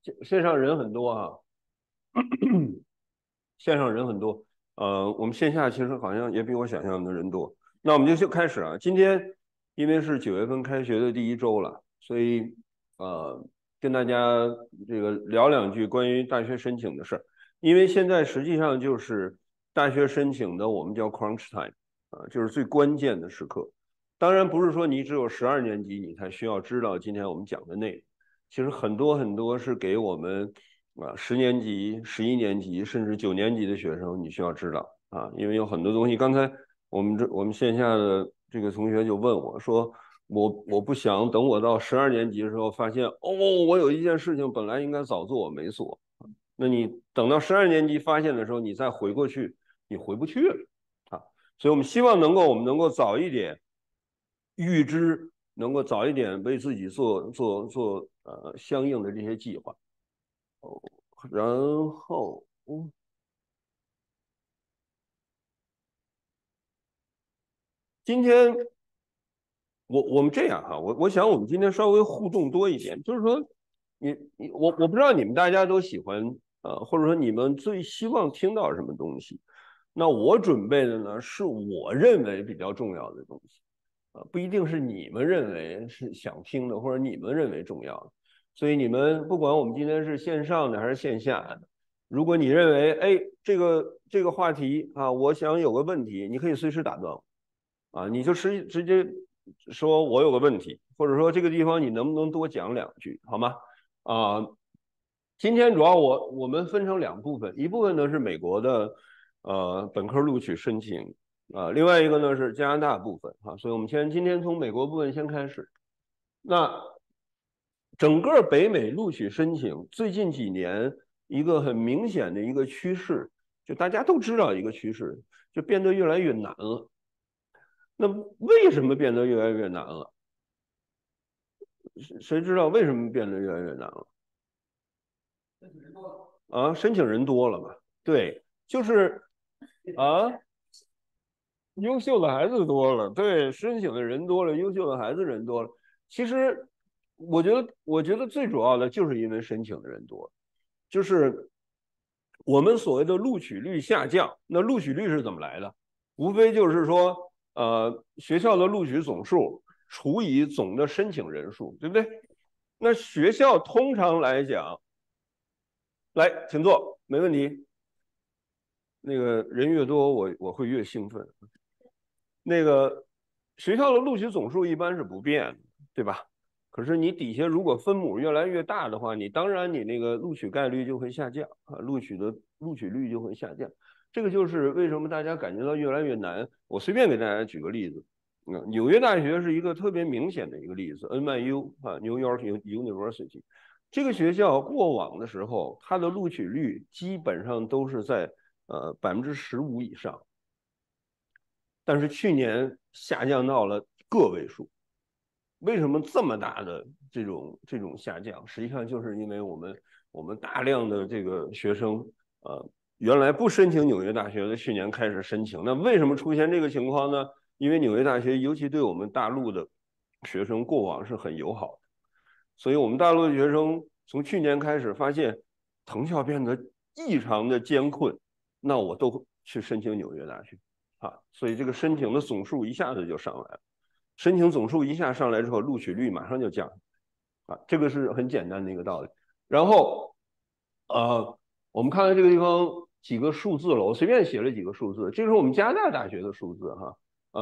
线上人很多啊，线上人很多，我们线下其实好像也比我想象的人多。那我们就开始啊，今天因为是9月份开学的第一周了，所以跟大家这个聊两句关于大学申请的事儿。因为现在实际上就是大学申请的，我们叫 crunch time 啊，就是最关键的时刻。当然不是说你只有12年级你才需要知道今天我们讲的内容，其实很多很多是给我们10年级、11年级甚至9年级的学生你需要知道啊，因为有很多东西。刚才我们线下的这个同学就问我说，我不想等我到12年级的时候发现我有一件事情本来应该早做我没做，那你等到12年级发现的时候，你再回过去，你回不去了啊。所以我们希望我们能够早一点预知，能够早一点为自己做相应的这些计划。然后今天我们这样哈，我想我们今天稍微互动多一点，就是说我不知道你们大家都喜欢或者说你们最希望听到什么东西。那我准备的呢，是我认为比较重要的东西。不一定是你们认为是想听的，或者你们认为重要的。所以你们不管我们今天是线上的还是线下的，如果你认为，哎，这个话题啊，我想有个问题，你可以随时打断我啊，你就直接说我有个问题，或者说这个地方你能不能多讲两句，好吗？啊，今天主要我们分成两部分，一部分呢是美国的本科录取申请另外一个呢是加拿大部分啊，所以我们今天从美国部分先开始。那整个北美录取申请最近几年一个很明显的一个趋势，就大家都知道一个趋势，就变得越来越难了。那为什么变得越来越难了？谁知道为什么变得越来越难了？啊，申请人多了嘛？对，就是啊，优秀的孩子多了，对，申请的人多了，优秀的孩子人多了。其实，我觉得最主要的就是因为申请的人多，就是我们所谓的录取率下降。那录取率是怎么来的？无非就是说，学校的录取总数除以总的申请人数，对不对？那学校通常来讲，来，请坐，没问题。那个人越多，我会越兴奋。那个学校的录取总数一般是不变的，对吧？可是你底下如果分母越来越大的话，当然你那个录取概率就会下降啊，录取率就会下降。这个就是为什么大家感觉到越来越难。我随便给大家举个例子，纽约大学是一个特别明显的一个例子，NYU 啊，New York University 这个学校过往的时候，它的录取率基本上都是在15%以上。但是去年下降到了个位数。为什么这么大的这种下降？实际上就是因为我们大量的这个学生，原来不申请纽约大学的，去年开始申请。那为什么出现这个情况呢？因为纽约大学尤其对我们大陆的学生过往是很友好的，所以我们大陆的学生从去年开始发现藤校变得异常的艰困，那我都去申请纽约大学。所以这个申请的总数一下子就上来了，申请总数一下上来之后，录取率马上就降这个是很简单的一个道理。然后我们看看这个地方几个数字了，我随便写了几个数字，这是我们加拿大大学的数字哈。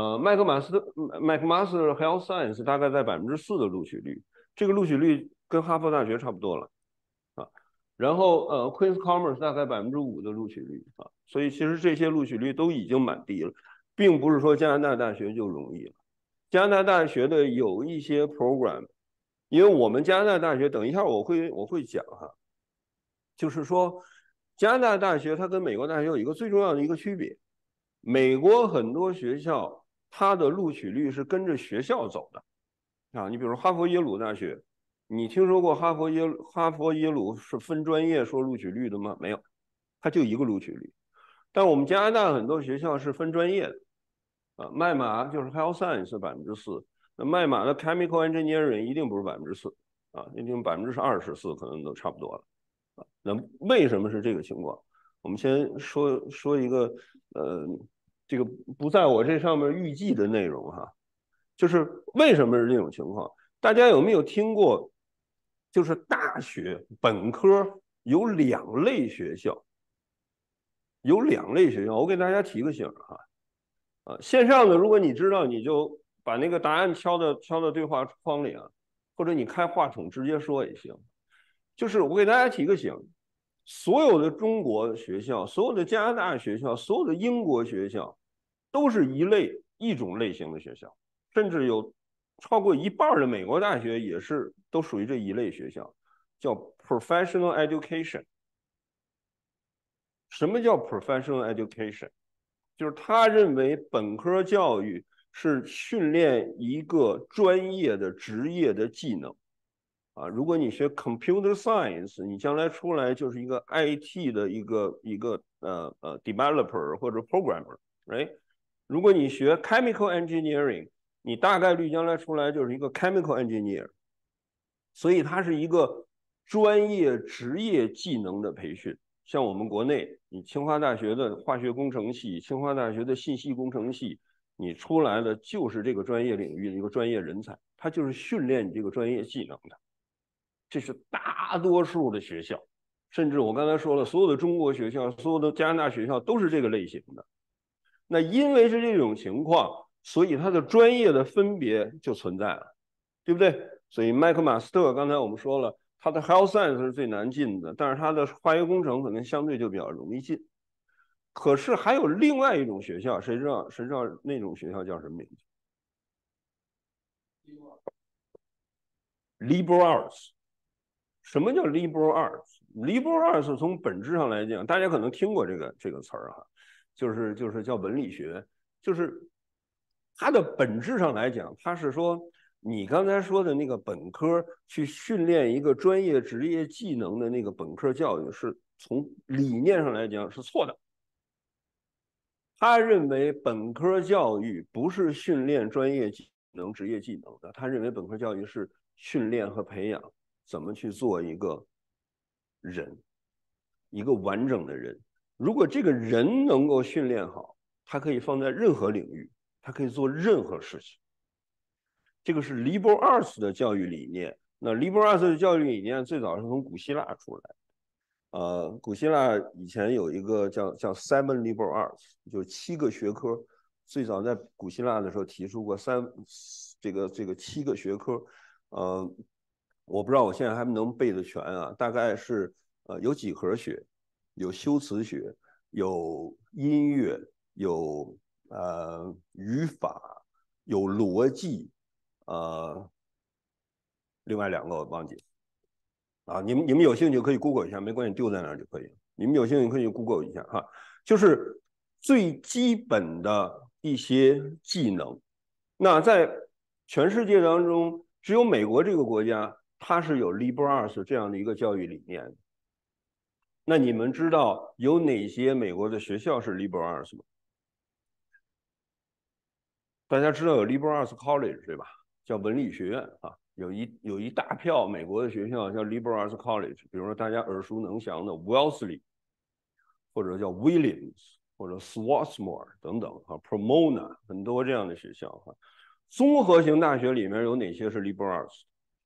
麦克马斯特 Health Science 大概在4%的录取率，这个录取率跟哈佛大学差不多了啊。然后Queen's Commerce 大概5%的录取率所以其实这些录取率都已经蛮低了，并不是说加拿大大学就容易了。加拿大大学的有一些 program，因为我们加拿大大学，等一下我会讲就是说加拿大大学它跟美国大学有一个最重要的一个区别，美国很多学校它的录取率是跟着学校走的你比如哈佛耶鲁大学，你听说过哈佛耶鲁是分专业说录取率的吗？没有，它就一个录取率。但我们加拿大很多学校是分专业的麦马就是 Health Science 4%，那麦马的 Chemical Engineering 一定不是4%一定24%可能都差不多了。 那为什么是这个情况？我们先说一个这个不在我这上面预计的内容哈，就是为什么是这种情况？大家有没有听过？就是大学本科有两类学校，有两类学校，我给大家提个醒哈。线上的如果你知道，你就把那个答案敲到对话框里啊，或者你开话筒直接说也行。就是我给大家提个醒，所有的中国学校、所有的加拿大学校、所有的英国学校，都是一种类型的学校，甚至有超过一半的美国大学也是都属于这一类学校，叫 professional education。什么叫 professional education？就是他认为本科教育是训练一个专业的职业的技能。如果你学 computer science，你将来出来就是一个 IT 的一个developer 或者 programmer，right？如果你学 chemical engineering，你大概率将来出来就是一个 chemical engineer。所以它是一个专业职业技能的培训。像我们国内，你清华大学的化学工程系、清华大学的信息工程系，你出来的就是这个专业领域的一个专业人才，它就是训练你这个专业技能的。这是大多数的学校，甚至我刚才说了，所有的中国学校、所有的加拿大学校都是这个类型的。那因为是这种情况，所以它的专业的分别就存在了，对不对？所以麦克马斯特刚才我们说了，他的 health science 是最难进的，但是他的化学工程可能相对就比较容易进。可是还有另外一种学校，谁知道那种学校叫什么名字？liberal arts。什么叫 liberal arts？liberal arts 从本质上来讲，大家可能听过这个词儿哈，就是叫文理学，就是它的本质上来讲，它是说你刚才说的那个本科去训练一个专业职业技能的那个本科教育，是从理念上来讲是错的。他认为本科教育不是训练专业技能、职业技能的，他认为本科教育是训练和培养怎么去做一个人，一个完整的人。如果这个人能够训练好，他可以放在任何领域，他可以做任何事情。这个是 liberal arts 的教育理念。那 liberal arts 的教育理念最早是从古希腊出来的。古希腊以前有一个叫 Seven Liberal Arts，就7个学科。最早在古希腊的时候提出过这个7个学科。我不知道我现在还能背得全啊，大概是有几何学，有修辞学，有音乐，有语法，有逻辑，另外2个我忘记了。你们有兴趣可以 Google 一下，没关系，丢在那儿就可以了。你们有兴趣可以 Google 一下哈，就是最基本的一些技能。那在全世界当中，只有美国这个国家，它是有 liberal arts 这样的一个教育理念。那你们知道有哪些美国的学校是 liberal arts 吗？大家知道有 liberal arts college 对吧？叫文理学院啊。有一大票美国的学校叫 liberal arts college，比如说大家耳熟能详的 Wellesley，或者叫 Williams，或者 Swarthmore 等等啊 ，Pomona 很多这样的学校哈。综合型大学里面有哪些是 liberal arts？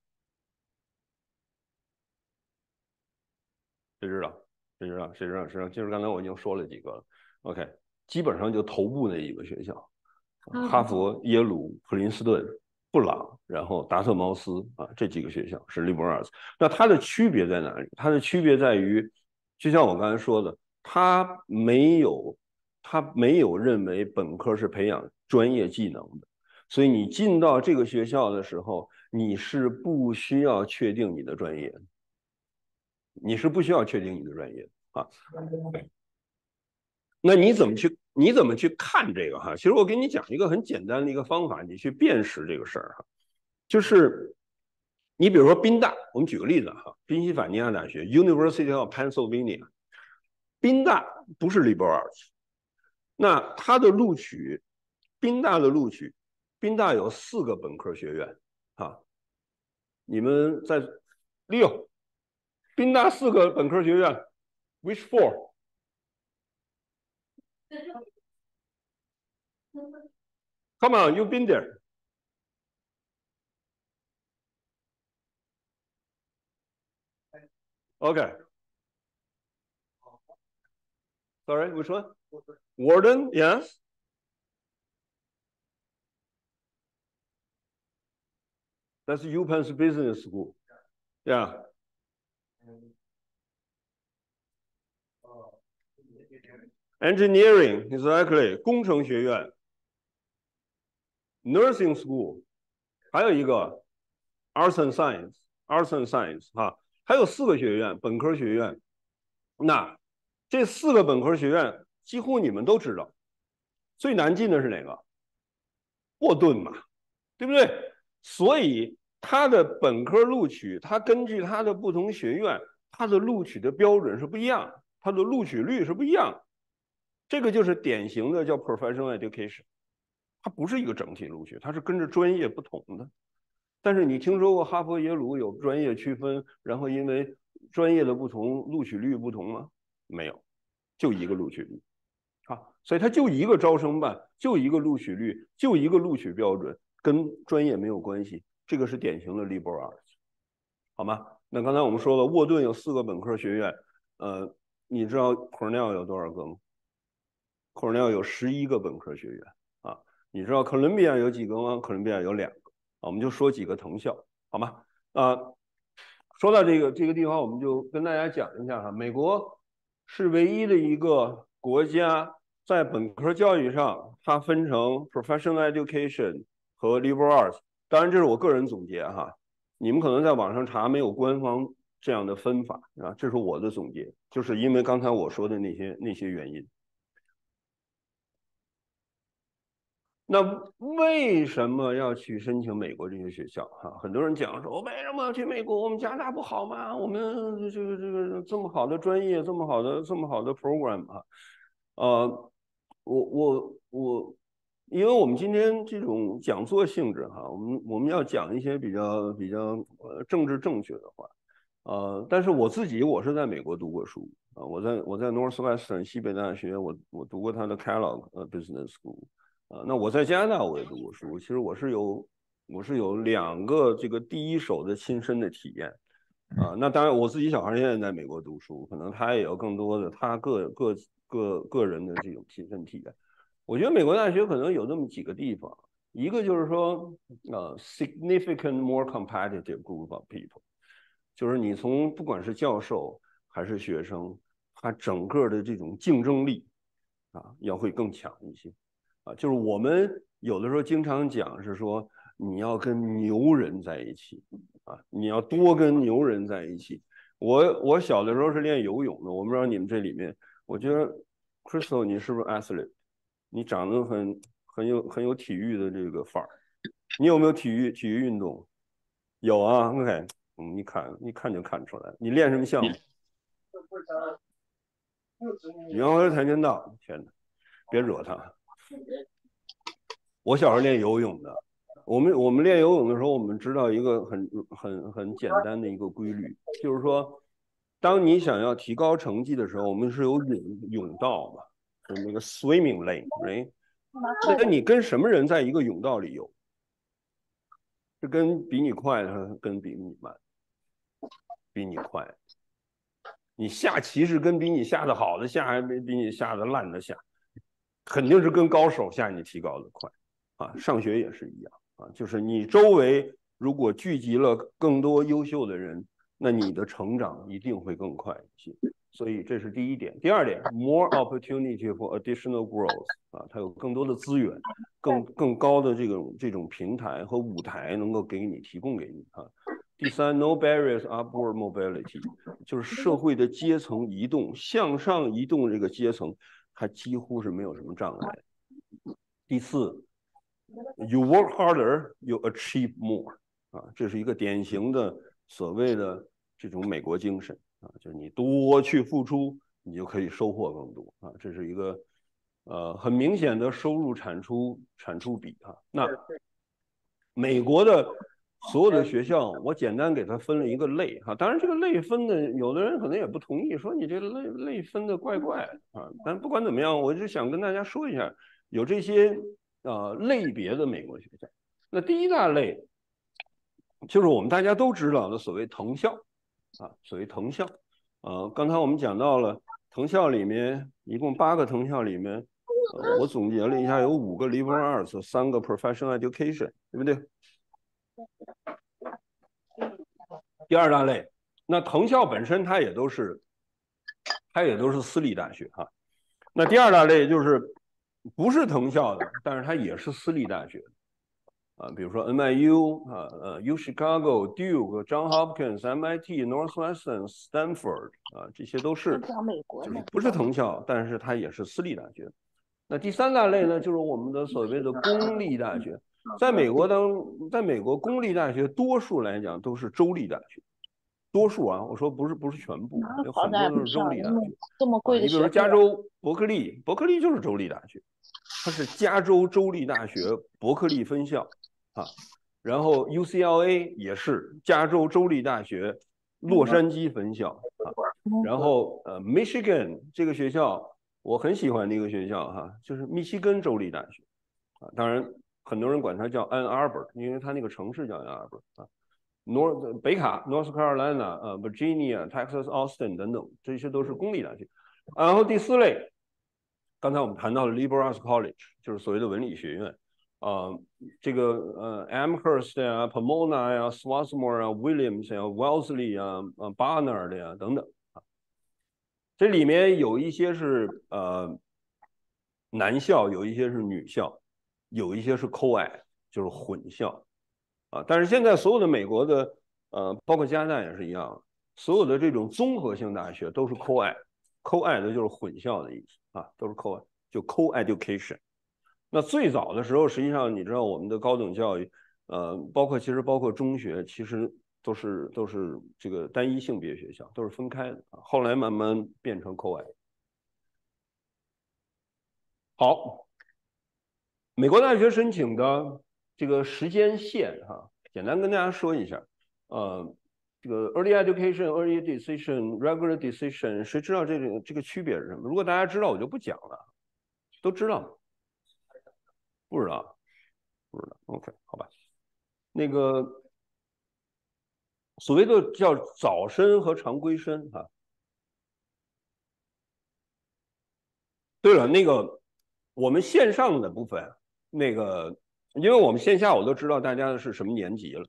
谁知道？谁知道？谁知道？谁知道？就是刚才我已经说了几个了。OK，基本上就头部那几个学校。哈佛、耶鲁、普林斯顿、布朗，然后达特茅斯这几个学校是 liberal arts。那它的区别在哪里？它的区别在于，就像我刚才说的，它没有认为本科是培养专业技能的，所以你进到这个学校的时候，你是不需要确定你的专业，你是不需要确定你的专业啊。那你怎么去看这个哈？其实我给你讲一个很简单的一个方法，你去辨识这个事儿哈。就是你比如说宾大，我们举个例子哈，宾夕法尼亚大学 University of Pennsylvania， 宾大不是 liberal arts。那它的录取，宾大的录取，宾大有4个本科学院啊。你们在6 宾大4个本科学院 ，which four？ Come on, you've been there. Okay. Sorry, which one? Warden, yes. That's UPenn's business school. Yeah. Engineering, exactly. 工程学院 ，Nursing School， 还有一个 Arts and Science，Arts and Science 哈，还有4个学院，本科学院。那这4个本科学院几乎你们都知道，最难进的是哪个？沃顿嘛，对不对？所以它的本科录取，它根据它的不同学院，它的录取的标准是不一样，它的录取率是不一样。这个就是典型的叫 professional education， 它不是一个整体录取，它是跟着专业不同的。但是你听说过哈佛、耶鲁有专业区分，然后因为专业的不同，录取率不同吗？没有，就一个录取率。啊，所以它就一个招生办，就一个录取率，就一个录取标准，跟专业没有关系。这个是典型的 liberal arts， 好吗？那刚才我们说了，沃顿有4个本科学院，你知道 Cornell 有多少个吗？ Cornell 有11个本科学院啊。你知道哥伦比亚有几个吗？哥伦比亚有2个。我们就说几个藤校，好吗？说到这个地方，我们就跟大家讲一下哈，美国是唯一的一个国家，在本科教育上，它分成 professional education 和 liberal arts。当然，这是我个人总结哈，你们可能在网上查没有官方这样的分法啊，这是我的总结，就是因为刚才我说的那些原因。那为什么要去申请美国这些学校？哈，很多人讲说，我为什么要去美国？我们加拿大不好吗？我们这么好的专业，这么好的 program 啊，我，因为我们今天这种讲座性质哈，我们要讲一些比较政治正确的话，但是我是在美国读过书啊，我在 Northwestern 西北大学，我读过他的 Kellogg Business School。那我在加拿大我也读过书，其实我是有2个这个第一手的亲身的体验那当然我自己小孩现在在美国读书，可能他也有更多的他个人的这种亲身体验。我觉得美国大学可能有那么几个地方，一个就是说significant more competitive group of people， 就是你从不管是教授还是学生，他整个的这种竞争力要会更强一些。就是我们有的时候经常讲是说，你要跟牛人在一起你要多跟牛人在一起。我小的时候是练游泳的，我不知道你们这里面，我觉得 Crystal 你是不是 athlete？ 你长得很有体育的这个范儿。你有没有体育运动？有啊 ，OK， 一看就看出来。你练什么项目？羽毛球、跆拳道。天哪，别惹他。我小时候练游泳的，我们练游泳的时候，我们知道一个很简单的一个规律，就是说，当你想要提高成绩的时候，我们是有泳道嘛，是那个 swimming lane，right？ 那你跟什么人在一个泳道里游？是跟比你快的，还是跟比你慢？比你快。你下棋是跟比你下的好的下，还是比你下的烂的下？肯定是跟高手下你提高的快。上学也是一样就是你周围如果聚集了更多优秀的人，那你的成长一定会更快一些。所以这是第一点。第二点 ，more opportunity for additional growth 它有更多的资源，更高的这种平台和舞台能够提供给你第三 ，no barriers upward mobility， 就是社会的阶层移动向上移动这个阶层，它几乎是没有什么障碍。第四 ，you work harder, you achieve more 这是一个典型的所谓的这种美国精神就是你多去付出，你就可以收获更多这是一个很明显的收入产出比那美国的所有的学校，我简单给它分了一个类哈。当然，这个类分的，有的人可能也不同意，说你这个类分的怪怪啊。但不管怎么样，我就想跟大家说一下，有这些类别的美国学校。那第一大类就是我们大家都知道的所谓藤校啊，所谓藤校。刚才我们讲到了藤校里面一共8个藤校里面，我总结了一下，有5个 liberal arts， 3个 professional education， 对不对？第二大类，那藤校本身它也都是私立大学哈。那第二大类就是不是藤校的，但是它也是私立大学啊，比如说 NYU U Chicago、Duke、John Hopkins、MIT、Northwestern、Stanford 啊，这些都是就是不是藤校，但是它也是私立大学。那第三大类呢，就是我们的所谓的公立大学。在美国公立大学多数来讲都是州立大学，多数啊，我说不是全部啊，有很多都是州立大学啊。你比如说加州伯克利，伯克利就是州立大学，它是加州州立大学伯克利分校啊。然后 UCLA 也是加州州立大学洛杉矶分校啊。然后Michigan 这个学校我很喜欢的一个学校哈，就是密西根州立大学啊。当然很多人管它叫 Ann Arbor， 因为它那个城市叫 Ann Arbor 啊。北卡 North Carolina、Virginia、Texas Austin 等等，这些都是公立大学。然后第4类，刚才我们谈到了 liberal arts college， 就是所谓的文理学院。这个Amherst 呀、Pomona 呀、Swarthmore 啊、Williams 呀、Wellesley 啊、Barnard 呀等等啊。这里面有一些是男校，有一些是女校，有一些是 co-ed， 就是混校啊。但是现在所有的美国的包括加拿大也是一样，所有的这种综合性大学都是 co-ed，co-ed 就是混校的意思啊，都是 co-ed，就 co-education。那最早的时候，实际上你知道我们的高等教育，其实包括中学，其实都是这个单一性别学校，都是分开的。后来慢慢变成 co-ed。好，美国大学申请的这个时间线哈，简单跟大家说一下。这个 early education、early decision、regular decision， 谁知道这个区别是什么？如果大家知道，我就不讲了。都知道吗？不知道，不知道。OK， 好吧。那个所谓的叫早申和常规申哈。对了，那个我们线上的部分，那个因为我们线下我都知道大家是什么年级了，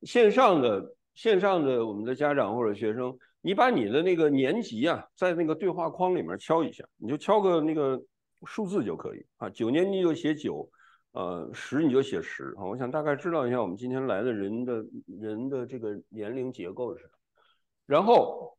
线上的我们的家长或者学生，你把你的那个年级啊，在那个对话框里面敲一下，你就敲个那个数字就可以啊。9年级就写9，10你就写10啊。我想大概知道一下我们今天来的人的这个年龄结构是什么。然后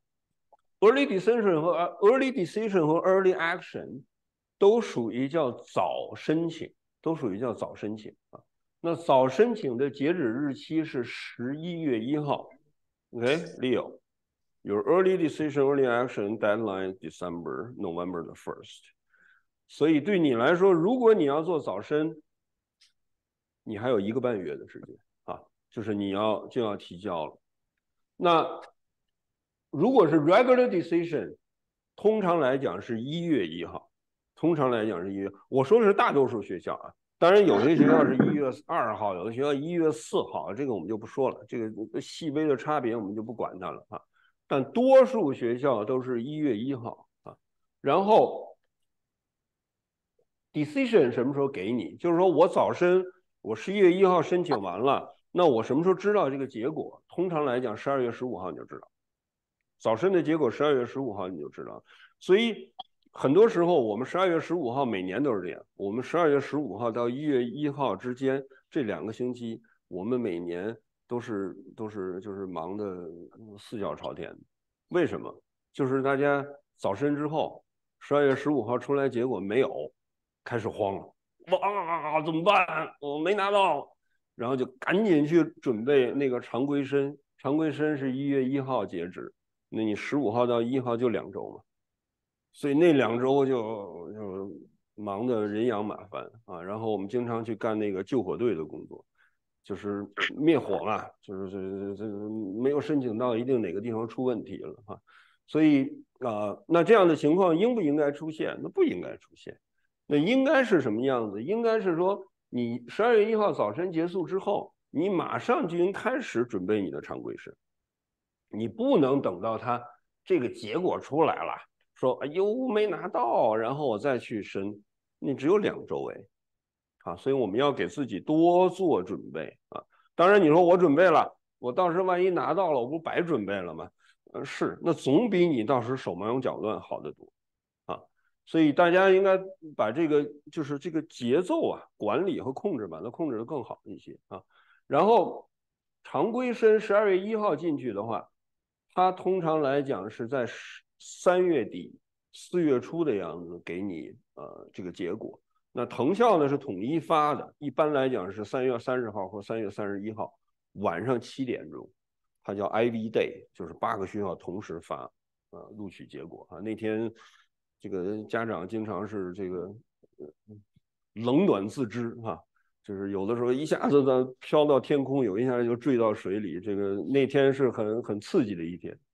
early decision 和 early action 都属于叫早申请，都属于叫早申请啊。那早申请的截止日期是11月1号。OK，Leo，your early decision, early action deadline November the 1st。所以对你来说，如果你要做早申，你还有1个半月的时间啊，就是就要提交了。那如果是 regular decision，通常来讲是1月1号，通常来讲是1月。我说的是大多数学校啊，当然有些学校是1月2号，有的学校1月4号，这个我们就不说了，这个细微的差别我们就不管它了啊。但多数学校都是1月1号啊。然后 decision 什么时候给你？就是说我早申，我11月1号申请完了，那我什么时候知道这个结果？通常来讲12月15号你就知道。早申的结果12月15号你就知道。所以很多时候我们12月15号每年都是这样，我们12月15号到1月1号之间这2个星期，我们每年都是就是忙的4脚朝天。为什么？就是大家早申之后，12月15号出来结果没有，开始慌了，哇，怎么办？我没拿到，然后就赶紧去准备那个常规申，常规申是1月1号截止。那你15号到1号就2周嘛，所以那2周就忙得人仰马翻啊。然后我们经常去干那个救火队的工作， 就是灭火嘛，就是这没有申请到，一定哪个地方出问题了哈。所以那这样的情况应不应该出现？那不应该出现。那应该是什么样子？应该是说，你12月1号早晨结束之后，你马上就应开始准备你的常规申，你不能等到他这个结果出来了，说哎呦没拿到，然后我再去申，你只有2周哎。所以我们要给自己多做准备啊。当然，你说我准备了，我到时万一拿到了，我不白准备了吗？是，那总比你到时手忙脚乱好得多啊。所以大家应该把这个就是这个节奏管理和控制，把它控制的更好一些啊。然后常规申12月1号进去的话，它通常来讲是在3月底4月初的样子给你这个结果。那藤校呢是统一发的，一般来讲是3月30号或3月31号晚上7点钟，它叫 Ivy Day， 就是8个学校同时发录取结果那天这个家长经常是这个冷暖自知就是有的时候一下子呢飘到天空，有一下就坠到水里，这个那天是很刺激的一天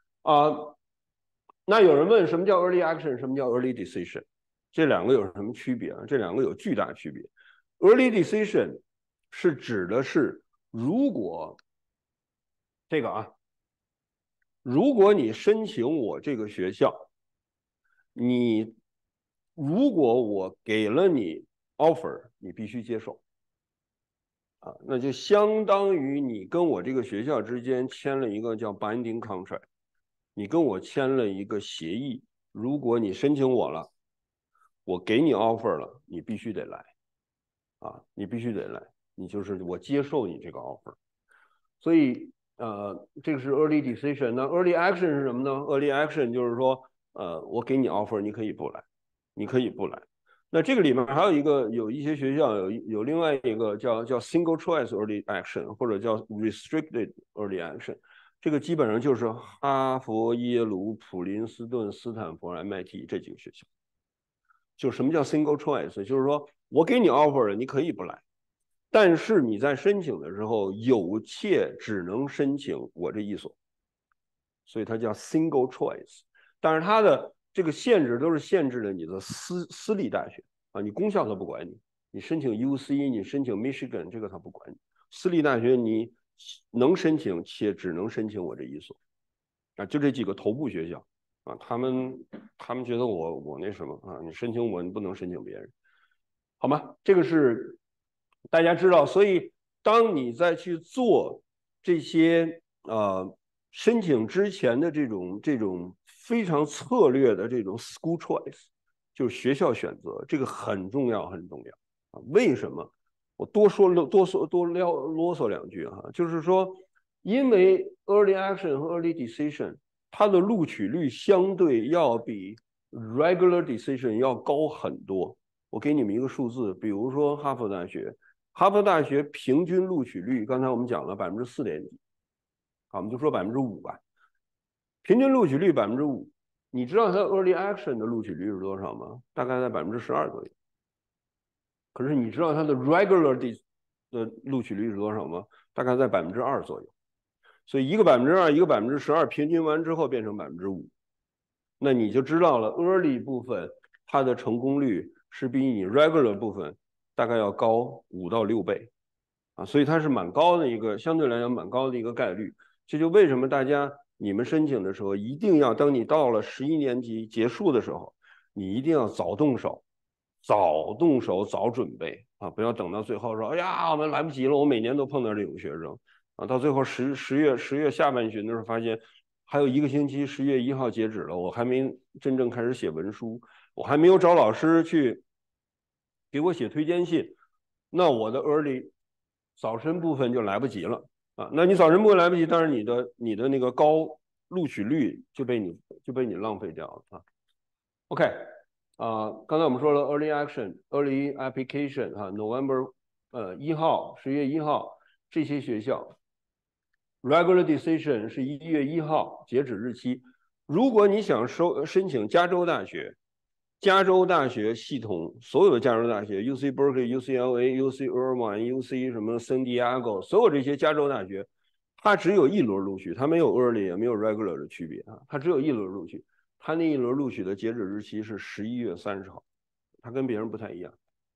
那有人问什么叫 early action， 什么叫 early decision？这两个有什么区别这两个有巨大区别。Early decision 是指的是，如果这个如果你申请我这个学校，如果我给了你 offer， 你必须接受那就相当于你跟我这个学校之间签了一个叫 binding contract， 你跟我签了一个协议，如果你申请我了，我给你 offer 了，你必须得来你必须得来，你就是我接受你这个 offer。所以这个是 early decision。那 early action 是什么呢？ early action 就是说我给你 offer， 你可以不来，你可以不来。那这个里面还有一些学校有另外一个叫 single choice early action， 或者叫 restricted early action。这个基本上就是哈佛、耶鲁、普林斯顿、斯坦福、MIT 这几个学校。就什么叫 single choice？ 就是说我给你 offer 了，你可以不来，但是你在申请的时候有且只能申请我这一所，所以它叫 single choice。但是它的这个限制都是限制了你的私立大学你公校它不管你，你申请 UC， 你申请 Michigan 这个它不管你，私立大学你能申请且只能申请我这一所就这几个头部学校他们觉得我那什么你申请我，你不能申请别人，好吗？这个是大家知道。所以当你再去做这些申请之前的这种非常策略的这种 school choice， 就是学校选择，这个很重要很重要为什么？我多啰嗦两句就是说，因为 early action 和 early decision， 它的录取率相对要比 regular decision 要高很多。我给你们一个数字，比如说哈佛大学，哈佛大学平均录取率，刚才我们讲了4.几，我们就说5%吧，平均录取率5%。你知道它 early action 的录取率是多少吗？大概在12%左右。可是你知道它的 regular 的录取率是多少吗？大概在2%左右。所以一个2%，一个12%，平均完之后变成5%，那你就知道了 early 部分它的成功率是比你 regular 部分大概要高5到6倍所以它是蛮高的一个，相对来讲蛮高的一个概率。这就为什么大家你们申请的时候一定要，当你到了11年级结束的时候，你一定要早动手，早准备不要等到最后说哎呀我们来不及了。我每年都碰到这种学生到最后十月下半旬的时候发现还有1个星期10月1号截止了，我还没真正开始写文书，我还没有找老师去给我写推荐信，那我的 early 早申部分就来不及了那你早申部分来不及，当然你的那个高录取率就被你浪费掉了OK 刚才我们说了 early action、early application November 11月1号这些学校 regular decision 是1月1号截止日期。如果你想申请加州大学加州大学系统所有的加州大学，UC Berkeley、UCLA、UC Irvine、UC 什么 San Diego，所有这些加州大学，它只有一轮录取，它没有 early 也没有 regular 的区别啊，它只有一轮录取，它那一轮录取的截止日期是11月30号，它跟别人不太一样。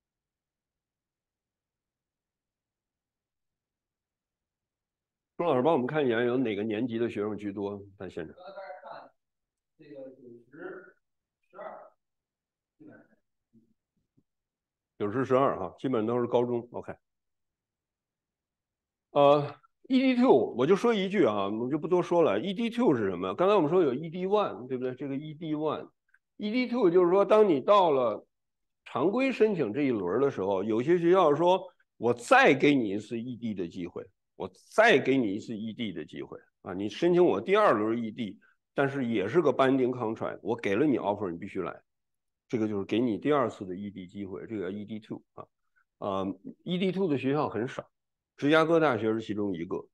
钟老师帮我们看一眼有哪个年级的学生居多，在现场。这个90、12哈，基本都是高中。OK，ED2 我就说一句啊，我就不多说了。ED2 是什么？刚才我们说有 ED1，对不对？这个 ED1、ED2 就是说，当你到了常规申请这一轮的时候，有些学校说我再给你一次 ED 的机会，我再给你一次 ED 的机会啊，你申请我第2轮 ED，但是也是个 binding contract，我给了你 offer，你必须来。这个就是给你第2次的 ED 机会，这个 ED2 啊，ED2 的学校很少，芝加哥大学是其中一个。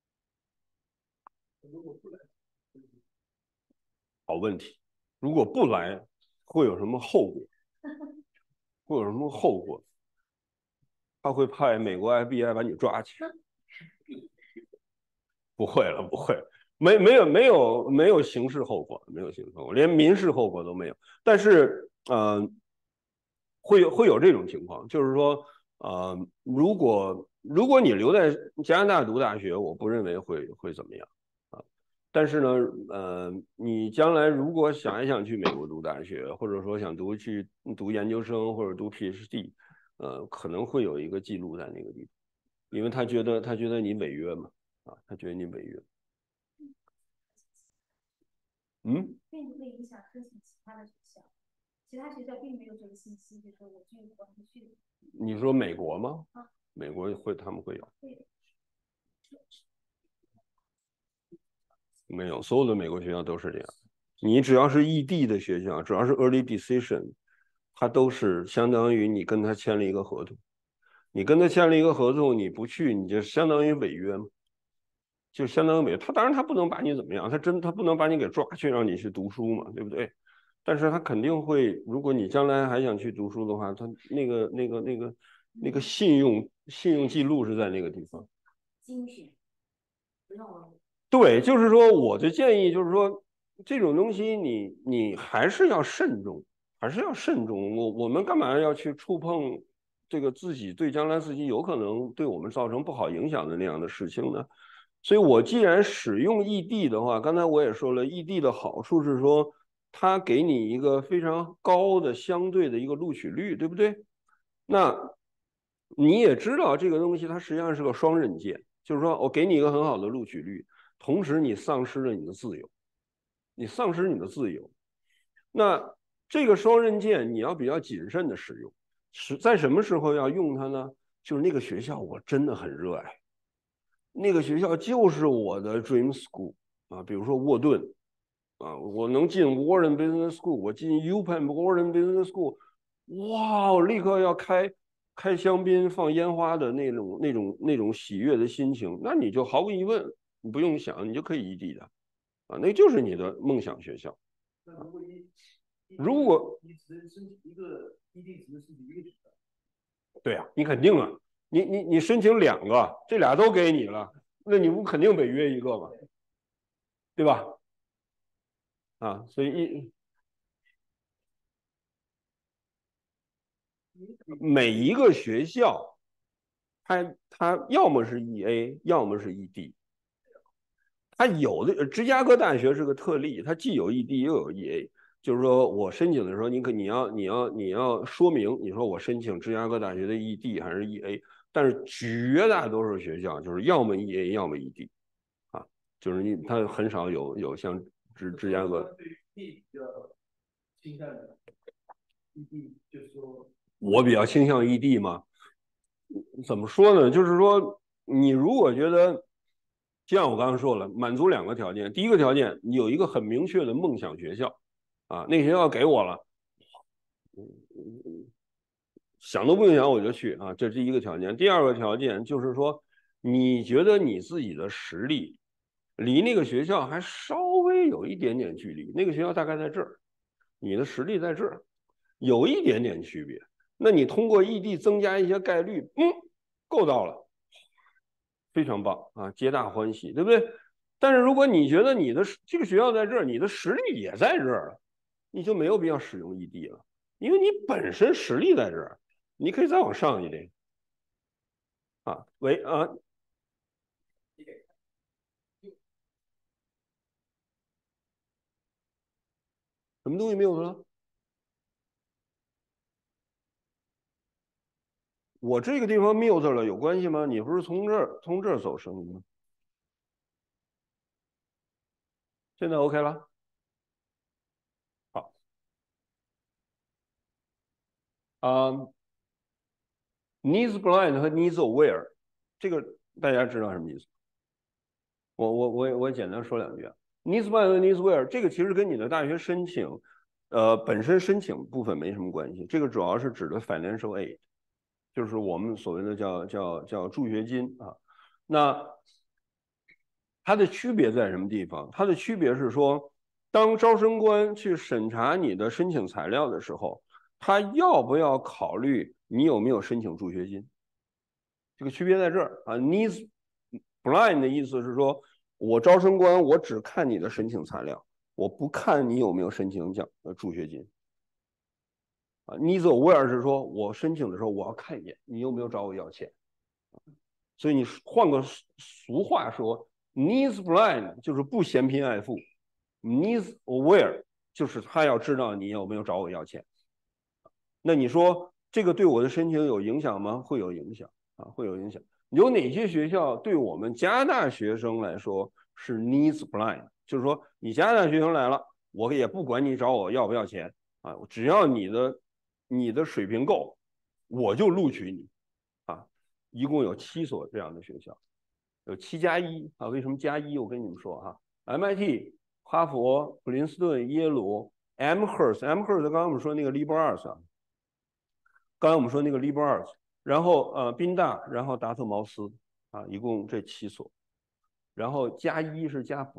好问题，如果不来，会有什么后果？会有什么后果？他会派美国 FBI 把你抓去？不会了，不会，没有刑事后果，没有刑事后果，连民事后果都没有。但是，会有这种情况，就是说，如果你留在加拿大读大学，我不认为会怎么样啊。但是呢，你将来如果想去美国读大学，或者说想去读研究生或者读 PhD，可能会有一个记录在那个地方，因为他觉得你违约嘛，啊，他觉得你违约。 并不会影响申请其他的学校，其他学校并没有这个信息，就说我不去。 你说美国吗？美国他们会有。没有，所有的美国学校都是这样。你只要是异地的学校，只要是 early decision，它都是相当于你跟他签了一个合同。你跟他签了一个合同，你不去，你就相当于违约嘛，就相当于违约。他当然他不能把你怎么样，他不能把你给抓去让你去读书嘛，对不对？但是他肯定会，如果你将来还想去读书的话，他那个信用记录是在那个地方。 精选，不要。 对，就是说，我的建议就是说，这种东西你还是要慎重，还是要慎重。我们干嘛要去触碰这个自己对将来自己有可能对我们造成不好影响的那样的事情呢？所以我既然使用异地的话，刚才我也说了，异地的好处是说，它给你一个非常高的相对的一个录取率，对不对？那你也知道这个东西它实际上是个双刃剑，就是说我给你一个很好的录取率。同时你丧失了你的自由，你丧失你的自由。那这个双刃剑你要比较谨慎的使用，在什么时候要用它呢？就是那个学校我真的很热爱，那个学校就是我的 dream school 啊，比如说沃顿啊，我能进 Wharton Business School，我进 UPenn Wharton Business School，哇，我立刻要开香槟放烟花的那种喜悦的心情，那你就毫无疑问，你不用想，你就可以异地的啊，那就是你的梦想学校。那如果你只申请一个异地，只申请一个学校，对啊，你肯定啊，你申请2个，这俩都给你了，那你不肯定违约一个吗？对吧？啊，所以每一个学校，它要么是 EA，要么是 ED。它有的芝加哥大学是个特例，它既有 ED 又有 EA。就是说我申请的时候，你要说明，你说我申请芝加哥大学的 ED 还是 EA，但是绝大多数学校就是要么 EA 要么 ED，啊，就是它很少有像芝加哥。我比较倾向 ED 嘛，怎么说呢？就是说，你如果觉得，就像我刚刚说了，满足2个条件。第一个条件，你有一个很明确的梦想学校，啊，那个学校给我了，想都不用想我就去啊，这是第一个条件。第2个条件就是说，你觉得你自己的实力离那个学校还稍微有一点点距离，那个学校大概在这儿，你的实力在这儿。 有一点点区别。那你通过异地增加一些概率，够到了，非常棒啊，皆大欢喜，对不对？但是如果你觉得你的这个学校在这儿，你的实力也在这儿了，你就没有必要使用异地了，因为你本身实力在这儿，你可以再往上一点啊。喂啊，什么东西没有了？我这个地方 mute 了，有关系吗？你不是从这儿走声音吗？现在 OK 了？好啊，needs blind 和 needs aware，这个大家知道什么意思？我简单说两句啊。needs blind 和 needs aware 这个其实跟你的大学申请，本身申请部分没什么关系，这个主要是指的 financial aid，就是我们所谓的叫助学金啊。那它的区别在什么地方？它的区别是说，当招生官去审查你的申请材料的时候，他要不要考虑你有没有申请助学金？这个区别在这儿啊。Needs blind 的意思是说，我招生官我只看你的申请材料，我不看你有没有申请助学金。啊，needs aware 是说我申请的时候我要看一眼你有没有找我要钱。所以你换个俗话说，needs blind 就是不嫌贫爱富，needs aware 就是他要知道你有没有找我要钱。那你说这个对我的申请有影响吗？会有影响啊，会有影响。有哪些学校对我们加拿大学生来说是 needs blind？就是说你加拿大学生来了，我也不管你找我要不要钱啊，只要你的水平够，我就录取你啊。一共有7所这样的学校，有7+1啊。为什么加一？我跟你们说哈，MIT、哈佛、普林斯顿、耶鲁、Amherst，刚刚我们说那个 liberal arts 啊，刚才我们说那个 liberal arts，然后宾大，然后达特茅斯啊，一共这7所，然后加一是加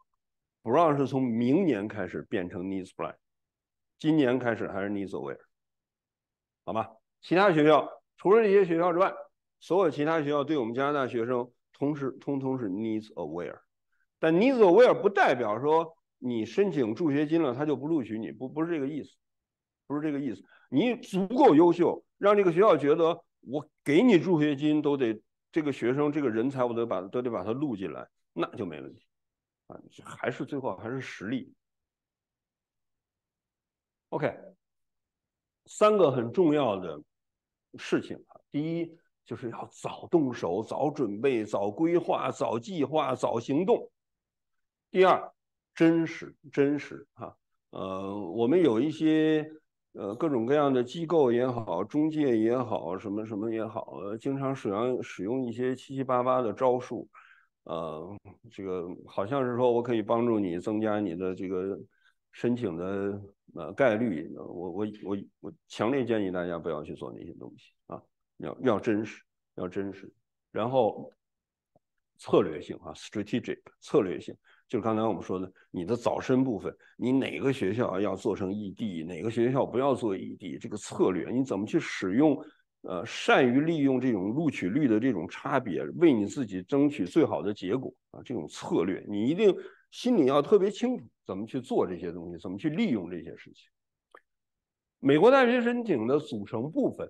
Brown 是从明年开始变成 needs blind，今年开始还是 needs aware，好吗？其他学校除了这些学校之外，所有其他学校对我们加拿大学生通通是 needs aware， 但 needs aware 不代表说你申请助学金了他就不录取你，不是这个意思，不是这个意思。你足够优秀，让这个学校觉得我给你助学金都得这个学生这个人才我都得把他录进来，那就没问题啊。还是最后还是实力。OK，3个很重要的事情啊。第一就是要早动手、早准备、早规划、早计划、早行动。第二，真实哈。我们有一些各种各样的机构也好，中介也好，什么什么也好，经常使用一些七七八八的招数。这个好像是说我可以帮助你增加你的这个申请的概率。我强烈建议大家不要去做那些东西啊，要真实，要真实。然后策略性啊 ，strategic 策略性，就是刚才我们说的，你的早申部分，你哪个学校要做成异地，哪个学校不要做异地，这个策略你怎么去使用？善于利用这种录取率的这种差别，为你自己争取最好的结果啊，这种策略你一定心里要特别清楚，怎么去做这些东西，怎么去利用这些事情。美国大学申请的组成部分，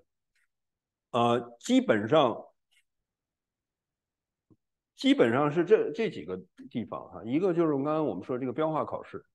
基本上是这几个地方哈，一个就是刚刚我们说这个标化考试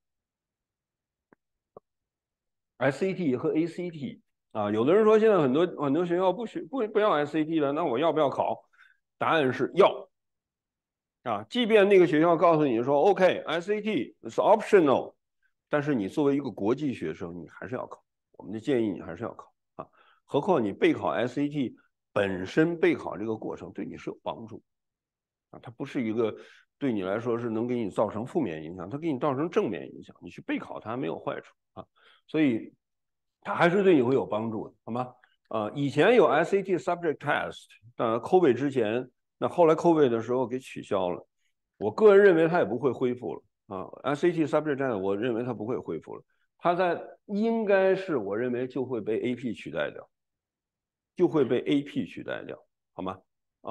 ，SAT 和 ACT 啊。有的人说现在很多学校不要 SAT 了，那我要不要考？答案是要啊。即便那个学校告诉你说 OK，SAT is optional，但是你作为一个国际学生，你还是要考。我们的建议你还是要考啊。何况你备考 SAT 本身备考这个过程对你是有帮助。啊，它不是一个对你来说是能给你造成负面影响，它给你造成正面影响。你去备考它没有坏处啊，所以它还是对你会有帮助的，好吗？以前有 SAT Subject Test，COVID 之前，那后来 COVID 的时候给取消了。我个人认为它也不会恢复了啊。SAT Subject Test，我认为它不会恢复了。 它应该是我认为就会被 AP 取代掉，就会被 AP 取代掉，好吗？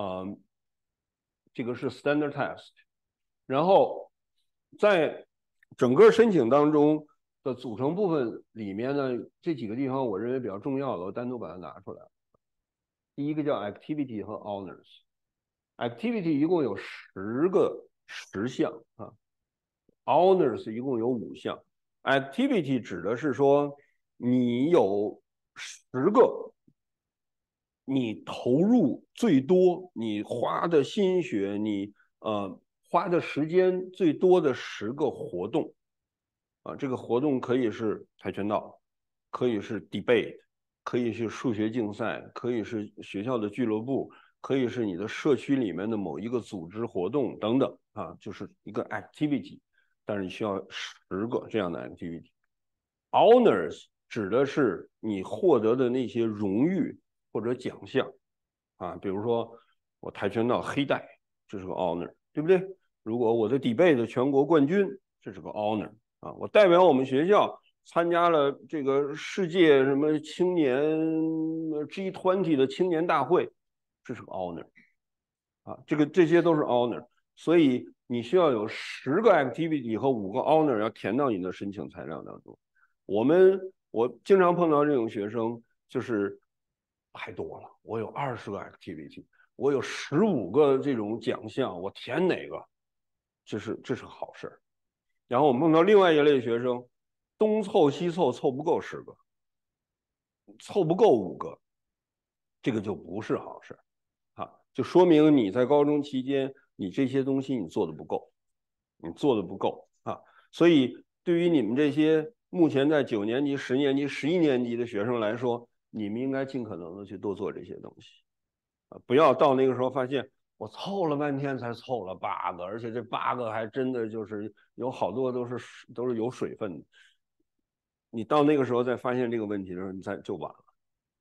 这个是 standard test。然后在整个申请当中的组成部分里面呢，这几个地方我认为比较重要的，我单独把它拿出来。第一个叫 activity 和 honors。activity 一共有10项啊，honors 一共有5项。activity 指的是说你有10个你投入最多、你花的心血、你花的时间最多的10个活动啊，这个活动可以是跆拳道，可以是 debate， 可以是数学竞赛，可以是学校的俱乐部，可以是你的社区里面的某一个组织活动等等啊，就是一个 activity， 但是你需要10个这样的 activity。honors 指的是你获得的那些荣誉或者奖项啊，比如说我跆拳道黑带，这是个 honor， 对不对？如果我的 debate 全国冠军，这是个 honor。啊，我代表我们学校参加了这个世界什么青年 G20的青年大会，这是个 honor 啊，这些都是 honor， 所以你需要有10个 activity 和5个 honor 要填到你的申请材料当中。我经常碰到这种学生，就是太多了，我有20个 activity， 我有15个这种奖项，我填哪个？这是好事。然后我们碰到另外一类学生，东凑西凑凑不够10个，凑不够5个，这个就不是好事啊，就说明你在高中期间你这些东西你做的不够，你做的不够啊。所以对于你们这些目前在9年级、10年级、11年级的学生来说，你们应该尽可能的去多做这些东西啊，不要到那个时候发现我凑了半天才凑了8个，而且这8个还真的就是有好多都是有水分的。你到那个时候再发现这个问题的时候，你就晚了。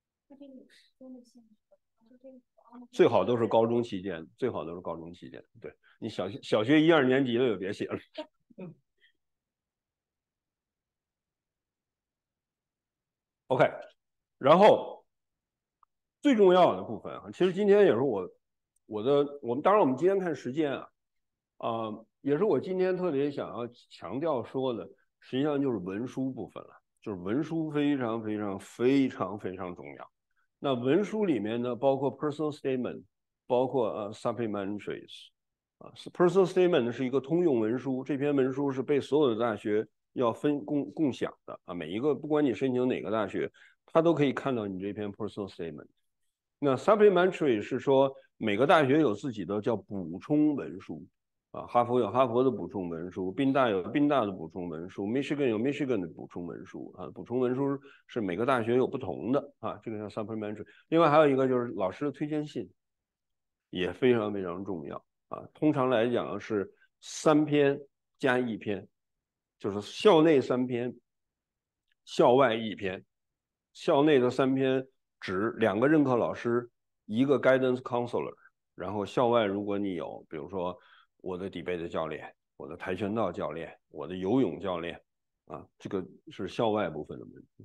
最好都是高中期间，最好都是高中期间。对，你小学1、2年级的就别写了。OK，然后最重要的部分啊，其实今天也是我们当然我们今天看时间啊，也是我今天特别想要强调说的，实际上就是文书部分了，就是文书非常非常非常非常重要。那文书里面呢，包括 personal statement， 包括supplementaries。personal statement 是一个通用文书，这篇文书是被所有的大学要共享的啊，每一个不管你申请哪个大学，他都可以看到你这篇 personal statement。那 supplementary 是说每个大学有自己的叫补充文书啊，哈佛有哈佛的补充文书，宾大有宾大的补充文书 ，Michigan 有 Michigan 的补充文书啊，补充文书是每个大学有不同的啊，这个叫 supplementary。另外还有一个就是老师的推荐信，也非常非常重要啊。通常来讲是3篇加1篇，就是校内3篇，校外1篇。校内的3篇指2个任课老师，1个 guidance counselor， 然后校外如果你有，比如说我的 debate 教练，我的跆拳道教练，我的游泳教练啊，这个是校外部分的问题。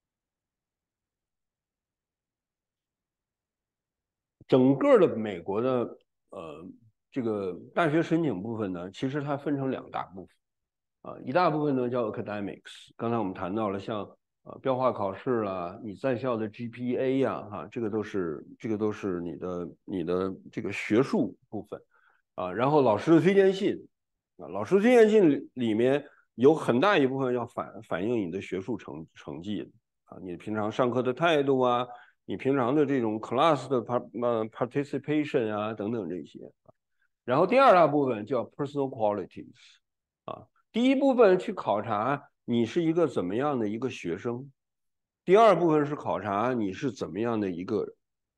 整个的美国的这个大学申请部分呢，其实它分成2大部分啊，一大部分呢叫 academics， 刚才我们谈到了像标化考试啦，你在校的 GPA 呀，哈，这个都是你的这个学术部分啊，然后老师的推荐信啊，老师推荐信里面有很大一部分要反映你的学术成绩啊，你平常上课的态度啊，你平常的这种 class 的participation 啊等等这些。然后第2大部分叫 personal qualities 啊，第一部分去考察你是一个怎么样的一个学生，第2部分是考察你是怎么样的一个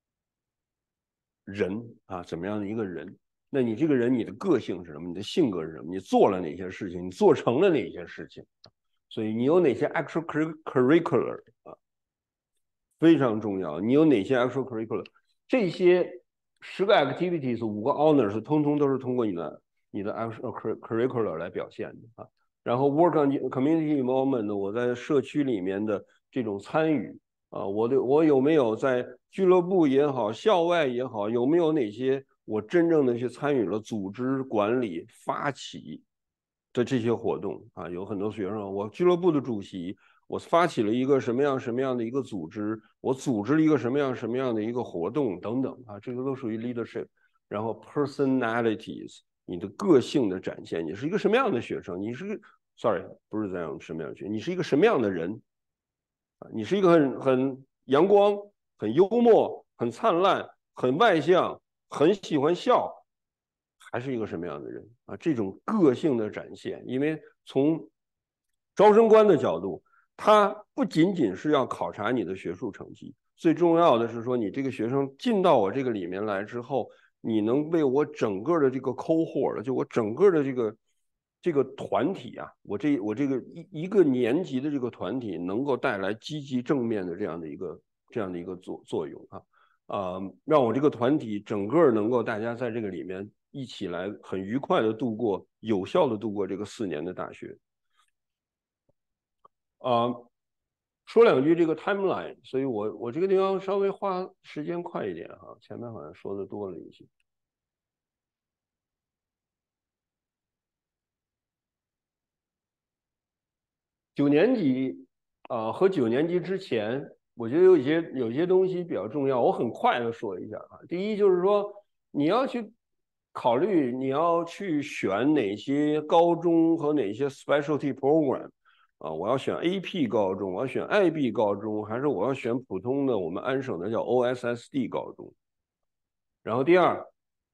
人啊，怎么样的一个人。那你这个人，你的个性是什么？你的性格是什么？你做了哪些事情？你做成了哪些事情？所以你有哪些 extracurricular 啊，非常重要。你有哪些 extracurricular？这些10个 activities，5个 honors，通通都是通过你的 extracurricular 来表现的啊。 然后 work on community involvement 呢，我在社区里面的这种参与啊，我有没有在俱乐部也好，校外也好，有没有哪些我真正的去参与了组织管理、发起的这些活动啊？有很多学生，我俱乐部的主席，我发起了一个什么样的一个组织，我组织了一个什么样的一个活动等等啊，这个都属于 leadership。然后 personalities，你的个性的展现，你是一个什么样的学生？你是个 sorry， 不是这样什么样的学生，你是一个什么样的人？你是一个很阳光、很幽默、很灿烂、很外向、很喜欢笑，还是一个什么样的人啊？这种个性的展现，因为从招生官的角度，他不仅仅是要考察你的学术成绩，最重要的是说，你这个学生进到我这个里面来之后，你能为我整个的这个 cohort，就我整个的这个团体啊，我这个一个年级的这个团体能够带来积极正面的这样的一个作用啊。让我这个团体整个能够大家在这个里面一起来很愉快的度过、有效的度过这个4年的大学。说两句这个 timeline，所以我这个地方稍微花时间快一点哈，前面好像说的多了一些。9年级和9年级之前，我觉得有些东西比较重要，我很快的说一下啊。第一就是说，你要去考虑你要去选哪些高中和哪些 specialty program 啊，我要选 AP 高中，我要选 IB 高中，还是我要选普通的我们安省的叫 OSSD 高中？然后第二，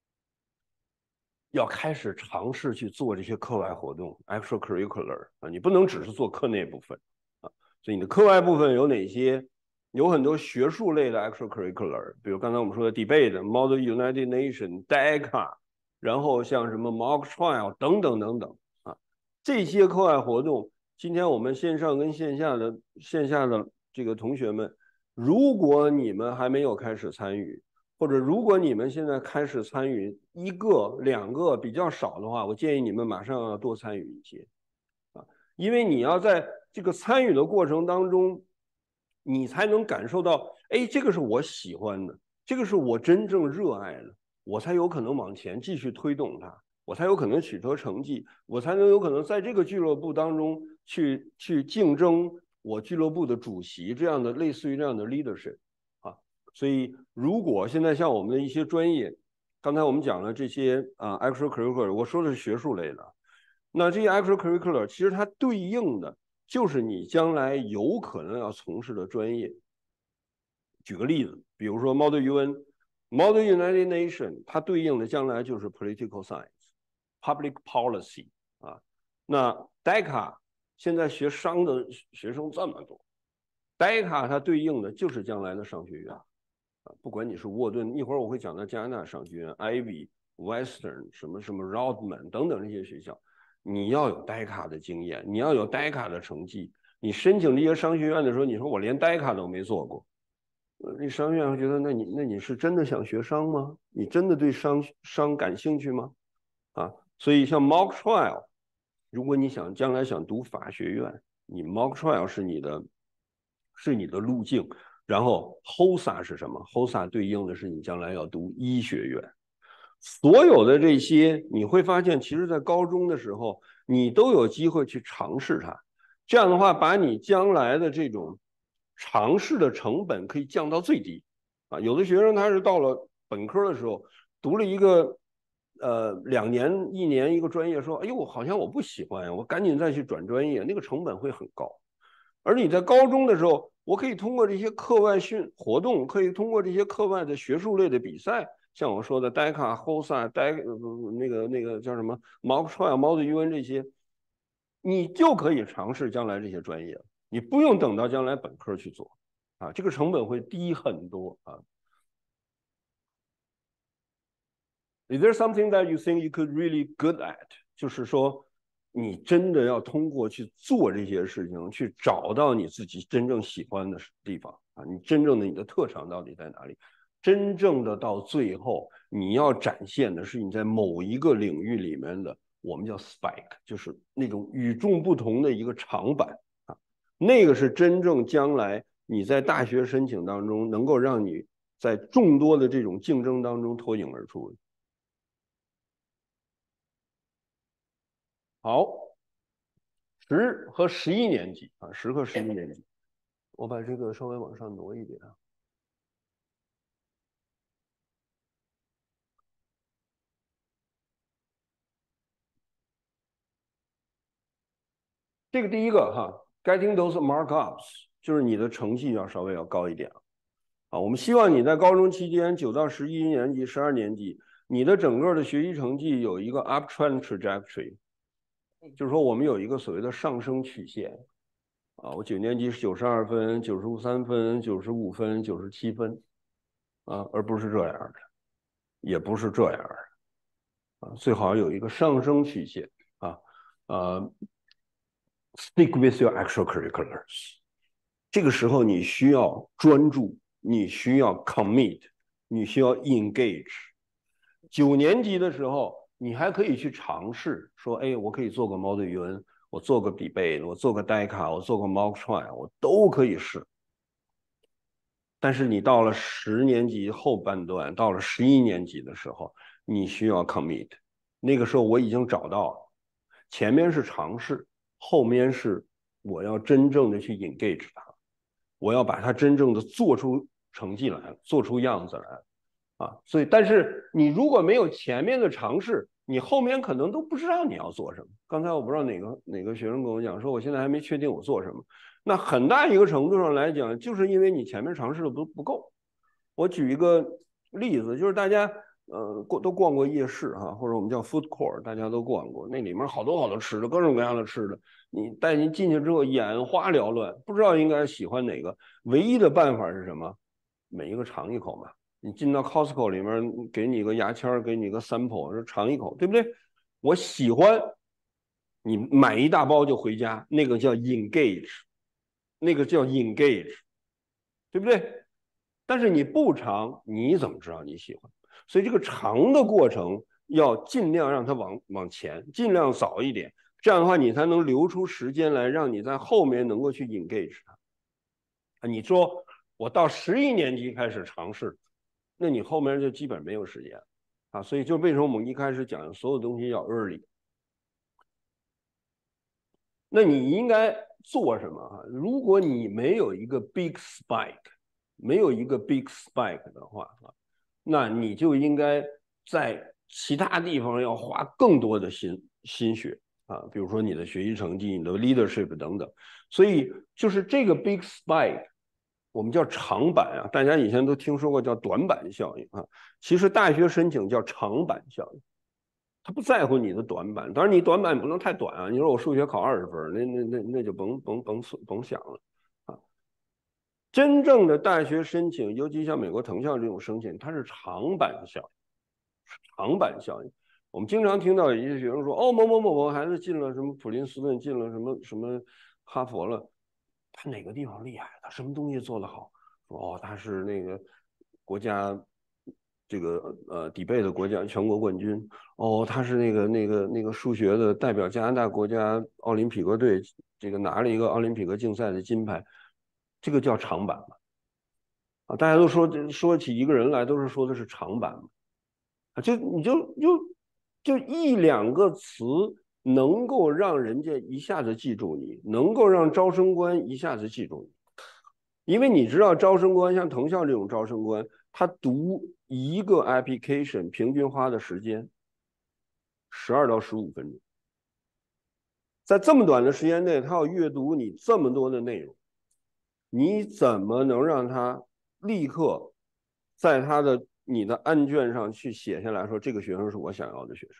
要开始尝试去做这些课外活动 extracurricular 啊，你不能只是做课内部分啊，所以你的课外部分有哪些？有很多学术类的 extracurricular，比如刚才我们说的 debate、Model United Nation、DECA，然后像什么 mock trial 等等等等啊，这些课外活动，今天我们线上跟线下的这个同学们，如果你们还没有开始参与，或者如果你们现在开始参与1个、2个比较少的话，我建议你们马上要多参与一些啊，因为你要在这个参与的过程当中，你才能感受到，哎，这个是我喜欢的，这个是我真正热爱的，我才有可能往前继续推动它，我才有可能取得成绩，我才能有可能在这个俱乐部当中去竞争我俱乐部的主席这样的类似于这样的 leadership。所以，如果现在像我们的一些专业，刚才我们讲了这些extracurricular，我说的是学术类的，那这些 extracurricular 其实它对应的就是你将来有可能要从事的专业。举个例子，比如说 Model UN、Model United Nation， 它对应的将来就是 political science、public policy 啊。那 DECA 现在学商的学生这么多，DECA 它对应的就是将来的商学院。不管你是沃顿，一会儿我会讲到加拿大商学院、Ivy、Western 什么什么 Rodman 等等这些学校，你要有 DECA 的经验，你要有 DECA 的成绩。你申请这些商学院的时候，你说我连 DECA 都没做过，那商学院会觉得，那你是真的想学商吗？你真的对商感兴趣吗？啊，所以像 mock trial，如果你将来想读法学院，你 mock trial 是你的路径。然后 HOSA 是什么 ？HOSA 对应的是你将来要读医学院。所有的这些，你会发现，其实在高中的时候，你都有机会去尝试它。这样的话，把你将来的这种尝试的成本可以降到最低。啊，有的学生他是到了本科的时候，读了一个2年、1年一个专业，说，哎呦，好像我不喜欢呀，我赶紧再去转专业，那个成本会很高。而你在高中的时候，我可以通过这些课外活动，可以通过这些课外的学术类的比赛，像我说的 DECA、HOSA、那个叫什么 mock trial、Model UN 这些，你就可以尝试将来这些专业，你不用等到将来本科去做，啊，这个成本会低很多啊。Is there something that you think you could really good at？ 就是说，你真的要通过去做这些事情，去找到你自己真正喜欢的地方啊，你真正的你的特长到底在哪里？真正的到最后，你要展现的是你在某一个领域里面的我们叫 spike， 就是那种与众不同的一个长板啊，那个是真正将来你在大学申请当中能够让你在众多的这种竞争当中脱颖而出的。好，10和11年级啊，10和11年级，我把这个稍微往上挪一点啊。这个第一个哈 ，getting those markups， 就是你的成绩要稍微要高一点啊。我们希望你在高中期间9到11年级、12年级，你的整个的学习成绩有一个 uptrend trajectory， 就是说我们有一个所谓的上升曲线啊。我9年级是92分、93分、95分、97分啊，而不是这样的，也不是这样的啊，最好有一个上升曲线啊。Stick with your extracurriculars。这个时候你需要专注，你需要 commit， 你需要 engage。9年级的时候，你还可以去尝试说，哎，我可以做个 model 语文，我做个 debate， 我做个 DICA， 我做个 mock trial， 我都可以试。但是你到了10年级后半段，到了11年级的时候，你需要 commit。那个时候我已经找到了，前面是尝试，后面是我要真正的去 engage 它，我要把它真正的做出成绩来，做出样子来啊。所以，但是你如果没有前面的尝试，你后面可能都不知道你要做什么。刚才我不知道哪个学生跟我讲说，我现在还没确定我做什么。那很大一个程度上来讲，就是因为你前面尝试的不够。我举一个例子，就是大家都逛过夜市哈，或者我们叫 food court， 大家都逛过，那里面好多好多吃的，各种各样的吃的。你带你进去之后眼花缭乱，不知道应该喜欢哪个。唯一的办法是什么？每一个尝一口嘛。你进到 Costco 里面，给你个牙签，给你个 sample， 尝一口，对不对？我喜欢，你买一大包就回家，那个叫 engage， 那个叫 engage， 对不对？但是你不尝，你怎么知道你喜欢？所以这个尝的过程要尽量让它往前，尽量早一点，这样的话你才能留出时间来，让你在后面能够去 engage 它。啊，你说我到11年级开始尝试，那你后面就基本没有时间啊。所以就为什么我们一开始讲所有东西要 early。那你应该做什么啊？如果你没有一个 big spike， 没有一个 big spike 的话啊，那你就应该在其他地方要花更多的心血啊，比如说你的学习成绩、你的 leadership 等等。所以就是这个 big spike， 我们叫长板啊，大家以前都听说过叫短板效应啊，其实大学申请叫长板效应。他不在乎你的短板，当然你短板不能太短啊。你说我数学考20分，那就甭想了啊。真正的大学申请，尤其像美国藤校这种申请，它是长板效应，长板效应。我们经常听到有一些学生说，哦，某某某某孩子进了什么普林斯顿，进了什么哈佛了，他哪个地方厉害？他什么东西做得好？哦，他是那个国家这个debate 的国家全国冠军。哦，他是那个数学的代表加拿大国家奥林匹克队，这个拿了一个奥林匹克竞赛的金牌，这个叫长板嘛？啊，大家都说起一个人来，都是说的是长板嘛？啊，就一两个词能够让人家一下子记住你，能够让招生官一下子记住你。因为你知道招生官像藤校这种招生官，他读一个 application 平均花的时间12到15分钟，在这么短的时间内，他要阅读你这么多的内容，你怎么能让他立刻在你的案卷上去写下来说这个学生是我想要的学生？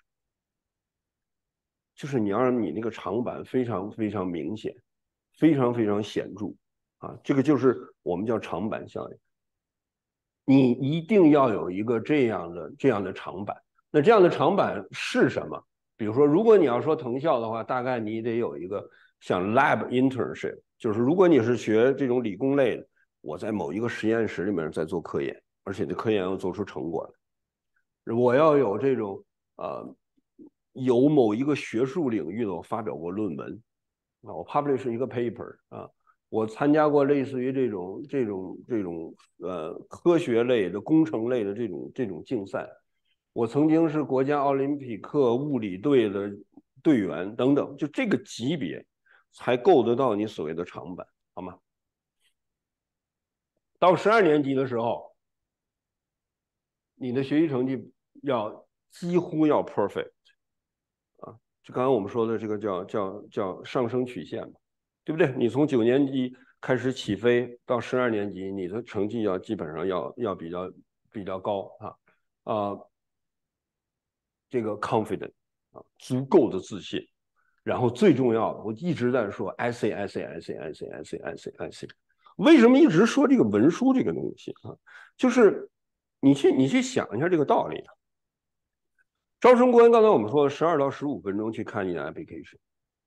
就是你要让你那个长板非常非常明显，非常非常显著啊，这个就是我们叫长板效应。你一定要有一个这样的长板。那这样的长板是什么？比如说，如果你要说藤校的话，大概你得有一个像 lab internship， 就是如果你是学这种理工类的，我在某一个实验室里面在做科研，而且这科研要做出成果来。我要有这种有某一个学术领域的我发表过论文啊，我 publish 一个 paper 啊，我参加过类似于这种科学类的、工程类的这种竞赛，我曾经是国家奥林匹克物理队的队员等等，就这个级别才够得到你所谓的长板，好吗？到12年级的时候，你的学习成绩几乎要 perfect 啊，就刚刚我们说的这个叫上升曲线嘛，对不对？你从9年级开始起飞到12年级，你的成绩基本上要比较高这个 confident 啊，足够的自信。然后最重要的，我一直在说 essay，为什么一直说这个文书这个东西啊？就是你去想一下这个道理啊。招生官刚才我们说12到15分钟去看你的 application，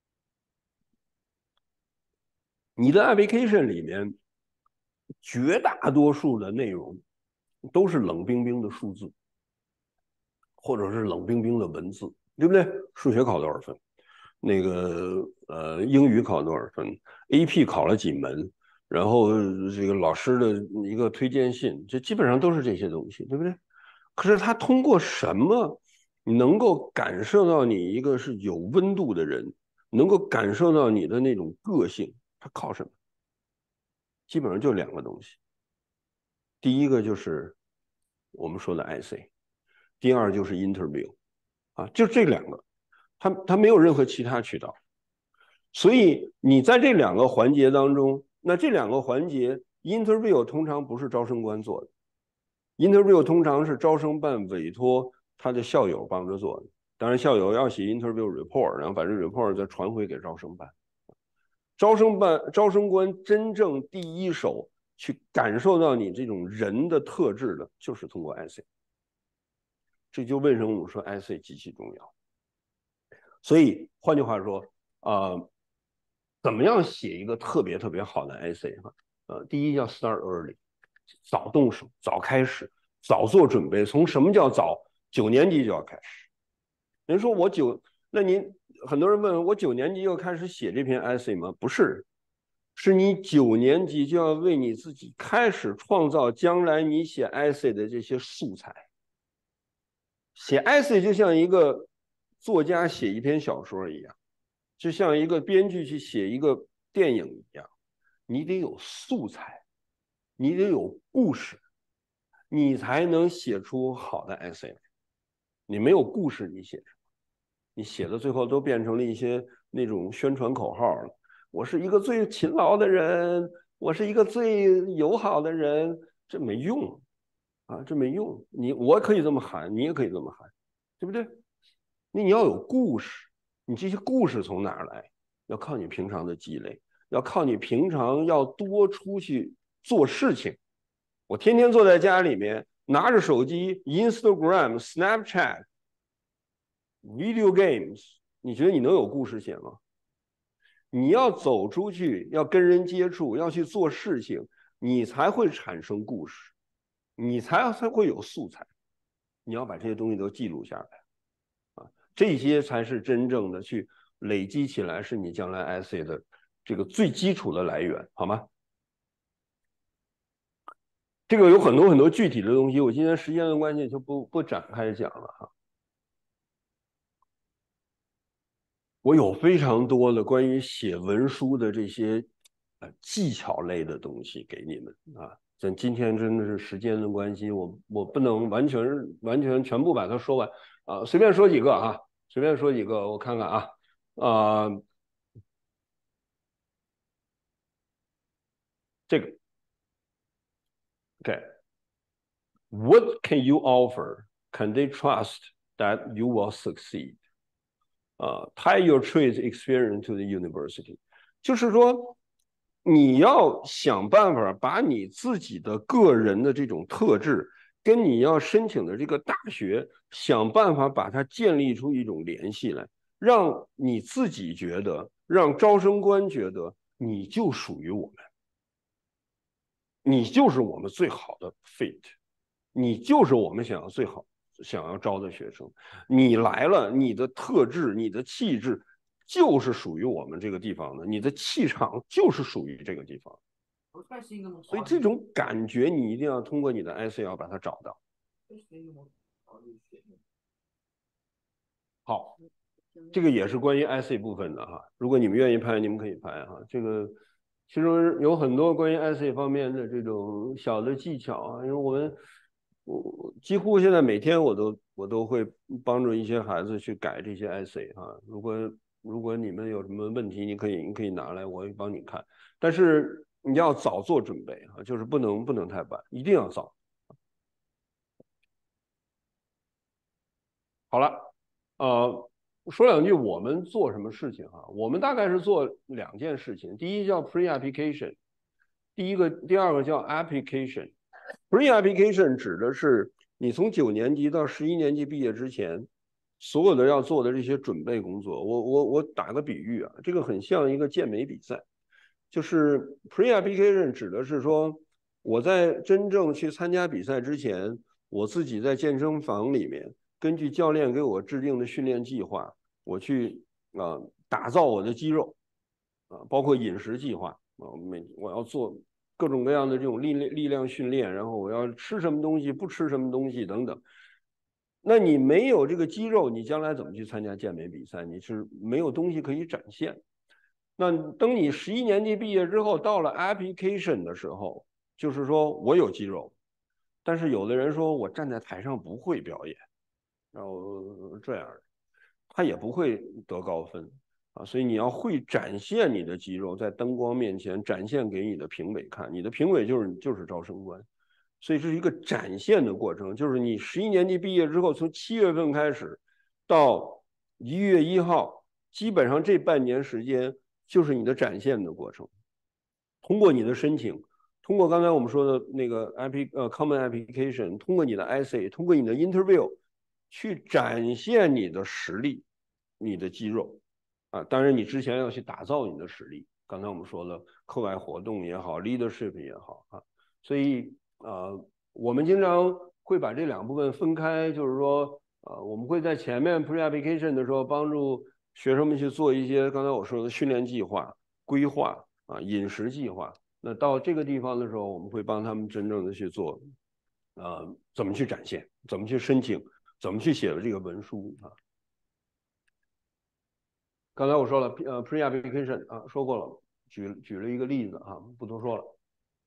你的 application 里面绝大多数的内容都是冷冰冰的数字，或者是冷冰冰的文字，对不对？数学考多少分？那个英语考多少分 ？AP 考了几门？然后这个老师的一个推荐信，这基本上都是这些东西，对不对？可是他通过什么能够感受到你一个是有温度的人，能够感受到你的那种个性？他靠什么？基本上就2个东西。第一个就是我们说的 essay， 第二就是 interview， 啊，就这2个，他没有任何其他渠道。所以你在这2个环节当中，那这2个环节 interview 通常不是招生官做的 ，interview 通常是招生办委托他的校友帮着做的。当然，校友要写 interview report， 然后把这 report 再传回给招生办。招生官真正第一手去感受到你这种人的特质的，就是通过 essay。这就为什么我们说 essay 极其重要。所以换句话说，怎么样写一个特别特别好的 essay 第一要 start early， 早动手，早开始，早做准备。从什么叫早？9年级就要开始。人说那您很多人问我9年级又开始写这篇 essay 吗？不是，是你9年级就要为你自己开始创造将来你写 essay 的这些素材。写 essay 就像一个作家写一篇小说一样，就像一个编剧去写一个电影一样，你得有素材，你得有故事，你才能写出好的 essay。你没有故事，你写什么？你写的最后都变成了一些那种宣传口号了。我是一个最勤劳的人，我是一个最友好的人，这没用啊，这没用。我可以这么喊，你也可以这么喊，对不对？你要有故事，你这些故事从哪儿来？要靠你平常的积累，要靠你平常要多出去做事情。我天天坐在家里面，拿着手机 ，Instagram、Snapchat、video games， 你觉得你能有故事写吗？你要走出去，要跟人接触，要去做事情，你才会产生故事，你才会有素材。你要把这些东西都记录下来。这些才是真正的去累积起来，是你将来 essay 的这个最基础的来源，好吗？这个有很多很多具体的东西，我今天时间的关系就不展开讲了哈。我有非常多的关于写文书的这些技巧类的东西给你们啊。但今天真的是时间的关系，我不能完全全部把它说完啊，随便说几个啊，随便说几个，我看看这个 OK。What can you offer? Can they trust that you will succeed? Tie your trade experience to the university， 就是说，你要想办法把你自己的个人的这种特质跟你要申请的这个大学想办法把它建立出一种联系来，让你自己觉得，让招生官觉得你就属于我们，你就是我们最好的 fit。你就是我们想要最好想要招的学生。你来了，你的特质、你的气质就是属于我们这个地方的，你的气场就是属于这个地方。所以这种感觉你一定要通过你的 IC 要把它找到。好，这个也是关于 IC 部分的哈。如果你们愿意拍，你们可以拍哈。这个其实有很多关于 IC 方面的这种小的技巧啊，因为我几乎现在每天我都会帮助一些孩子去改这些 IC 哈。如果你们有什么问题，你可以拿来，我会帮你看。但是你要早做准备啊，就是不能太晚，一定要早。好了，说两句我们做什么事情哈？我们大概是做两件事情，第一叫 pre-application，第二个叫 application。pre-application 指的是你从9年级到11年级毕业之前，所有的要做的这些准备工作。我打个比喻啊，这个很像一个健美比赛，就是 pre-application 指的是说我在真正去参加比赛之前，我自己在健身房里面。根据教练给我制定的训练计划，我去打造我的肌肉包括饮食计划我要做各种各样的这种力量训练，然后我要吃什么东西，不吃什么东西等等。那你没有这个肌肉，你将来怎么去参加健美比赛？你是没有东西可以展现。那等你11年级毕业之后，到了 application 的时候，就是说我有肌肉，但是有的人说我站在台上不会表演。然后这样他也不会得高分啊。所以你要会展现你的肌肉，在灯光面前展现给你的评委看，你的评委就是招生官。所以这是一个展现的过程，就是你11年级毕业之后，从7月份开始到1月1号，基本上这半年时间就是你的展现的过程。通过你的申请，通过刚才我们说的那个common application，通过你的 essay，通过你的 interview，去展现你的实力，你的肌肉啊。当然，你之前要去打造你的实力。刚才我们说了，课外活动也好，leadership 也好啊。所以我们经常会把这两部分分开，就是说我们会在前面 pre-application 的时候帮助学生们去做一些刚才我说的训练计划、规划啊、饮食计划。那到这个地方的时候，我们会帮他们真正的去做，怎么去展现，怎么去申请，怎么去写的这个文书啊。刚才我说了pre-application 啊，说过了，举了一个例子啊，不多说了。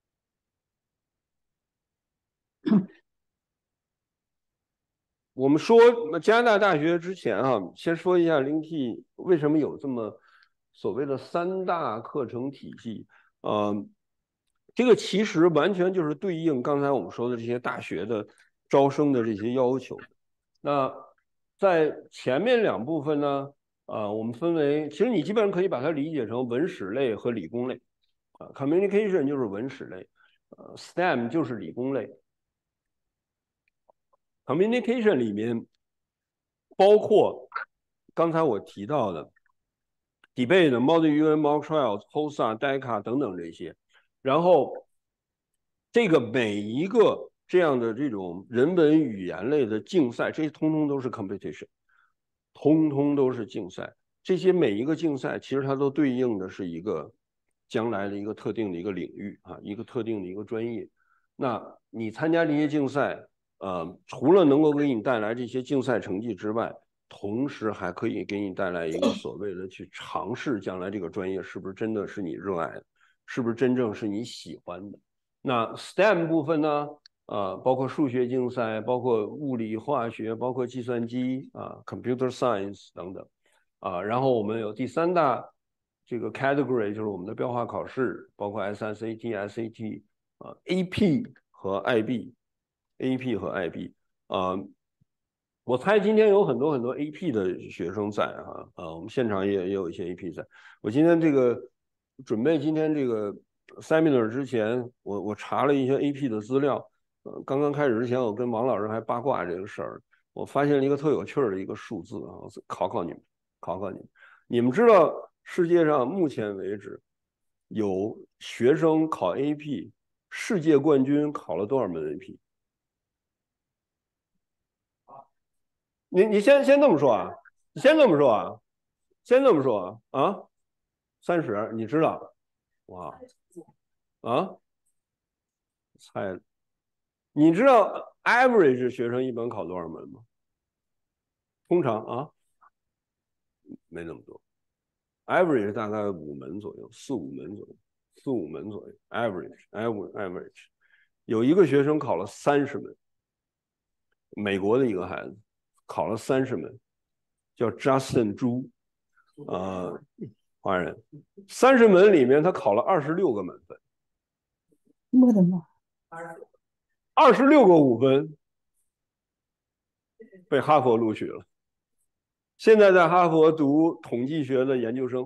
我们说加拿大大学之前啊，先说一下LingT为什么有这么所谓的3大课程体系。这个其实完全就是对应刚才我们说的这些大学的招生的这些要求。那在前面2部分呢，我们分为，其实你基本上可以把它理解成文史类和理工类。communication 就是文史类，STEM 就是理工类。communication 里面包括刚才我提到的 debate、model UN、mock trial、HOSA、DECA 等等这些。然后这个每一个这样的这种人文语言类的竞赛，这些通通都是 competition， 通通都是竞赛。这些每一个竞赛，其实它都对应的是一个将来的一个特定的一个领域啊，一个特定的一个专业。那你参加这些竞赛，除了能够给你带来这些竞赛成绩之外，同时还可以给你带来一个所谓的去尝试将来这个专业是不是真的是你热爱的，是不是真正是你喜欢的。那 STEM 部分呢，包括数学竞赛，包括物理、化学，包括计算机computer science 等等然后我们有第3大这个 category 就是我们的标化考试，包括 SAT、SAT AP 和 IB，AP 和 IB 我猜今天有很多很多 AP 的学生在我们现场也有一些 AP 在。我今天这个准备今天这个 seminar 之前，我查了一些 AP 的资料。刚刚开始之前，我跟王老师还八卦这个事儿，我发现了一个特有趣的一个数字考考你们，考考你们。你们知道世界上目前为止有学生考 AP 世界冠军考了多少门 AP？ 你先这么说啊，你先这么说啊，先这么说啊30，你知道？哇啊，猜，你知道 average 学生一般考多少门吗？通常啊，没那么多，average 大概5门左右，4、5门左右，4、5门左右，average。有一个学生考了30门，美国的一个孩子考了30门，叫 Justin 朱，华人，30门里面他考了26个满分， 我的妈 26个5分，被哈佛录取了，现在在哈佛读统计学的研究生。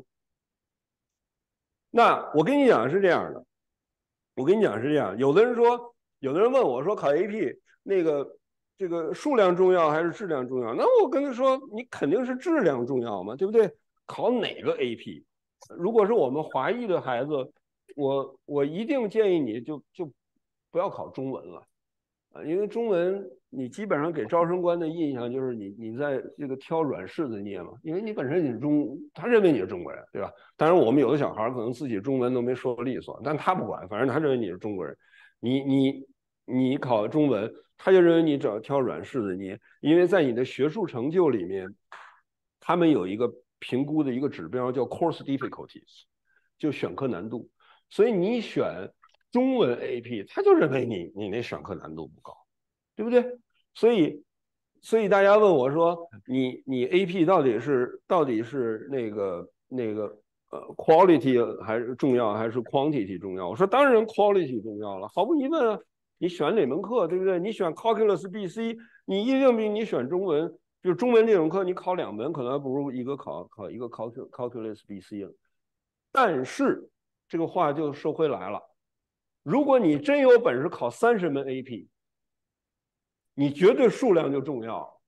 那我跟你讲是这样的，我跟你讲是这样，有的人问我说考 AP 那个这个数量重要还是质量重要？那我跟他说，你肯定是质量重要嘛，对不对？考哪个 AP？如果是我们华裔的孩子，我一定建议你就不要考中文了。因为中文你基本上给招生官的印象就是你在这个挑软柿子捏嘛，因为你本身你是他认为你是中国人，对吧？当然我们有的小孩可能自己中文都没说利索，但他不管，反正他认为你是中国人，你考中文，他就认为你只要挑软柿子捏，因为在你的学术成就里面，他们有一个评估的一个指标叫 course difficulties， 就选课难度，所以你选中文 AP， 他就认为你那选课难度不高，对不对？所以大家问我说，你 AP 到底是那个quality 还是重要还是 quantity 重要？我说当然 quality 重要了，毫无疑问啊。你选哪门课，对不对？你选 Calculus BC，你一定比你选中文，就是中文这种课，你考2门可能还不如一个考一个 Calculus BC 了。但是这个话就说回来了。如果你真有本事考30门 AP， 你绝对数量就重要，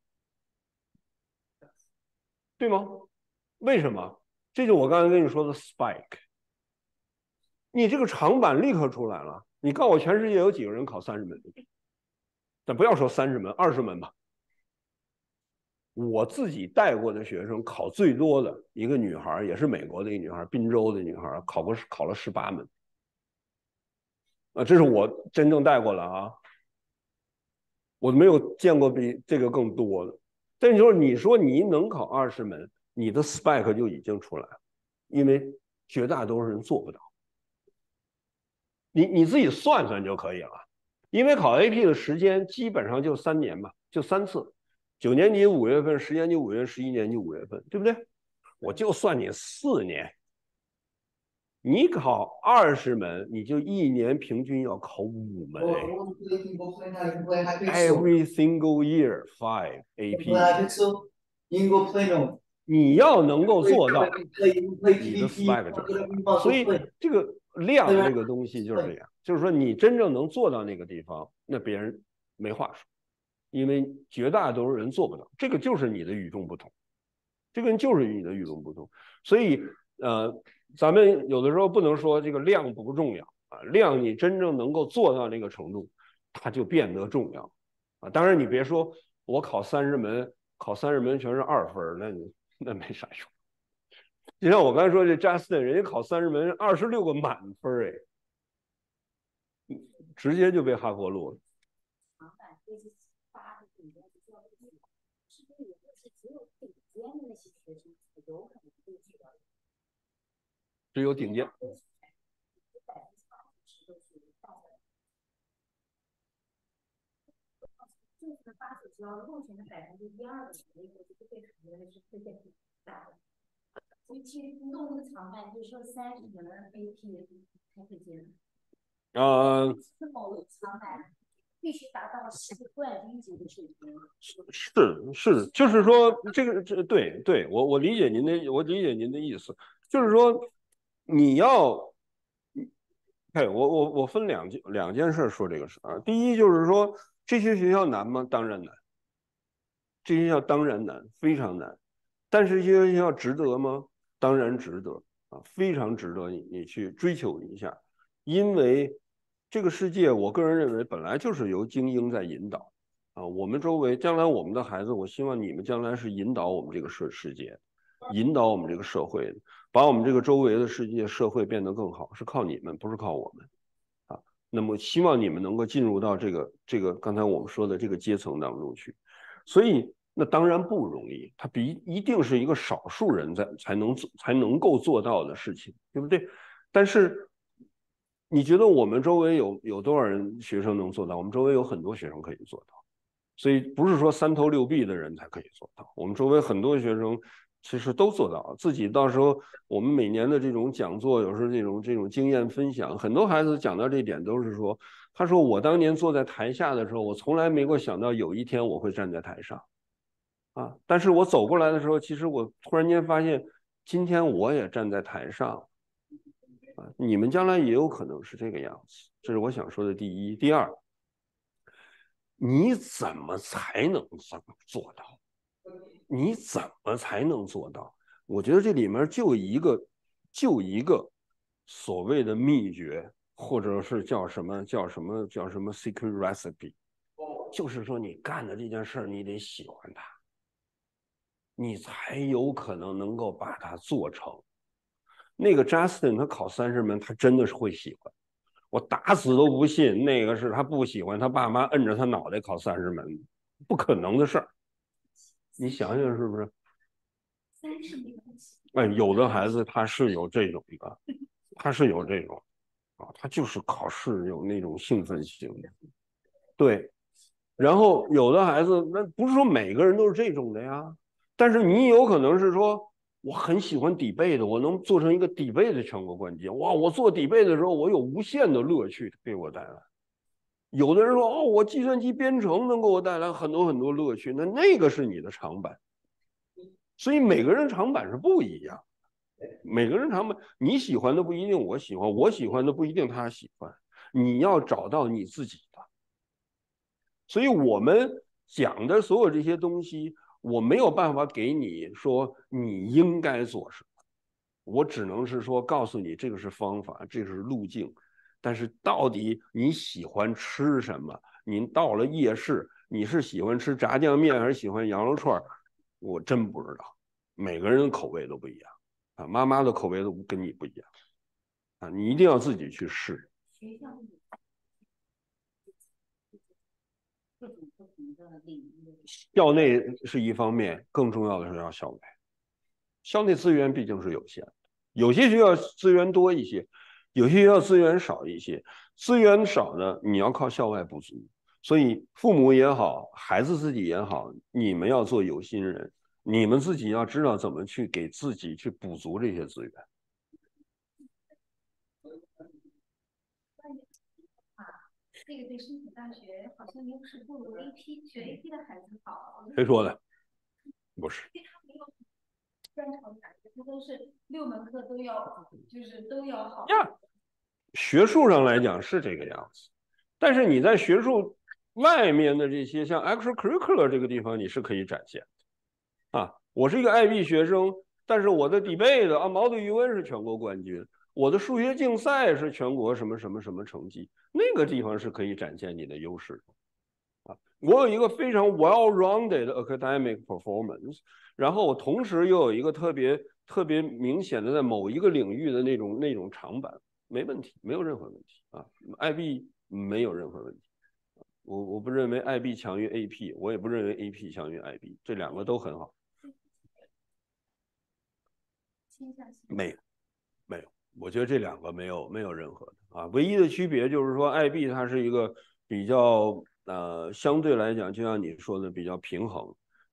对吗？为什么？这就我刚才跟你说的 spike， 你这个长板立刻出来了。你告诉我全世界有几个人考30门 AP？ 咱不要说30门，20门吧。我自己带过的学生考最多的一个女孩，也是美国的一个女孩，宾州的女孩，考了18门。这是我真正带过了啊。我没有见过比这个更多的。但你说你能考20门，你的 spike 就已经出来了，因为绝大多数人做不到。你自己算算就可以了，因为考 AP 的时间基本上就3年吧，就3次，9年级5月份，10年级5月份，11年级5月份，对不对？我就算你4年，你考20门，你就1年平均要考5门。Every single year 5 AP。你要能够做到，你的 spike 就出来了。所以这个量这个东西就是这样，就是说你真正能做到那个地方，那别人没话说，因为绝大多数人做不到。这个就是你的与众不同，这个就是你的与众不同。所以咱们有的时候不能说这个量不重要啊，量你真正能够做到那个程度，它就变得重要啊。当然你别说我考30门，考30门全是2分，那没啥用。就像我刚才说这 Justin， 人家考30门26个满分，哎，直接就被哈佛录了。只有顶尖。 就是80%只要落选的1%的那个就被考虑的是推荐挺大的。所以其实弄那个长板，就是说30门 AP 才推荐。这么长板必须达到世界冠军级的水平。 是，就是说对，我理解您的意思，就是说你要，我分两件事说这个事啊。第一就是说这些学校难吗？当然难，这些学校当然难，非常难。但是这些学校值得吗？当然值得啊，非常值得你去追求一下，因为这个世界，我个人认为本来就是由精英在引导啊，我们周围将来我们的孩子，我希望你们将来是引导我们这个世界，引导我们这个社会的，把我们这个周围的世界社会变得更好，是靠你们，不是靠我们啊。那么希望你们能够进入到这个刚才我们说的这个阶层当中去，所以那当然不容易，它一定是一个少数人才能够做到的事情，对不对？但是你觉得我们周围有多少人学生能做到？我们周围有很多学生可以做到。所以不是说三头六臂的人才可以做到，我们周围很多学生其实都做到了。自己到时候我们每年的这种讲座，有时候这种经验分享，很多孩子讲到这点都是说，他说我当年坐在台下的时候，我从来没过想到有一天我会站在台上啊。但是我走过来的时候，其实我突然间发现，今天我也站在台上啊。你们将来也有可能是这个样子，这是我想说的第一。第二，你怎么才能做到？你怎么才能做到？我觉得这里面就一个所谓的秘诀，或者是叫什么 secret recipe，就是说你干的这件事儿，你得喜欢它，你才有可能能够把它做成。那个 Justin 他考30门，他真的是会喜欢。我打死都不信那个是他不喜欢，他爸妈摁着他脑袋考30门，不可能的事儿。你想想是不是？哎，有的孩子他是有这种的，他是有这种啊，他就是考试有那种兴奋性的，对。然后有的孩子，那不是说每个人都是这种的呀，但是你有可能是说，我很喜欢底背的，我能做成一个底背的全国冠军。哇，我做底背的时候，我有无限的乐趣给我带来。有的人说，哦，我计算机编程能给我带来很多很多乐趣，那个是你的长板。所以每个人长板是不一样，每个人长板你喜欢的不一定我喜欢，我喜欢的不一定他喜欢，你要找到你自己的。所以我们讲的所有这些东西，我没有办法给你说你应该做什么，我只能是说告诉你这个是方法，这个是路径。但是到底你喜欢吃什么？您到了夜市，你是喜欢吃炸酱面还是喜欢羊肉串？我真不知道，每个人的口味都不一样啊，妈妈的口味都跟你不一样啊，你一定要自己去试。 学校各种不同的领域， 校内是一方面，更重要的是要校外。校内资源毕竟是有限的，有些学校资源多一些，有些学校资源少一些。资源少呢，你要靠校外补足。所以父母也好，孩子自己也好，你们要做有心人，你们自己要知道怎么去给自己去补足这些资源。 这个对申请大学好像优势不如 AP 学 AP 的孩子好。 谁说的？不是。 他没有专长哪个，他都是6门课都要，就是都要好。 呀，学术上来讲是这个样子，但是你在学术外面的这些像 extracurricular 这个地方，你是可以展现啊。我是一个 IB 学生，但是我的 debate 啊，毛的语文是全国冠军，我的数学竞赛是全国什么什么什么成绩，那个地方是可以展现你的优势啊。我有一个非常 well-rounded academic performance，然后我同时又有一个特别明显的在某一个领域的那种长板，没问题，没有任何问题啊。IB 没有任何问题，我不认为 IB 强于 AP， 我也不认为 AP 强于 IB， 这两个都很好。没有，没有，我觉得这两个没有任何的啊，唯一的区别就是说，IB 它是一个比较相对来讲，就像你说的比较平衡，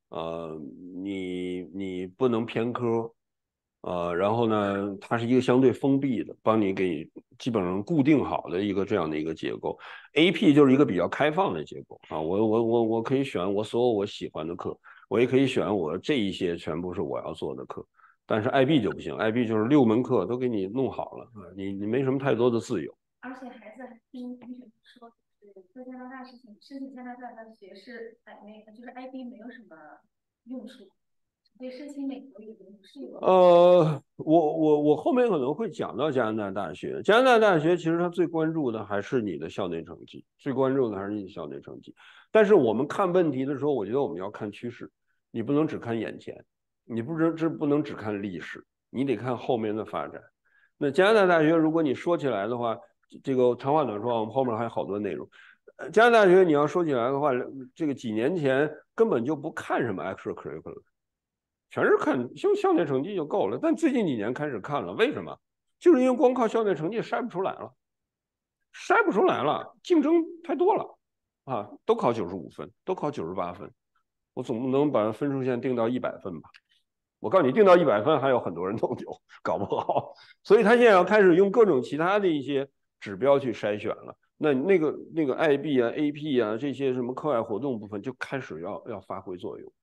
你不能偏科，然后呢，它是一个相对封闭的，帮你给基本上固定好的一个这样的一个结构。AP 就是一个比较开放的结构啊，我可以选我所有我喜欢的课，我也可以选我这一些全部是我要做的课。但是 IB 就不行，IB 就是6门课都给你弄好了，你没什么太多的自由。 而且孩子还听同学说，在加拿大申请加拿大的学士，那个就是 IB 没有什么用处， 对，申请美国也是有。 我后面可能会讲到加拿大大学。加拿大大学其实它最关注的还是你的校内成绩，最关注的还是你的校内成绩。但是我们看问题的时候，我觉得我们要看趋势，你不能只看眼前，你不能只看历史，你得看后面的发展。那加拿大大学，如果你说起来的话，这个长话短说，我们后面还有好多内容。加拿大大学你要说起来的话，这个几年前根本就不看什么 extracurricular。全是看就校内成绩就够了，但最近几年开始看了，为什么？就是因为光靠校内成绩筛不出来了，筛不出来了，竞争太多了啊，都考95分，都考98分，我总不能把分数线定到100分吧？我告诉你，定到100分还有很多人都有，搞不好。所以他现在要开始用各种其他的一些指标去筛选了。那个 IB 啊、AP 啊这些什么课外活动部分就开始要发挥作用。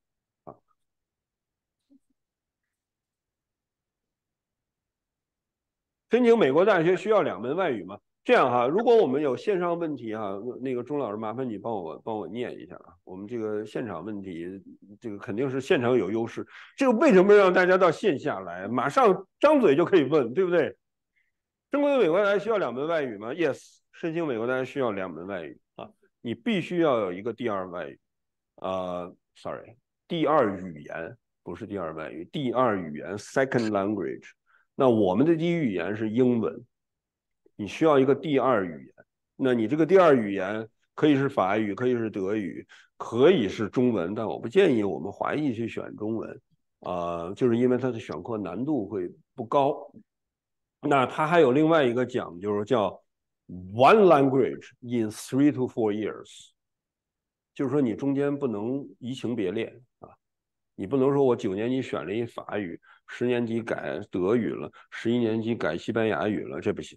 申请美国大学需要2门外语吗？这样哈，如果我们有线上问题哈，那个钟老师麻烦你帮我念一下啊。我们这个现场问题，这个肯定是现场有优势。这个为什么让大家到线下来，马上张嘴就可以问，对不对？中国的美国大学需要2门外语吗 ？Yes， 申请美国大学需要2门外语啊，你必须要有一个第二外语，sorry， 第二语言不是第二外语，第二语言 second language。那我们的第一语言是英文，你需要一个第二语言。那你这个第二语言可以是法语，可以是德语，可以是中文，但我不建议我们华裔去选中文，就是因为它的选课难度会不高。那它还有另外一个讲究叫 one language in 3 to 4 years， 就是说你中间不能移情别恋啊。你不能说我9年级选了一法语，10年级改德语了，11年级改西班牙语了，这不行。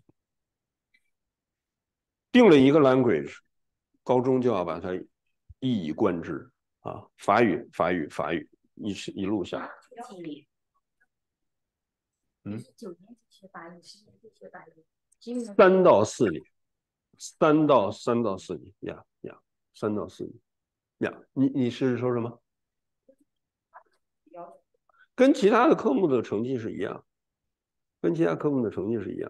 定了一个 language， 高中就要把它一以贯之啊，法语，法语，法语，一路下。 9年级学法语，10年级学法语 ，3到4年，3到4年呀，3到4年呀，你是说什么？跟其他的科目的成绩是一样，跟其他科目的成绩是一样。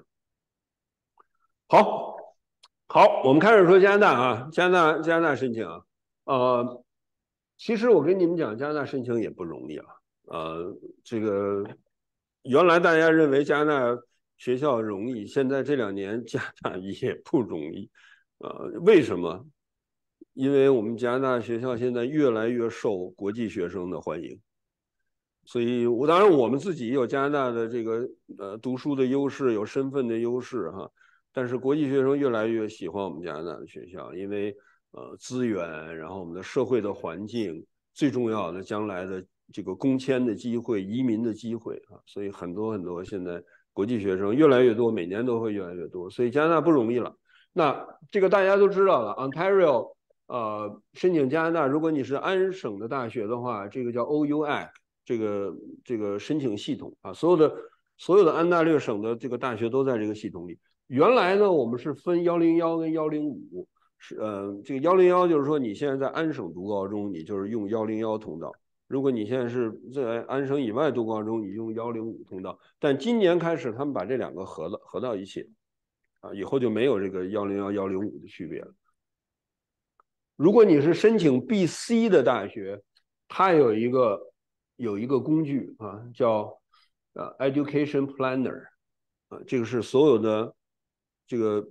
好，好，我们开始说加拿大啊，加拿大申请啊，其实我跟你们讲，加拿大申请也不容易啊，这个原来大家认为加拿大学校容易，现在这2年加拿大也不容易，为什么？因为我们加拿大学校现在越来越受国际学生的欢迎。所以，当然我们自己有加拿大的这个读书的优势，有身份的优势哈。但是国际学生越来越喜欢我们加拿大的学校，因为资源，然后我们的社会的环境，最重要的将来的这个工签的机会、移民的机会啊。所以很多现在国际学生越来越多，每年都会越来越多。所以加拿大不容易了。那这个大家都知道了 ，Ontario 申请加拿大，如果你是安省的大学的话，这个叫 OUAC。这个申请系统啊，所有的安大略省的这个大学都在这个系统里。原来呢，我们是分101跟105，这个101就是说你现在在安省读高中，你就是用101通道；如果你现在是在安省以外读高中，你用105通道。但今年开始，他们把这2个合到一起，啊，以后就没有这个101、105的区别了。如果你是申请 BC 的大学，它有一个工具啊，叫Education Planner 啊，这个是所有的这个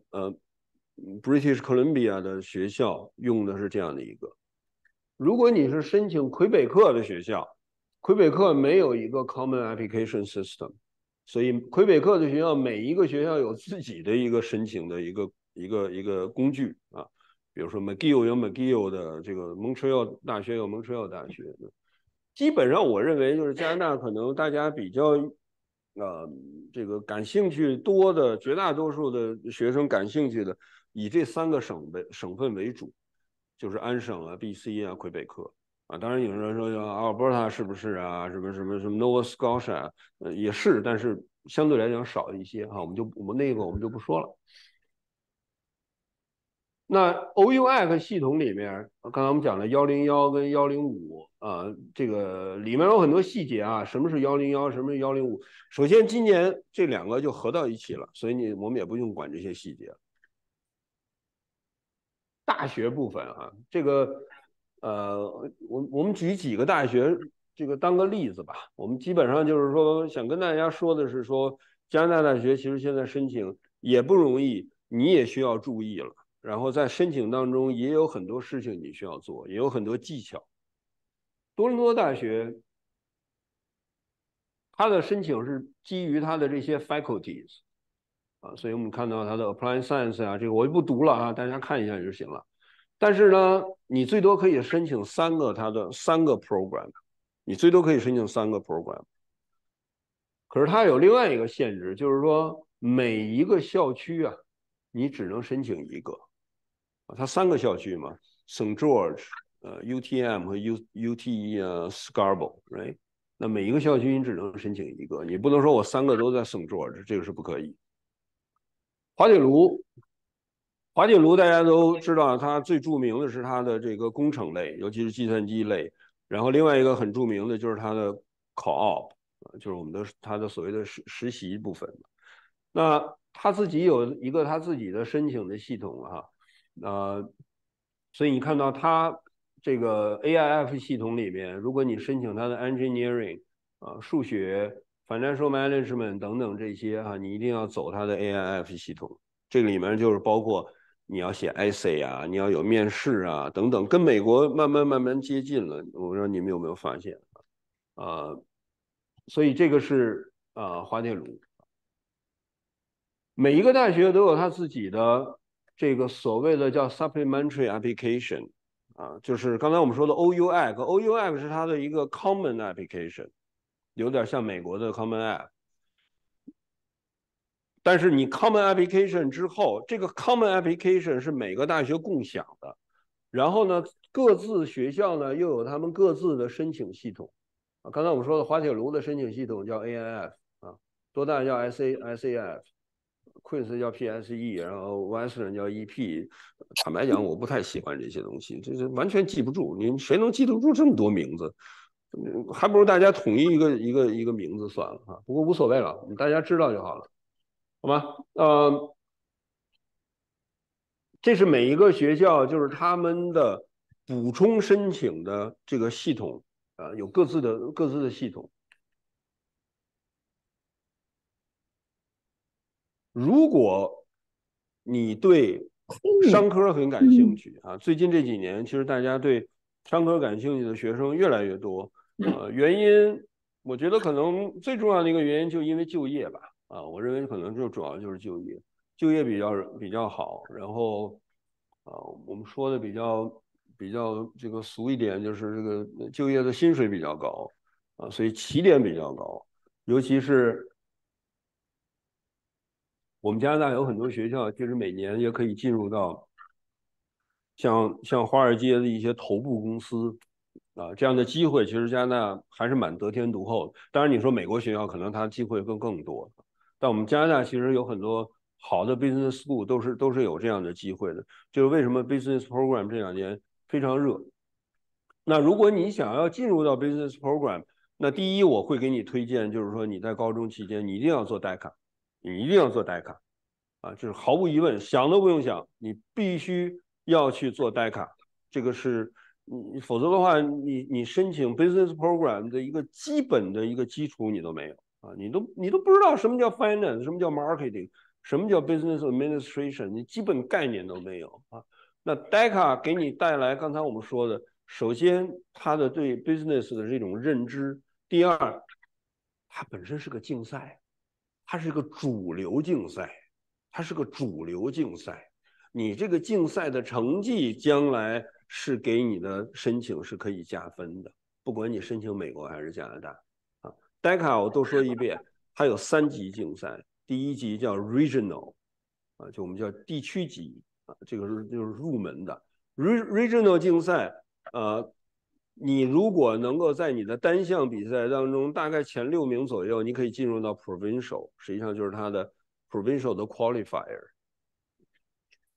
British Columbia 的学校用的是这样的一个。如果你是申请魁北克的学校，魁北克没有一个 Common Application System， 所以魁北克的学校每一个学校有自己的一个申请的一个工具啊，比如说 McGill 有 McGill 的，这个蒙特利尔大学有蒙特利尔大学的。基本上我认为就是加拿大可能大家比较这个感兴趣多的绝大多数的学生感兴趣的，以这3个省份为主，就是安省啊、BC 啊、魁北克啊。当然有人说阿尔伯塔是不是啊？什么 Nova Scotia 也是，但是相对来讲少一些啊。我们那个就不说了。 那 OUX 系统里面，刚才我们讲了101跟105啊，这个里面有很多细节啊，什么是101，什么是105。首先，今年这两个就合到一起了，所以我们也不用管这些细节。大学部分啊，这个我们举几个大学这个当个例子吧。我们基本上就是说，想跟大家说的是说，加拿大大学其实现在申请也不容易，你也需要注意了。然后在申请当中也有很多事情你需要做，也有很多技巧。多伦多大学它的申请是基于它的这些 faculties 啊，所以我们看到它的 applied science 啊，这个我就不读了啊，大家看一下就行了。但是呢，你最多可以申请它的三个 program，你最多可以申请3个 program。可是它有另外一个限制，就是说每一个校区啊，你只能申请一个啊。它3个校区嘛，St. George、UTM 和 UTE Scarborough，right？那每一个校区你只能申请一个，你不能说我3个都在 St. George，这个是不可以。滑铁卢滑铁卢大家都知道，它最著名的是它的这个工程类，尤其是计算机类。然后另外一个很著名的就是它的考 op，就是它的所谓的实习部分。那他自己有一个他自己的申请的系统哈，所以你看到它这个 AIF 系统里面，如果你申请它的 engineering 数学、financial management 等等这些啊，你一定要走它的 AIF 系统。这个里面就是包括你要写 essay 啊，你要有面试啊等等，跟美国慢慢接近了。我不知道你们有没有发现啊？所以这个是滑铁卢。每一个大学都有它自己的这个所谓的叫 supplementary application 啊，就是刚才我们说的 OUX 是它的一个 common application，有点像美国的 common app。但是你 common application 之后，这个 common application 是每个大学共享的，然后呢，各自学校呢又有他们各自的申请系统啊。刚才我们说的滑铁卢的申请系统叫 AIF 啊，多大叫 SAF。Queen's 叫 PSE，然后 Western 叫 EP。坦白讲，我不太喜欢这些东西，就是完全记不住。你谁能记得住这么多名字？还不如大家统一一个名字算了哈。不过无所谓了，大家知道就好了，好吗？这是每一个学校就是他们的补充申请的这个系统啊，有各自的系统。如果你对商科很感兴趣啊，最近这几年其实大家对商科感兴趣的学生越来越多。原因我觉得可能最重要的一个原因就因为就业吧。我认为可能就主要就是就业比较好。然后我们说的比较这个俗一点，就是这个就业的薪水比较高所以起点比较高，尤其是。我们加拿大有很多学校，其实每年也可以进入到像华尔街的一些头部公司这样的机会，其实加拿大还是蛮得天独厚的。当然，你说美国学校可能它机会更多，但我们加拿大其实有很多好的 business school 都是有这样的机会的。就是为什么 business program 这2年非常热。那如果你想要进入到 business program，那第一我会给你推荐，就是说你在高中期间你一定要做 DECA，你一定要做 DECA。这是毫无疑问，想都不用想，你必须要去做 DECA。这个是否则的话，你申请 business program 的一个基本的一个基础你都没有你都不知道什么叫 finance，什么叫 marketing，什么叫 business administration，你基本概念都没有那 DECA 给你带来刚才我们说的，首先它的对 business 的这种认知，第二，它本身是个竞赛，它是个主流竞赛。它是个主流竞赛，你这个竞赛的成绩将来是给你的申请是可以加分的，不管你申请美国还是加拿大DECA 我都说一遍，它有3级竞赛，第一级叫 regional 就我们叫地区级这个就是入门的 regional 竞赛你如果能够在你的单项比赛当中大概前6名左右，你可以进入到 provincial， 实际上就是它的 provincial 的 qualifier。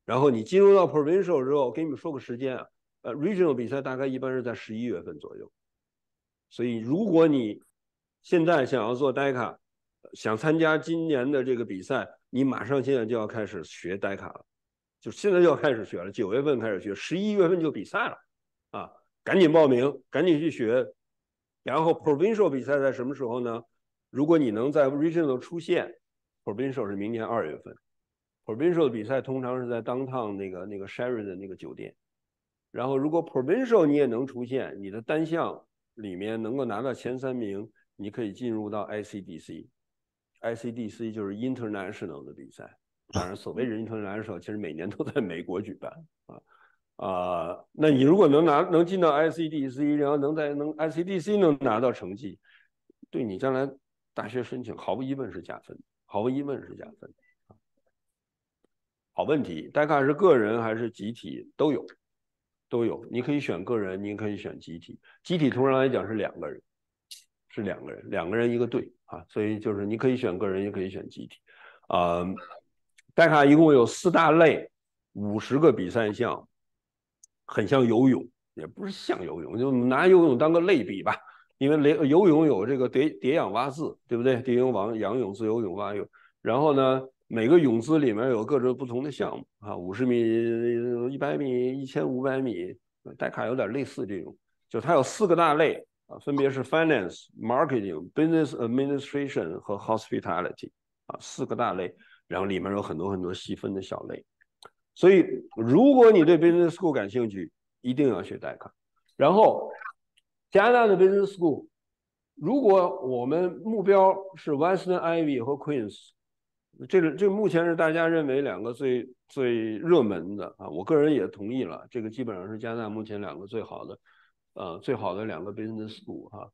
然后你进入到 provincial 之后，给你们说个时间啊，regional 比赛大概一般是在11月份左右。所以如果你现在想要做 DICA，想参加今年的这个比赛，你马上现在就要开始学 DICA 了，就现在就要开始学了，9月份开始学，11月份就比赛了啊，赶紧报名，赶紧去学。然后 provincial 比赛在什么时候呢？如果你能在 regional 出现 ，provincial 是明年2月份。provincial 的比赛通常是在 downtown 那个 Sheraton 那个酒店。然后如果 provincial 你也能出现，你的单项里面能够拿到前3名，你可以进入到 ICDC。ICDC 就是 international 的比赛，当然所谓 international 其实每年都在美国举办那你如果能进到 ICDC， 然后能 ICDC 能拿到成绩，对你将来大学申请毫无疑问是加分，毫无疑问是加分。好问题，大概是个人还是集体都有。都有，你可以选个人，你可以选集体。集体通常来讲是2个人，是2个人一个队啊，所以就是你可以选个人，也可以选集体。DICA 一共有4大类，50个比赛项，很像游泳，也不是像游泳，就拿游泳当个类比吧。因为游泳有这个蝶泳蛙自，对不对？蝶泳、仰泳、自由泳、蛙泳。然后呢，每个泳姿里面有各种不同的项目啊，50米、100米、1500米，DICA有点类似这种，就它有4个大类啊，分别是 finance、marketing、business administration 和 hospitality 啊，4个大类，然后里面有很多很多细分的小类。所以，如果你对 business school 感兴趣，一定要学 DICA。然后，加拿大的 business school，如果我们目标是 Western Ivy 和 Queens，这目前是大家认为2个最热门的啊，我个人也同意了，这个基本上是加拿大目前2个最好的2个 business school 哈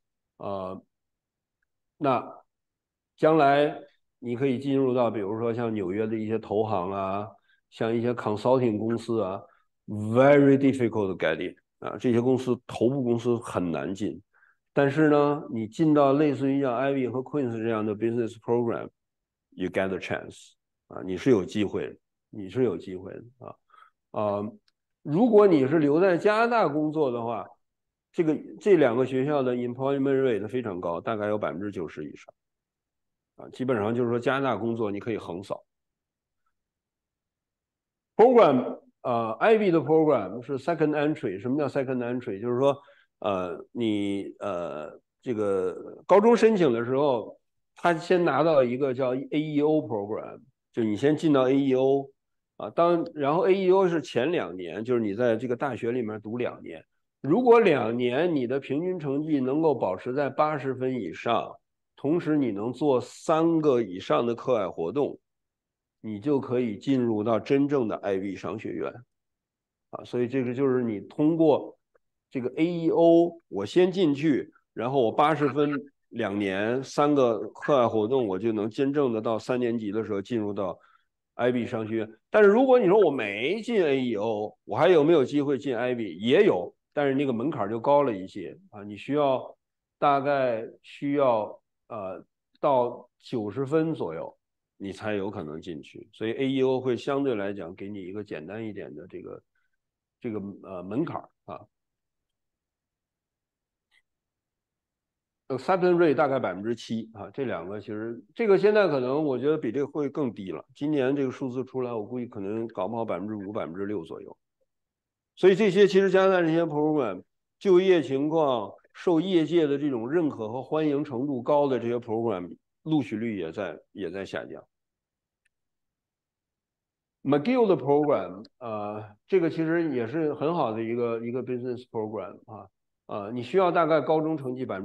那将来你可以进入到比如说像纽约的一些投行啊，像一些 consulting 公司啊，very difficult to get in 啊，这些公司头部公司很难进。但是呢，你进到类似于像 Ivy 和 Queens 这样的 business program，you get a chance 啊，你是有机会的，你是有机会的如果你是留在加拿大工作的话，这2个学校的 employment rate 非常高，大概有90%以上啊，基本上就是说加拿大工作你可以横扫。program IB 的 program 是 second entry， 什么叫 second entry？ 就是说你这个高中申请的时候，他先拿到一个叫 AEO program， 就你先进到 AEO 啊，然后 AEO 是前2年，就是你在这个大学里面读2年，如果2年你的平均成绩能够保持在80分以上，同时你能做3个以上的课外活动，你就可以进入到真正的 IB 商学院啊，所以这个就是你通过这个 AEO， 我先进去，然后我80分2年3个课外活动，我就能真正的到3年级的时候进入到 IB 商学院。但是如果你说我没进 AEO， 我还有没有机会进 IB？ 也有，但是那个门槛就高了一些啊，你大概需要到90分左右。你才有可能进去，所以 AEO 会相对来讲给你一个简单一点的这个门槛啊。acceptance rate 大概7%啊，这2个其实这个现在可能我觉得比这个会更低了。今年这个数字出来，我估计可能搞不好5%、6%左右。所以这些其实加拿大这些 program 就业情况受业界的这种认可和欢迎程度高的这些 program 录取率也在下降。McGill 的 program，这个其实也是很好的一个 business program 你需要大概高中成绩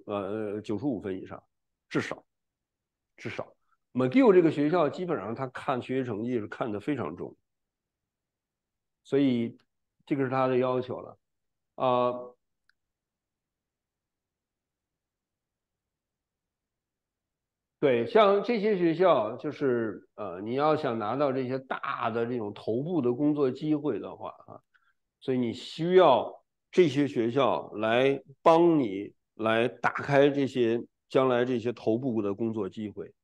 95分以上，至少。McGill 这个学校基本上他看学习成绩是看得非常重，所以这个是他的要求了对，像这些学校，就是你要想拿到这些大的这种头部的工作机会的话所以你需要这些学校来帮你来打开将来这些头部的工作机会。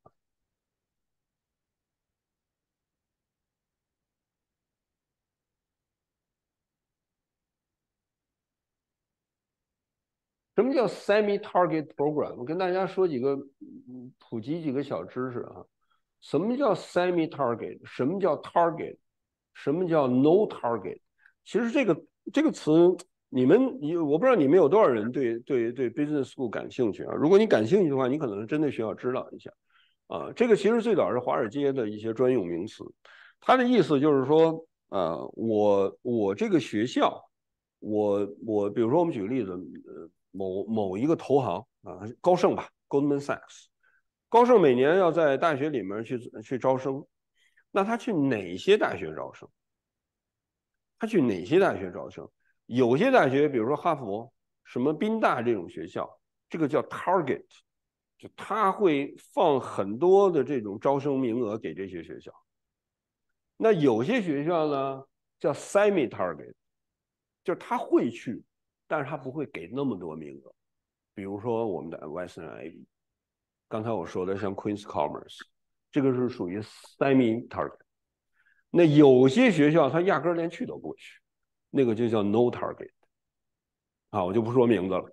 什么叫 semi-target program？ 我跟大家说普及几个小知识啊。什么叫 semi-target？ 什么叫 target？ 什么叫 no target？ 其实这个词，我不知道你们有多少人对 business school 感兴趣啊？如果你感兴趣的话，你可能真的需要知道一下啊。这个其实最早是华尔街的一些专用名词，它的意思就是说，我这个学校，比如说我们举个例子，某一个投行啊，高盛吧，Goldman Sachs，高盛每年要在大学里面去招生，那他去哪些大学招生？他去哪些大学招生？有些大学，比如说哈佛、什么宾大这种学校，这个叫 target， 就他会放很多的这种招生名额给这些学校。那有些学校呢叫 semi target， 就是他会去，但是他不会给那么多名额。比如说我们的 Western Ivy， 刚才我说的像 Queen's Commerce， 这个是属于 semi target。那有些学校他压根连去都不会去，那个就叫 no target。啊，我就不说名字了，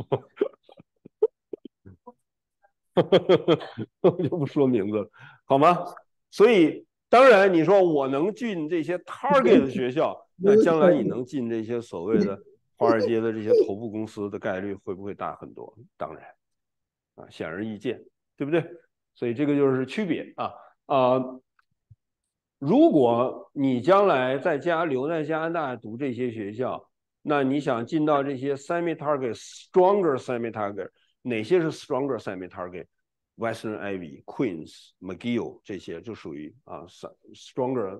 我就不说名字了，好吗？所以当然你说我能进这些 target 的学校，那将来你能进这些所谓的华尔街的这些头部公司的概率会不会大很多？当然，啊，显而易见，对不对？所以这个就是区别啊。如果你将来留在加拿大读这些学校，那你想进到这些 semi-target、stronger semi-target， 哪些是 stronger semi-target？Western Ivy、Queens、McGill 这些就属于stronger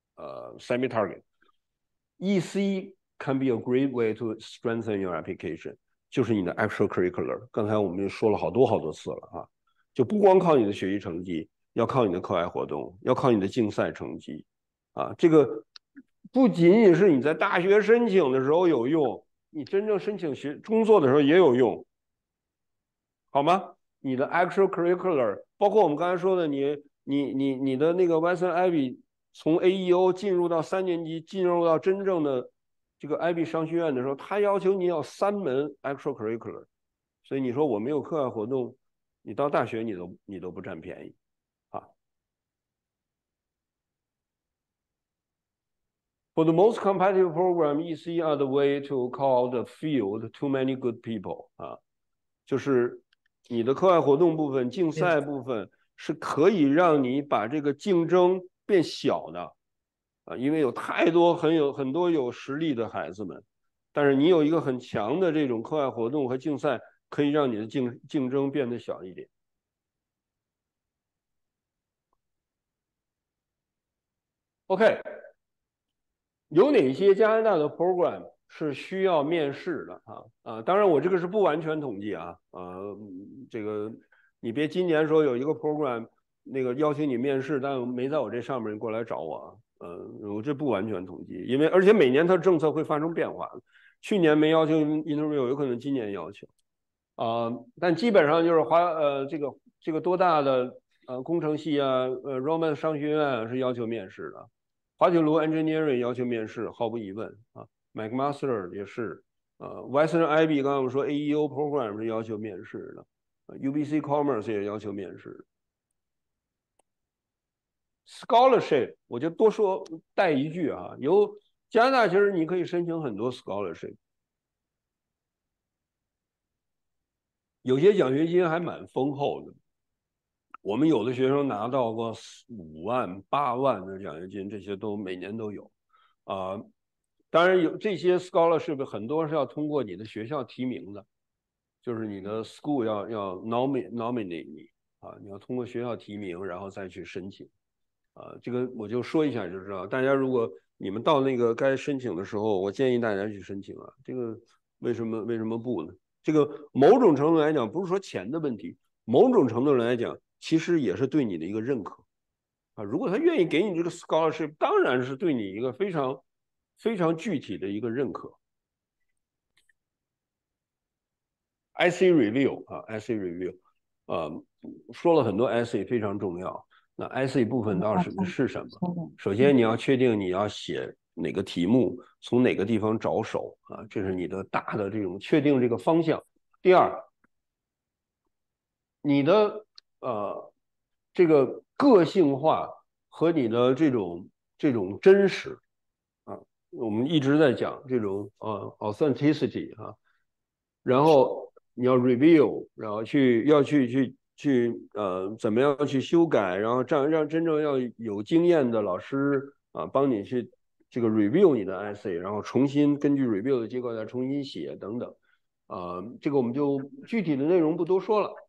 semi-target。EC can be a great way to strengthen your application， 就是你的 actual curricular。刚才我们说了好多次了啊，就不光靠你的学习成绩。要靠你的课外活动，要靠你的竞赛成绩，啊，这个不仅仅是你在大学申请的时候有用，你真正申请工作的时候也有用，好吗？你的 actual curricular， 包括我们刚才说的你的那个 Western Ivy 从 AEO 进入到3年级，进入到真正的这个 Ivy 商学院的时候，他要求你要3门 actual curricular， 所以你说我没有课外活动，你到大学你都不占便宜。For the most competitive program, EC are the way to call the field too many good people 啊，就是你的课外活动部分、竞赛部分是可以让你把这个竞争变小的啊，因为有太多很多有实力的孩子们，但是你有一个很强的这种课外活动和竞赛，可以让你的竞争变得小一点。OK。有哪些加拿大的 program 是需要面试的当然我这个是不完全统计这个你别今年说有一个 program 那个邀请你面试，但没在我这上面，你过来找我我这不完全统计，因为而且每年它政策会发生变化，去年没要求 interview， 有可能今年要求但基本上就是这个多大的工程系Roman 商学院是要求面试的。滑铁卢 Engineering 要求面试，毫无疑问McMaster 也是Western Ivy 刚才我们说 AEO program 是要求面试的UBC Commerce 也要求面试。Scholarship 我就多说带一句有加拿大其实你可以申请很多 scholarship， 有些奖学金还蛮丰厚的。我们有的学生拿到过5万、8万的奖学金，这些都每年都有当然有这些 scholarship 很多是要通过你的学校提名的，就是你的 school 要 nominate 你你要通过学校提名，然后再去申请这个我就说一下就知道。大家如果你们到那个该申请的时候，我建议大家去申请这个为什么不呢？这个某种程度来讲，不是说钱的问题，某种程度来讲，其实也是对你的一个认可如果他愿意给你这个 scholarship， 当然是对你一个非常具体的一个认可。IC review IC review 说了很多 IC 非常重要。那 IC 部分到底是什么？首先你要确定你要写哪个题目，从哪个地方着手这是你的大的这种确定这个方向。 第二，你的这个个性化和你的这种真实啊，我们一直在讲这种authenticity 啊，然后你要 review，然后要去怎么样去修改，然后这样让真正要有经验的老师啊帮你去这个 review 你的 essay，然后重新根据 review 的结果再重新写等等。这个我们就具体的内容不多说了。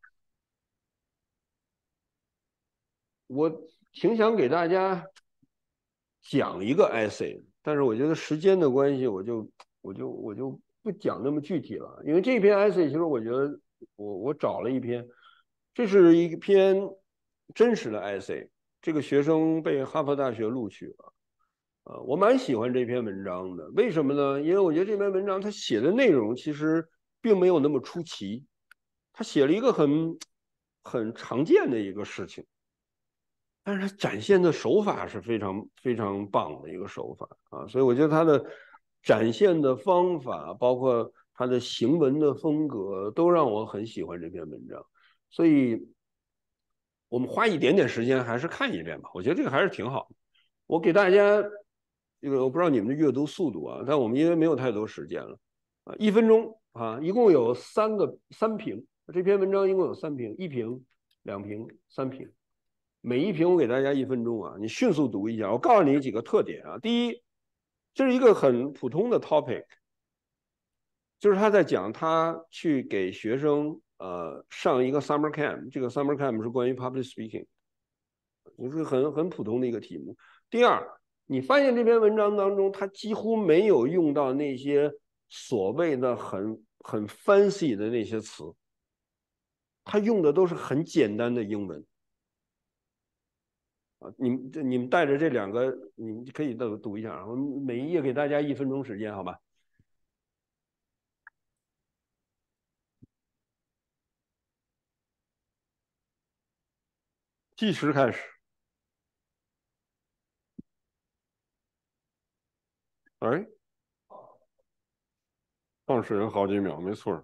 我挺想给大家讲一个 essay，但是我觉得时间的关系，我就不讲那么具体了，因为这篇 essay 其实我觉得我找了一篇，这是一篇真实的 essay，这个学生被哈佛大学录取了。我蛮喜欢这篇文章的，为什么呢？因为我觉得这篇文章他写的内容其实并没有那么出奇，他写了一个很常见的一个事情。但是他展现的手法是非常非常棒的一个手法啊，所以我觉得他的展现的方法，包括他的行文的风格，都让我很喜欢这篇文章。所以，我们花一点点时间还是看一遍吧，我觉得这个还是挺好的。我给大家这个，我不知道你们的阅读速度啊，但我们因为没有太多时间了啊，1分钟啊，一共有三评，这篇文章一共有3评，1评、2评、3评。每一屏我给大家1分钟啊，你迅速读一下。我告诉你几个特点啊。第一，这是一个很普通的 topic，就是他在讲他去给学生上一个 summer camp，这个 summer camp 是关于 public speaking，也是很普通的一个题目。第二，你发现这篇文章当中，他几乎没有用到那些所谓的很 fancy 的那些词，他用的都是很简单的英文。你们带着这两个，你们可以读一下啊。我们每一页给大家1分钟时间，好吧？计时开始。哎，创始人好几秒，没错。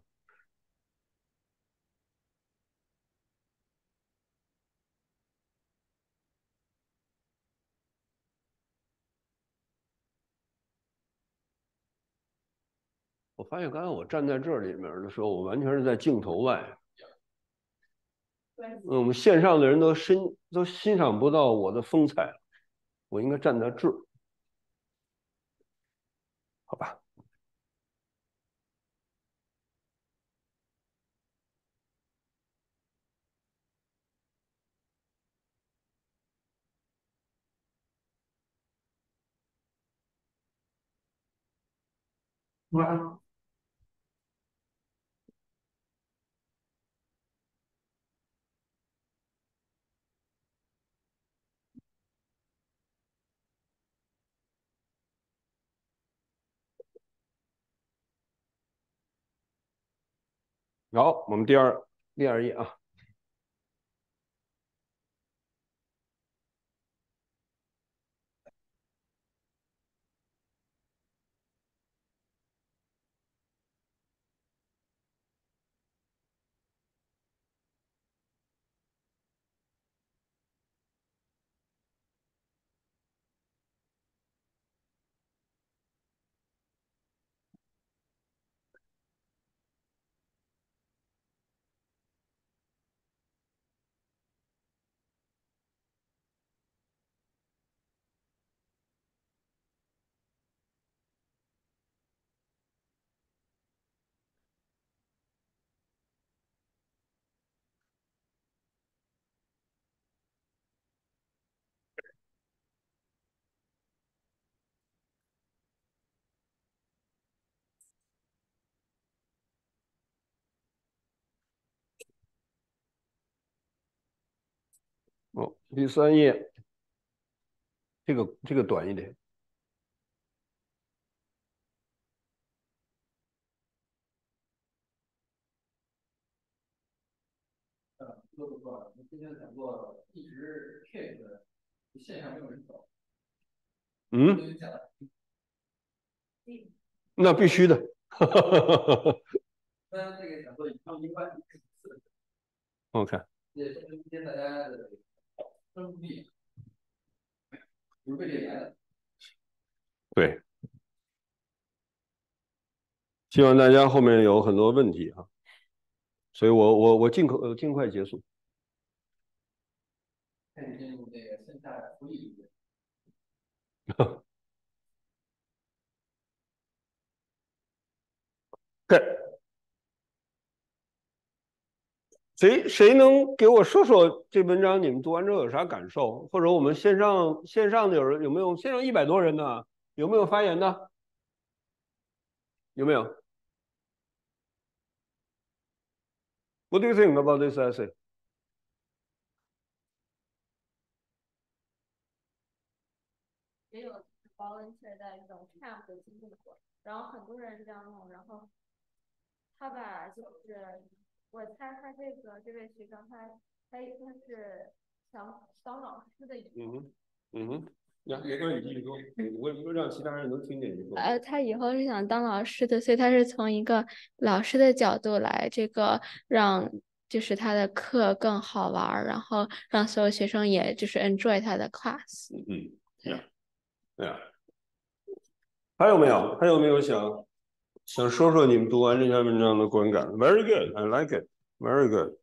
我发现刚才我站在这里面的时候，我完全是在镜头外。我们线上的人都欣赏不到我的风采，我应该站在这儿，好吧？哇，好，我们第二页啊。哦，第3页，这个短一点。嗯，那必须的。 OK， 也说明今天大家的专注力不是被这来的。 对，希望大家后面有很多问题啊，所以我尽快结束。 开始进入这个线下福利里面。 对，谁能给我说说这文章你们读完之后有啥感受？或者我们线上的有没有线上100多人呢？有没有发言的？有没有？What do you think about this essay？ 也有 volunteer 在这种 camp 的经历过，然后很多人这样弄，然后他把就是我猜他这位学生他是想当老师的。 没关系，继续说，我让其他人能听见你说。 他以后是想当老师的，所以他是从一个老师的角度来这个让就是他的课更好玩，然后让所有学生也就是 enjoy 他的 class。 对啊。还有没有？还有没有想说说你们读完这篇文章的观感 ？Very good, I like it. Very good.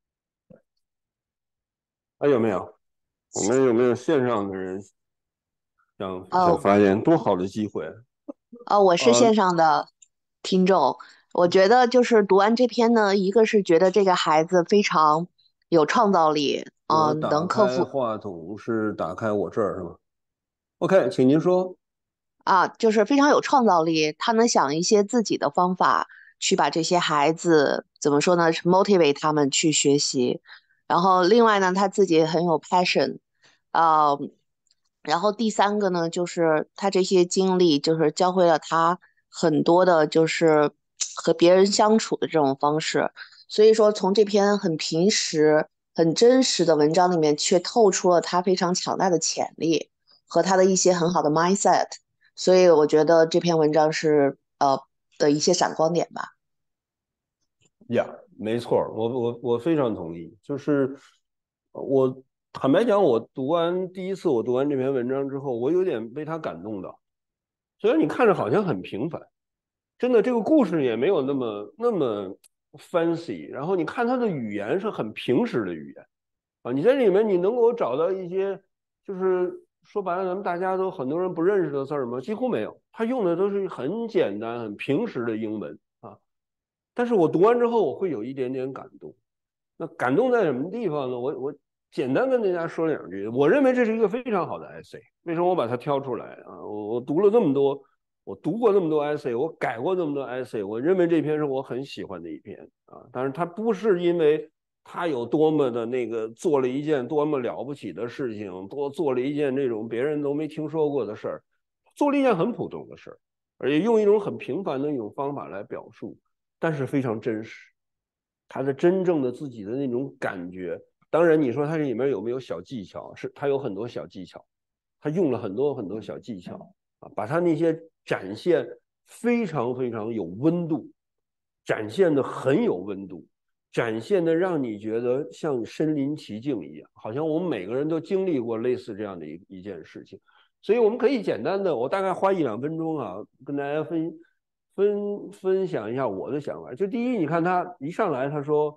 还有没有？我们有没有线上的人想发言？多好的机会！ 我是线上的听众，我觉得就是读完这篇呢，一个是觉得这个孩子非常有创造力，能克服。 话筒是打开我这儿是吗 ？OK， 请您说。 就是非常有创造力，他能想一些自己的方法去把这些孩子怎么说呢，motivate 他们去学习。然后另外呢，他自己很有 passion，然后第三个呢，就是他这些经历就是教会了他很多的，就是和别人相处的这种方式。所以说，从这篇很平实、很真实的文章里面，却透出了他非常强大的潜力和他的一些很好的 mindset。所以我觉得这篇文章是的一些闪光点吧。 没错，我非常同意。就是我坦白讲，第一次我读完这篇文章之后，我有点被他感动到。虽然你看着好像很平凡，真的这个故事也没有那么 fancy，然后你看他的语言是很平实的语言啊，你在里面你能够找到一些就是说白了咱们大家都很多人不认识的字儿吗？几乎没有，他用的都是很简单很平实的英文啊。但是我读完之后我会有一点点感动。那感动在什么地方呢？我简单跟大家说两句。我认为这是一个非常好的 essay。为什么我把它挑出来啊？我读了这么多，我读过那么多 essay， 我改过那么多 essay， 我认为这篇是我很喜欢的一篇啊。但是它不是因为他有多么的做了一件多么了不起的事情，做了一件这种别人都没听说过的事儿，做了一件很普通的事儿，而且用一种很平凡的一种方法来表述，但是非常真实。他的真正的自己的那种感觉，当然你说他这里面有没有小技巧？是他有很多小技巧，他用了很多很多小技巧啊，把他那些展现非常非常有温度，展现的很有温度，展现的让你觉得像身临其境一样，好像我们每个人都经历过类似这样的一件事情。所以我们可以简单的，我大概花1-2分钟啊，跟大家分享一下我的想法。就第一，你看他一上来他说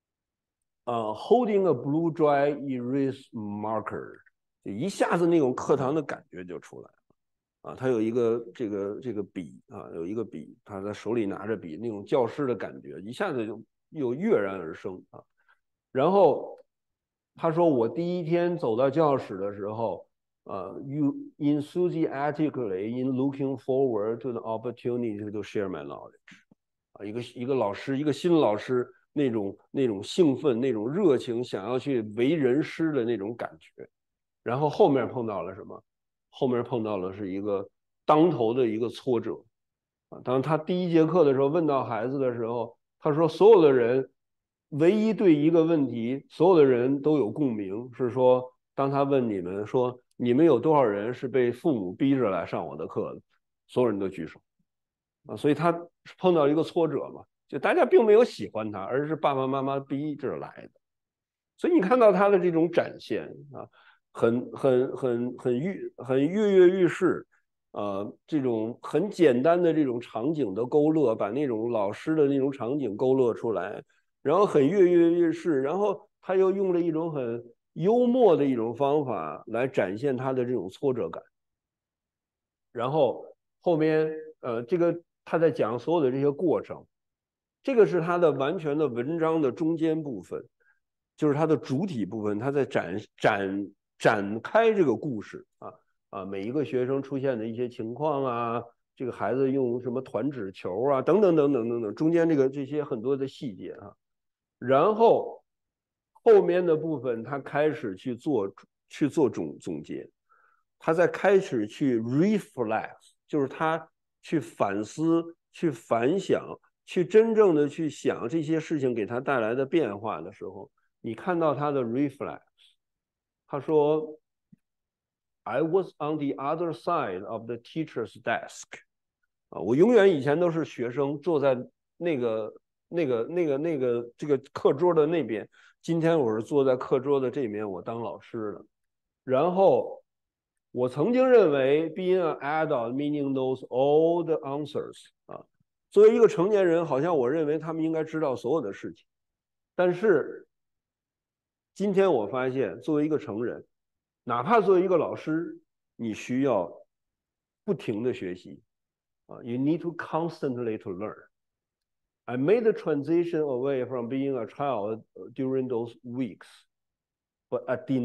，holding a blue dry erase marker， 就一下子那种课堂的感觉就出来了啊。他有一个这个笔啊，有一个笔，他在手里拿着笔，那种教师的感觉一下子就又跃然而生啊。然后他说，我第一天走到教室的时候。You enthusiastically in looking forward to the opportunity to share my knowledge。一个老师，一个新老师那种兴奋、那种热情，想要去为人师的那种感觉。然后后面碰到了什么？后面碰到了是一个当头的一个挫折啊。当他第一节课的时候问到孩子的时候，他说所有的人唯一对一个问题，所有的人都有共鸣，是说当他问你们说。你们有多少人是被父母逼着来上我的课的？所有人都举手啊，所以他碰到一个挫折嘛， 就大家并没有喜欢他，而是爸爸妈妈逼着来的。所以你看到他的这种展现啊，很跃跃欲试。这种很简单的这种场景的勾勒，把那种老师的那种场景勾勒出来，然后很跃跃欲试，然后他又用了一种很幽默的一种方法来展现他的这种挫折感。然后后面这个他在讲所有的这些过程，这个是他的完全的文章的中间部分，就是他的主体部分，他在展开这个故事每一个学生出现的一些情况啊，这个孩子用什么团纸球啊，等等等等等等，中间这些很多的细节啊，然后后面的部分他开始去做总结，他在开始去 reflect， 就是他去反思、去反想、去真正的去想这些事情给他带来的变化的时候，你看到他的 reflect， 他说。I was on the other side of the teacher's desk。我永远以前都是学生，坐在这个课桌的那边。今天我是坐在课桌的这边，我当老师的。然后我曾经认为 being an adult meaning knows all the answers 作为一个成年人，好像我认为他们应该知道所有的事情。但是今天我发现，作为一个成人，哪怕作为一个老师，你需要不停的学习You need to constantly to learn. I made the transition away from being a child during those weeks, but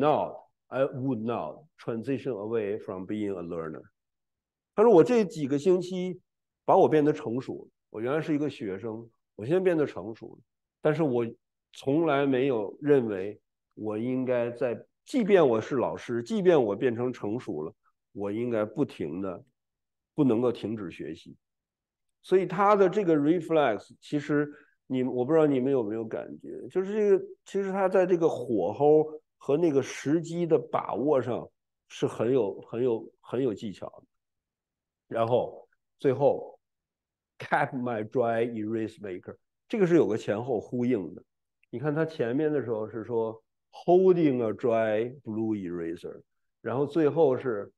I would not transition away from being a learner. 他说我这几个星期把我变得成熟，我原来是一个学生，我现在变得成熟了，但是我从来没有认为我应该即便我是老师，即便我变成成熟了，我应该不能够停止学习。所以他的这个 reflex， 其实我不知道你们有没有感觉，就是其实他在这个火候和那个时机的把握上是很有技巧的。然后最后 cap my dry erase maker， 这个是有个前后呼应的。你看他前面的时候是说 holding a dry blue eraser， 然后最后是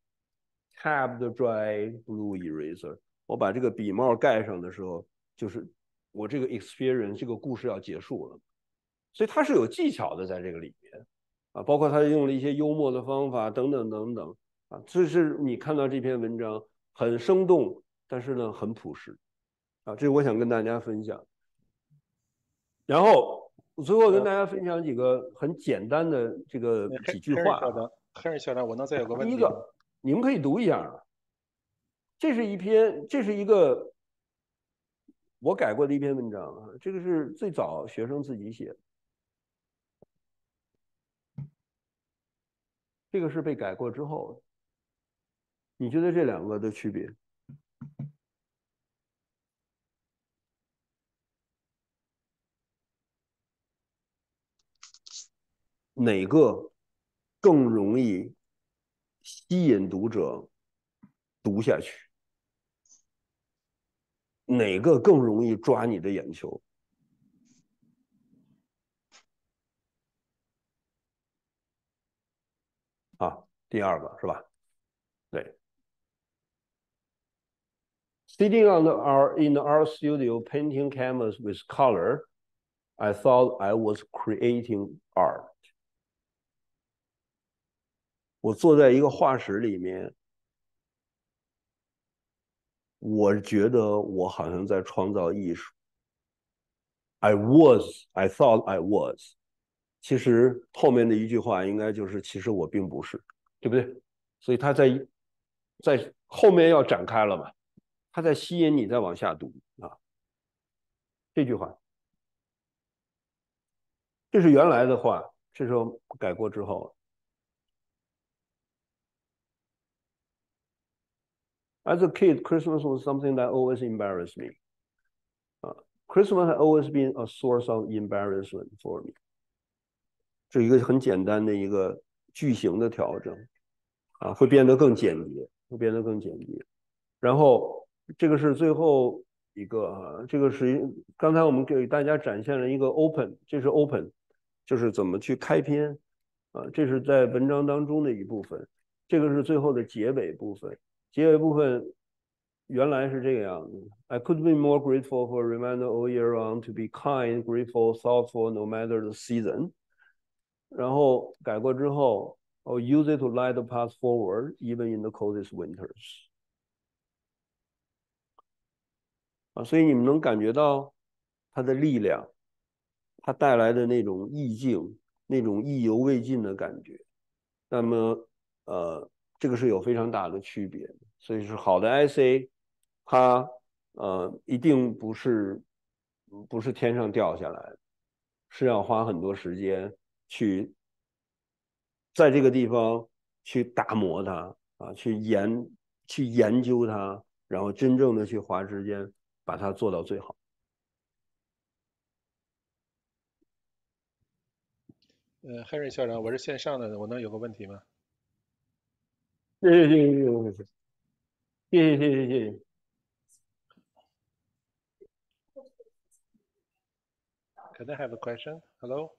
cap the dry blue eraser。我把这个笔帽盖上的时候，就是我这个 experience 这个故事要结束了，所以它是有技巧的在这个里面包括他用了一些幽默的方法等等等等这是你看到这篇文章很生动，但是呢很朴实这是我想跟大家分享。然后最后跟大家分享几个很简单的这个几句话。 Henry校长，我能再有个问题？ 第一个，你们可以读一下。这是一个我改过的一篇文章这个是最早学生自己写的，这个是被改过之后的。你觉得这两个的区别？哪个更容易吸引读者读下去？哪个更容易抓你的眼球？第二个是吧？对。Sitting in our studio painting canvas with color, I thought I was creating art. 我坐在一个画室里面，我觉得我好像在创造艺术。I thought I was。其实后面的一句话应该就是其实我并不是，对不对？所以他在后面要展开了嘛，他在吸引你再往下读这句话，这是原来的话，这时候改过之后。As a kid, Christmas was something that always embarrassed me. Christmas had always been a source of embarrassment for me. 这一个很简单的一个句型的调整会变得更简洁，然后这个是最后一个这个是刚才我们给大家展现了一个 open， 这是 open， 就是怎么去开篇这是在文章当中的一部分，这个是最后的结尾部分。结尾部分原来是这个样子 ：I could be more grateful for a reminder all year round to be kind, grateful, thoughtful, no matter the season。然后改过之后，I'll use it to light the path forward, even in the coldest winters。所以你们能感觉到它的力量，它带来的那种意境，那种意犹未尽的感觉。那么，这个是有非常大的区别的。所以是好的 IC， 它一定不是天上掉下来的，是要花很多时间去在这个地方去打磨它去研究它，然后真正的去花时间把它做到最好。 Henry 校长，我是线上的，我能有个问题吗？ 谢谢谢谢谢谢谢谢谢谢谢谢。 Can I have a question? Hello?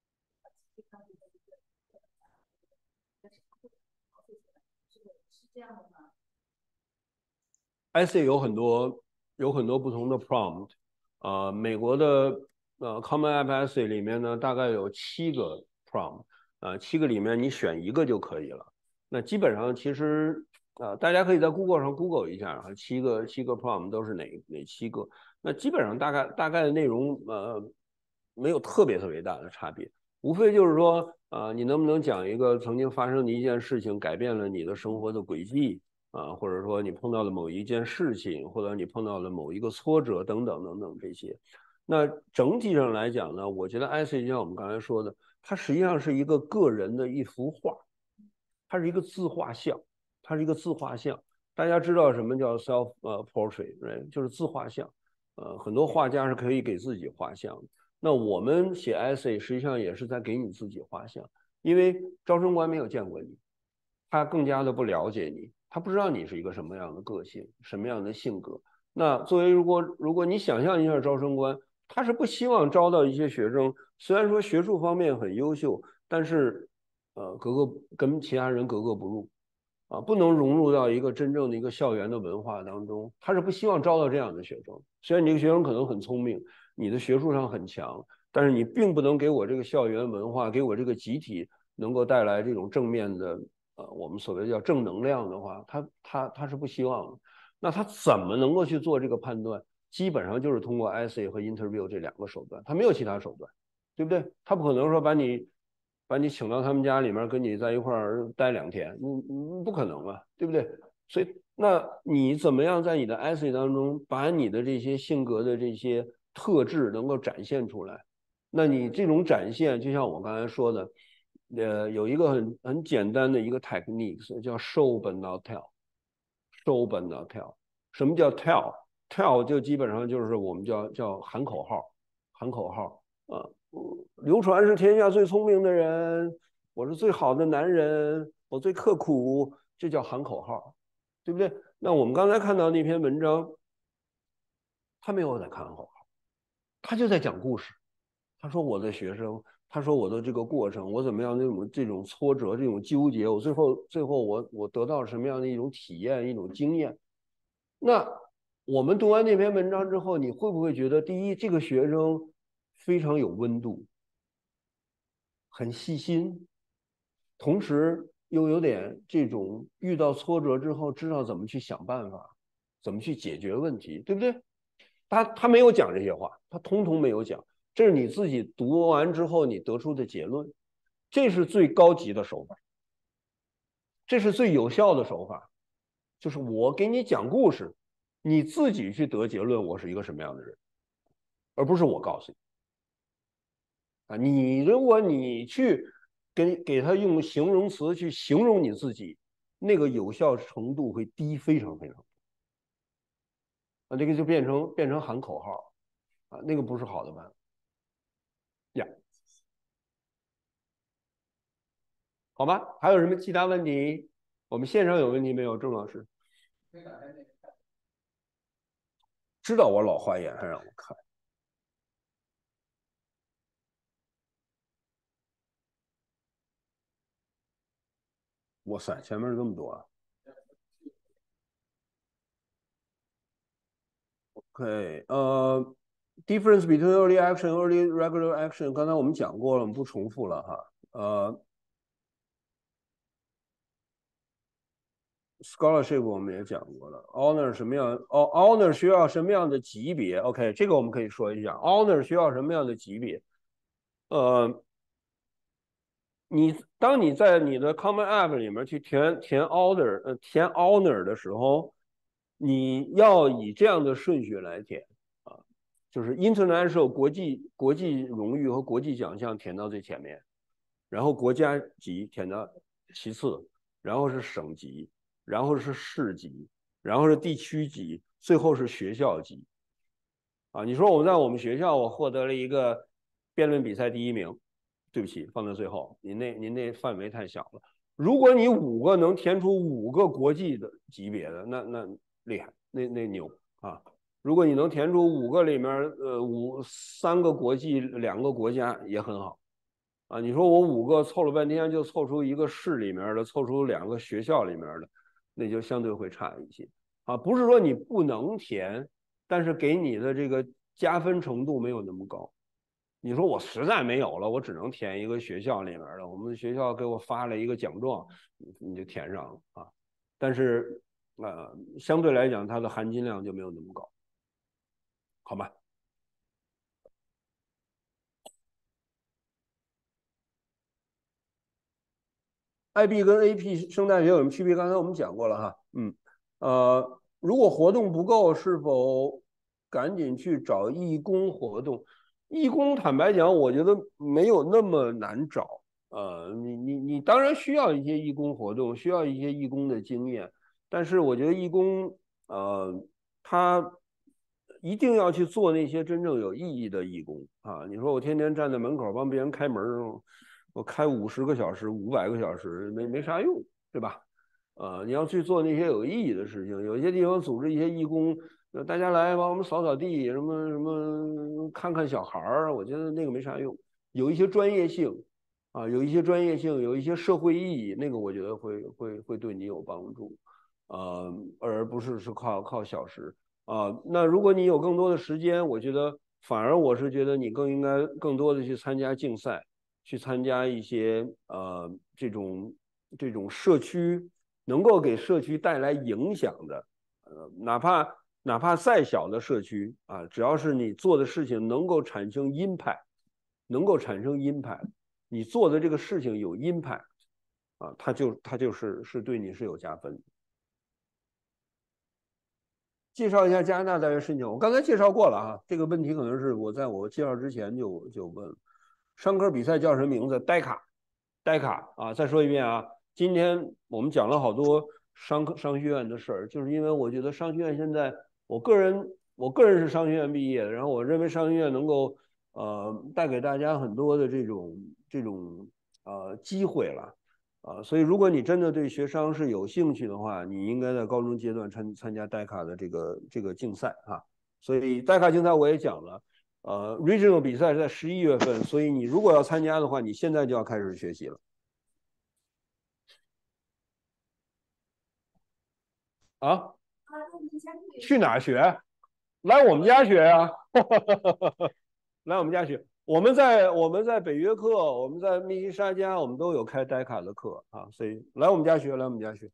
IC 有很多不同的 prompt，美国的Common App IC 里面呢，大概有7个 prompt，7个里面你选一个就可以了。那基本上其实大家可以在 Google 上 Google 一下7个prompt 都是哪7个？那基本上大概的内容没有特别大的差别，无非就是说你能不能讲一个曾经发生的一件事情改变了你的生活的轨迹。或者说你碰到了某一件事情，或者你碰到了某一个挫折等等等等这些。那整体上来讲呢，我觉得 IC 就像我们刚才说的，它实际上是一个个人的一幅画，它是一个自画像，大家知道什么叫 self portrait， 就是自画像。很多画家是可以给自己画像的。那我们写 essay 实际上也是在给你自己画像，因为招生官没有见过你，他更加的不了解你，他不知道你是一个什么样的个性，什么样的性格。那作为如果你想象一下招生官，他是不希望招到一些学生，虽然说学术方面很优秀，但是跟其他人格格不入不能融入到一个真正的一个校园的文化当中，他是不希望招到这样的学生。虽然你这个学生可能很聪明，你的学术上很强，但是你并不能给我这个校园文化，给我这个集体能够带来这种正面的我们所谓叫正能量的话，他是不希望的。那他怎么能够去做这个判断？基本上就是通过 essay 和 interview 这2个手段，他没有其他手段，对不对？他不可能说把你请到他们家里面跟你在一块儿待2天，不可能嘛，对不对？所以那你怎么样在你的 essay 当中把你的这些性格的这些特质能够展现出来？那你这种展现，就像我刚才说的，有一个很简单的一个 technique 叫 show but not tell。show but not tell。什么叫 tell？tell 就基本上就是我们叫喊口号流传是天下最聪明的人，我是最好的男人，我最刻苦，这叫喊口号，对不对？那我们刚才看到那篇文章，他没有在喊口号，他就在讲故事。他说我的学生，他说我的这个过程，我怎么样这种挫折，这种纠结，我最后我得到什么样的一种体验，一种经验。那我们读完那篇文章之后，你会不会觉得，第一，这个学生非常有温度，很细心，同时又有点这种遇到挫折之后知道怎么去想办法，怎么去解决问题，对不对？他没有讲这些话，他通通没有讲，这是你自己读完之后你得出的结论，这是最高级的手法，这是最有效的手法，就是我给你讲故事，你自己去得结论，我是一个什么样的人，而不是我告诉你如果你去给他用形容词去形容你自己，那个有效程度会低非常非常这个就变成喊口号那个不是好的办法呀。好吧，还有什么其他问题？我们线上有问题没有，郑老师？ 知道我老花眼还让我看。哇塞，前面这么多啊！OK，difference between early action, early regular action， 刚才我们讲过了，我们不重复了哈。scholarship 我们也讲过了 ，honor 什么样？honor 需要什么样的级别 ？OK， 这个我们可以说一下，honor 需要什么样的级别？当你在你的 Common App 里面去填 honor 的时候，你要以这样的顺序来填啊，就是 international 国际荣誉和国际奖项填到最前面，然后国家级填到其次，然后是省级，然后是市级，然后是地区级，最后是学校级。啊，你说我在我们学校我获得了一个辩论比赛第1名。对不起，放在最后，您那范围太小了。如果你5个能填出5个国际的级别的，那厉害，那牛啊！如果你能填出5个里面3个国际2个国家也很好啊。你说我5个凑了半天就凑出一个市里面的，凑出2个学校里面的，那就相对会差一些啊。不是说你不能填，但是给你的这个加分程度没有那么高。你说我实在没有了，我只能填一个学校里面的，我们学校给我发了一个奖状，你就填上了啊。但是相对来讲，它的含金量就没有那么高，好吧？IB 跟 AP 升大学有什么区别？刚才我们讲过了哈，如果活动不够，是否赶紧去找义工活动？义工坦白讲，我觉得没有那么难找。你当然需要一些义工活动，需要一些义工的经验，但是我觉得义工他一定要去做那些真正有意义的义工啊！你说我天天站在门口帮别人开门，我开50个小时、500个小时，没啥用，对吧？你要去做那些有意义的事情，有些地方组织一些义工。大家来帮我们扫扫地，什么看看小孩儿，我觉得那个没啥用。有一些专业性啊，有一些专业性，有一些社会意义，那个我觉得会对你有帮助，而不是靠小时啊。那如果你有更多的时间，我觉得反而我是觉得你更应该更多的去参加竞赛，去参加一些这种社区能够给社区带来影响的，哪怕再小的社区啊，只要是你做的事情能够产生impact，你做的这个事情有impact啊，它就是对你是有加分的。介绍一下加拿大大学申请，我刚才介绍过了啊，这个问题可能是我在我介绍之前就问了。商科比赛叫什么名字？DECA啊，再说一遍啊，今天我们讲了好多商学院的事儿，就是因为我觉得商学院现在。我个人是商学院毕业的，然后我认为商学院能够带给大家很多的这种机会了所以如果你真的对学商是有兴趣的话，你应该在高中阶段参加DECA的这个竞赛哈。所以DECA竞赛我也讲了，Regional 比赛是在11月份，所以你如果要参加的话，你现在就要开始学习了啊。去哪学？来我们家学呀、来我们家学。我们在北约克，我们在密西沙加，我们都有开DECA的课啊，所以来我们家学，来我们家学。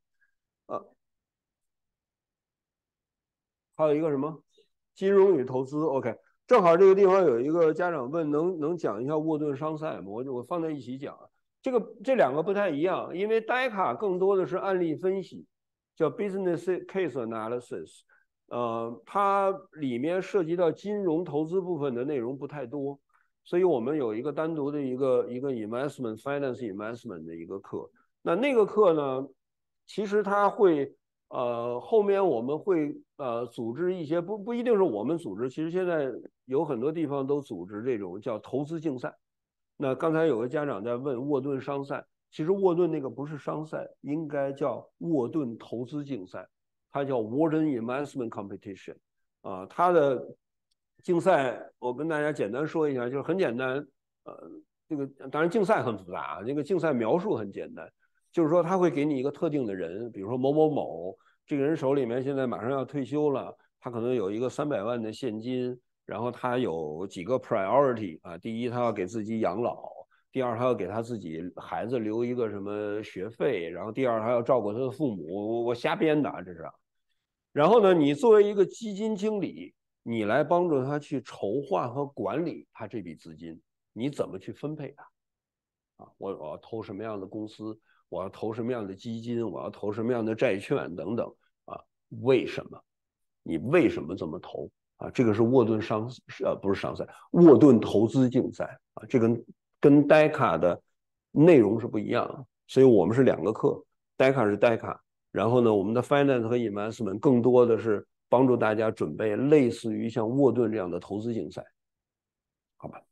还有一个什么金融与投资 ，OK， 正好这个地方有一个家长问，能讲一下沃顿商赛吗？我放在一起讲。这2个不太一样，因为DECA更多的是案例分析，叫 business case analysis。它里面涉及到金融投资部分的内容不太多，所以我们有一个单独的一个 investment finance investment 的一个课。那个课呢，其实它会后面我们会组织一些不一定是我们组织，其实现在有很多地方都组织这种叫投资竞赛。那刚才有个家长在问沃顿商赛，其实沃顿那个不是商赛，应该叫沃顿投资竞赛。它叫 Wharton Investment Competition， 它的竞赛我跟大家简单说一下，就是很简单，这个当然竞赛很复杂啊，这个竞赛描述很简单，就是说他会给你一个特定的人，比如说某某某，这个人手里面现在马上要退休了，他可能有一个300万的现金，然后他有几个 priority 啊，第一他要给自己养老。第二，他要给他自己孩子留一个什么学费，然后第二，他要照顾他的父母，我瞎编的啊，这是。然后呢，你作为一个基金经理，你来帮助他去筹划和管理他这笔资金，你怎么去分配它？我要投什么样的公司？我要投什么样的基金？我要投什么样的债券等等啊？为什么？你为什么这么投啊？这个是沃顿不是商赛，沃顿投资竞赛啊，这跟 DECA 的内容是不一样的，所以我们是2个课 ，DECA 是 DECA，然后呢，我们的 Finance 和 Investment 更多的是帮助大家准备类似于像沃顿这样的投资竞赛，好吧？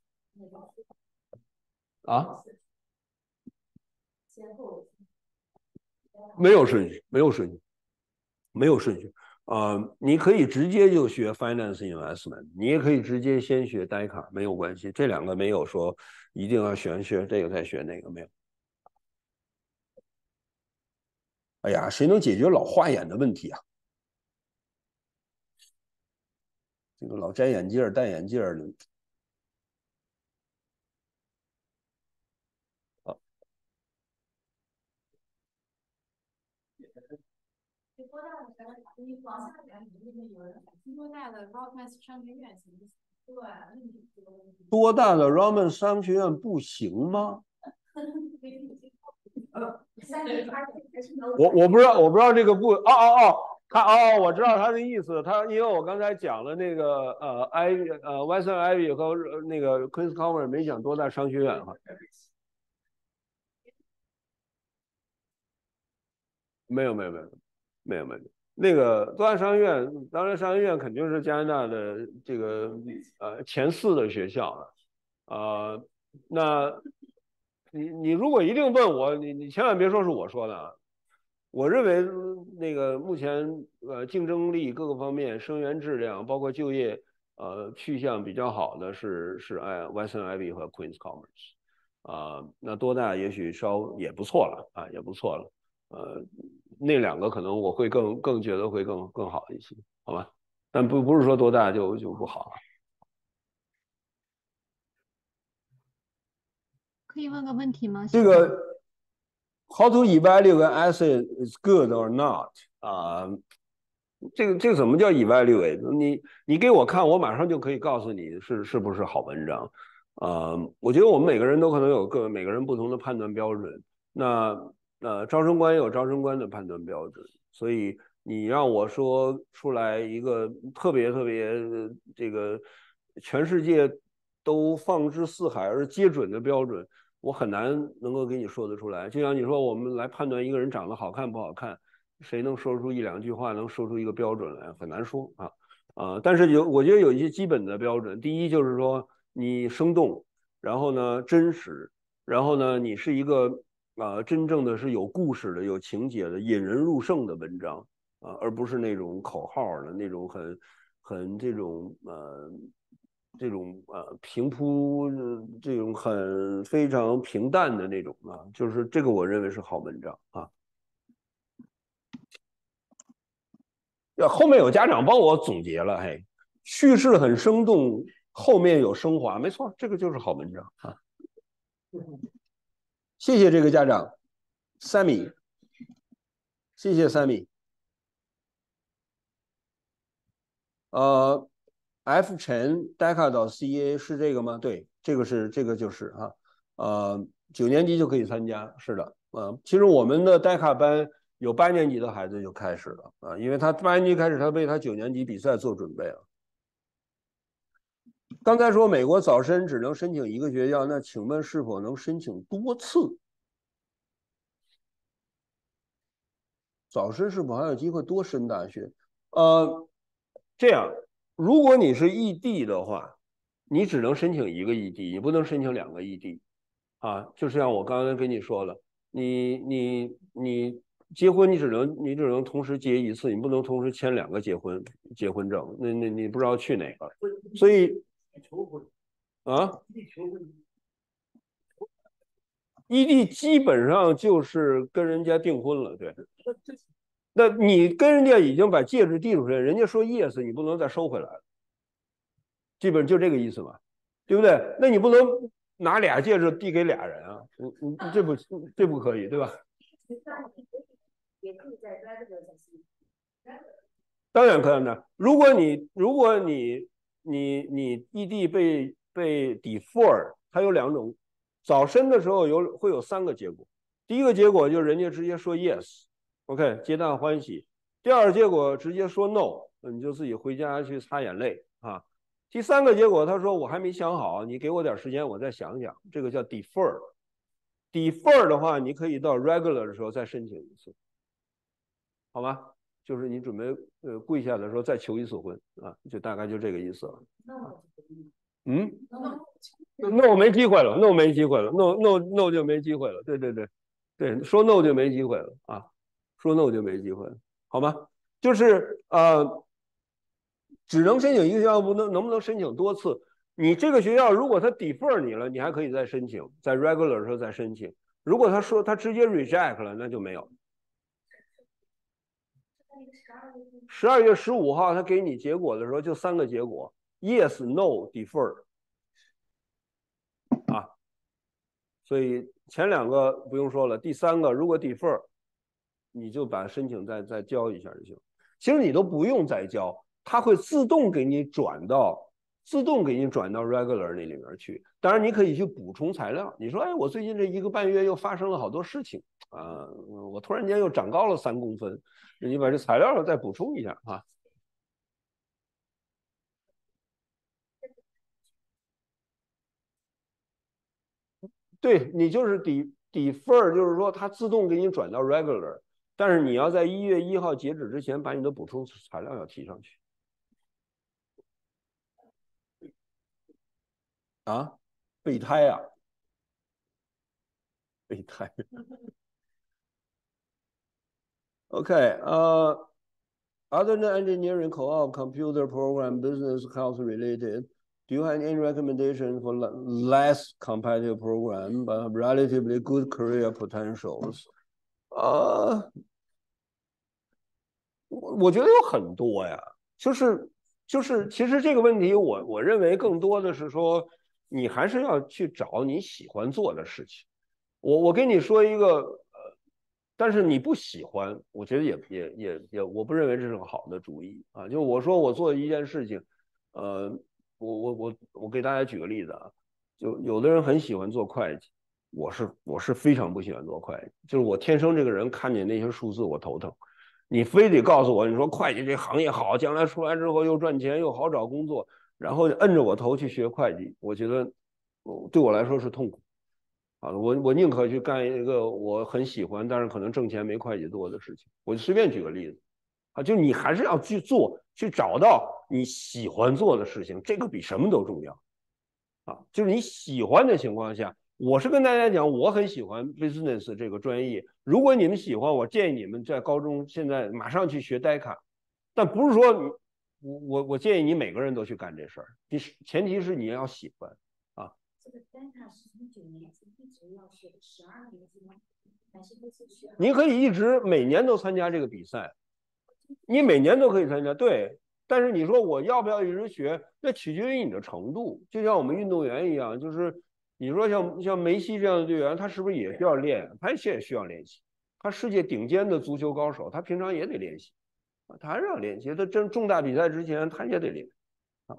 啊？没有顺序，没有顺序，没有顺序。你可以直接就学 Finance Investment， 你也可以直接先学 DECA， 没有关系。这2个没有说一定要学这个再学那个，没有。哎呀，谁能解决老花眼的问题啊？这个老摘眼镜戴眼镜的。多大的 Raman 商学院不行吗？我不知道这个不我知道他的意思，因为我刚才讲了那个Western Ivy 和那个 Queen's Conference 没讲多大商学院哈。没有，那个多大商学院，当然商学院肯定是加拿大的这个前4的学校了，那你如果一定问我，你千万别说是我说的啊。我认为那个目前竞争力各个方面、生源质量，包括就业去向比较好的是Western Ivy 和 Queen's Commerce，那多大也许也不错了啊，也不错了。那2个可能我会更觉得会更好一些，好吧？但不是说多大就不好。 可以问个问题吗？ 这个 how to evaluate an asset is good or not 这个怎么叫 evaluate？你给我看，我马上就可以告诉你是不是好文章。我觉得我们每个人都可能有每个人不同的判断标准。那招生官有招生官的判断标准，所以你让我说出来一个特别这个全世界都放之四海而皆准的标准，我很难能够给你说得出来。就像你说我们来判断一个人长得好看不好看，谁能说出1、2句话能说出一个标准来，很难说啊。但是我觉得有一些基本的标准，第一就是说你生动，然后呢真实，然后呢你是一个真正的是有故事的、有情节的、引人入胜的文章而不是那种口号的那种很这种平铺这种非常平淡的那种就是这个我认为是好文章啊。后面有家长帮我总结了，嘿，叙事很生动，后面有升华，没错，这个就是好文章啊。谢谢这个家长 Sammy， 谢谢 Sammy。F 陈 DECA.ca 是这个吗？对，这个就是9年级就可以参加，是的，其实我们的 DECA 班有8年级的孩子就开始了因为他8年级开始，他为他9年级比赛做准备了。刚才说美国早申只能申请1个学校，那请问是否能申请多次？早申是否还有机会多申大学？这样，如果你是异地的话，你只能申请1个异地，你不能申请2个异地就像我刚才跟你说了，你结婚你只能同时结一次，你不能同时签2个结婚证，那你不知道去哪个，所以啊，异地基本上就是跟人家订婚了，对。那你跟人家已经把戒指递出去，人家说 yes， 你不能再收回来了，基本就这个意思嘛，对不对？那你不能拿俩戒指递给俩人啊，你这不可以，对吧？ 也可以在 regular 再申请。 当然可以的。如果你异地被 defer， 它有2种，早申的时候会有3个结果。第一个结果就是人家直接说 yes，OK， 皆大欢喜。第二个结果直接说 no， 你就自己回家去擦眼泪啊。第3个结果他说我还没想好，你给我点时间我再想想，这个叫 defer。defer 的话，你可以到 regular 的时候再申请一次，好吗？就是你准备跪下的时候再求一次婚啊，就大概就这个意思了。嗯，那我没机会了，那我没机会了，no 就没机会了。对，说 no 就没机会了啊，说 no 就没机会了，好吗？就是只能申请一个学校，能不能申请多次？你这个学校如果他 defer 你了，你还可以再申请，在 regular 的时候再申请。如果他说他直接 reject 了，那就没有。12月15号他给你结果的时候就3个结果 ，yes no defer 啊，所以前2个不用说了，第3个如果 defer， 你就把申请再交一下就行。其实你都不用再交，它会自动给你转到 regular 那里面去。当然你可以去补充材料，你说哎，我最近这1个半月又发生了好多事情啊，我突然间又长高了3公分，你把这材料再补充一下啊。对，你就是 defer， 就是说它自动给你转到 regular， 但是你要在1月1号截止之前把你的补充材料要提上去。啊，备胎啊，备胎。Okay, other than engineering, co-op, computer program, business, health related, do you have any recommendation for less competitive program but relatively good career potentials? 我觉得有很多呀，就是其实这个问题我认为更多的是说，你还是要去找你喜欢做的事情。我跟你说一个但是你不喜欢，我觉得也，我不认为这是个好的主意啊。就我说我做一件事情，我给大家举个例子啊，就有的人很喜欢做会计，我是非常不喜欢做会计，就是我天生这个人看见那些数字我头疼。你非得告诉我，你说会计这行业好，将来出来之后又赚钱又好找工作，然后摁着我头去学会计，我觉得对我来说是痛苦。啊，我宁可去干一个我很喜欢，但是可能挣钱没会计多的事情。我就随便举个例子，啊，就你还是要去做，去找到你喜欢做的事情，这个比什么都重要。啊，就是你喜欢的情况下，我是跟大家讲，我很喜欢 business 这个专业。如果你们喜欢，我建议你们在高中现在马上去学 DECA，但不是说我建议你每个人都去干这事儿，前提是你要喜欢。 这个 DECA 是从9年级一直要学12年级吗？还是你可以一直每年都参加这个比赛，你每年都可以参加，对。但是你说我要不要一直学，那取决于你的程度。就像我们运动员一样，就是你说像梅西这样的队员，他是不是也需要练？他也需要练习。他世界顶尖的足球高手，他平常也得练习，他还是要练习。他真重大比赛之前，他也得练。啊，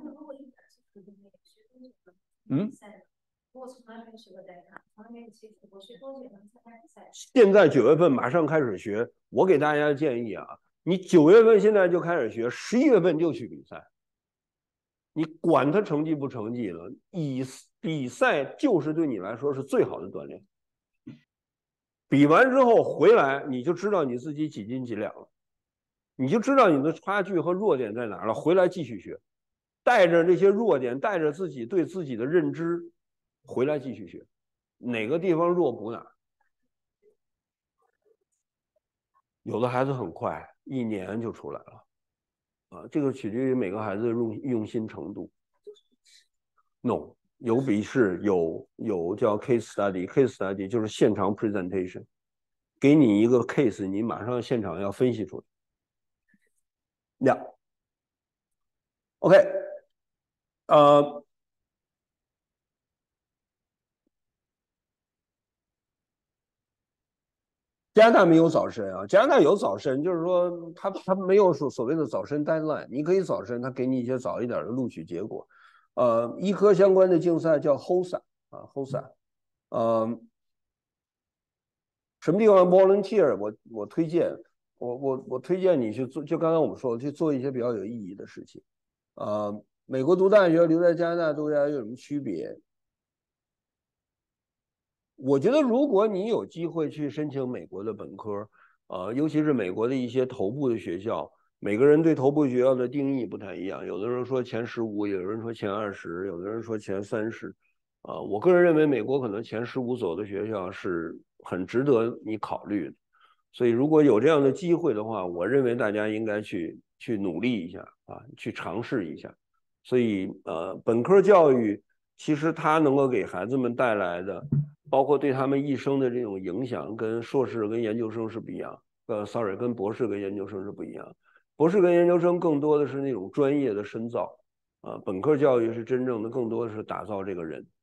我从来没学过 DECA，从来没有接触过，学多久能参加比赛？ 现在9月份马上开始学，我给大家建议啊，你9月份现在就开始学，11月份就去比赛。你管他成绩不成绩了，比赛就是对你来说是最好的锻炼。比完之后回来，你就知道你自己几斤几两了，你就知道你的差距和弱点在哪了。回来继续学，带着这些弱点，带着自己对自己的认知。回来继续学，哪个地方弱补哪。 有的孩子很快，1年就出来了。这个取决于每个孩子的用心程度。No， 有笔试，有叫 case study，case study 就是现场 presentation， 给你一个 case， 你马上现场要分析出来。OK， 加拿大没有早申啊，加拿大有早申，就是说他没有所谓的早申 deadline， 你可以早申，他给你一些早一点的录取结果。医科相关的竞赛叫 HOSA 啊 HOSA，什么地方 volunteer， 我推荐我推荐你去做，就刚才我们说的，去做一些比较有意义的事情。美国读大学留在加拿大读大学有什么区别？我觉得如果你有机会去申请美国的本科，尤其是美国的一些头部的学校，每个人对头部学校的定义不太一样，有的人说前15，有的人说前20，有的人说前30。我个人认为美国可能前15所的学校是很值得你考虑的，所以如果有这样的机会的话，我认为大家应该去努力一下去尝试一下。所以本科教育其实它能够给孩子们带来的，包括对他们一生的这种影响，跟硕士跟研究生是不一样。跟博士跟研究生是不一样。博士跟研究生更多的是那种专业的深造，本科教育是真正的更多的是打造这个人，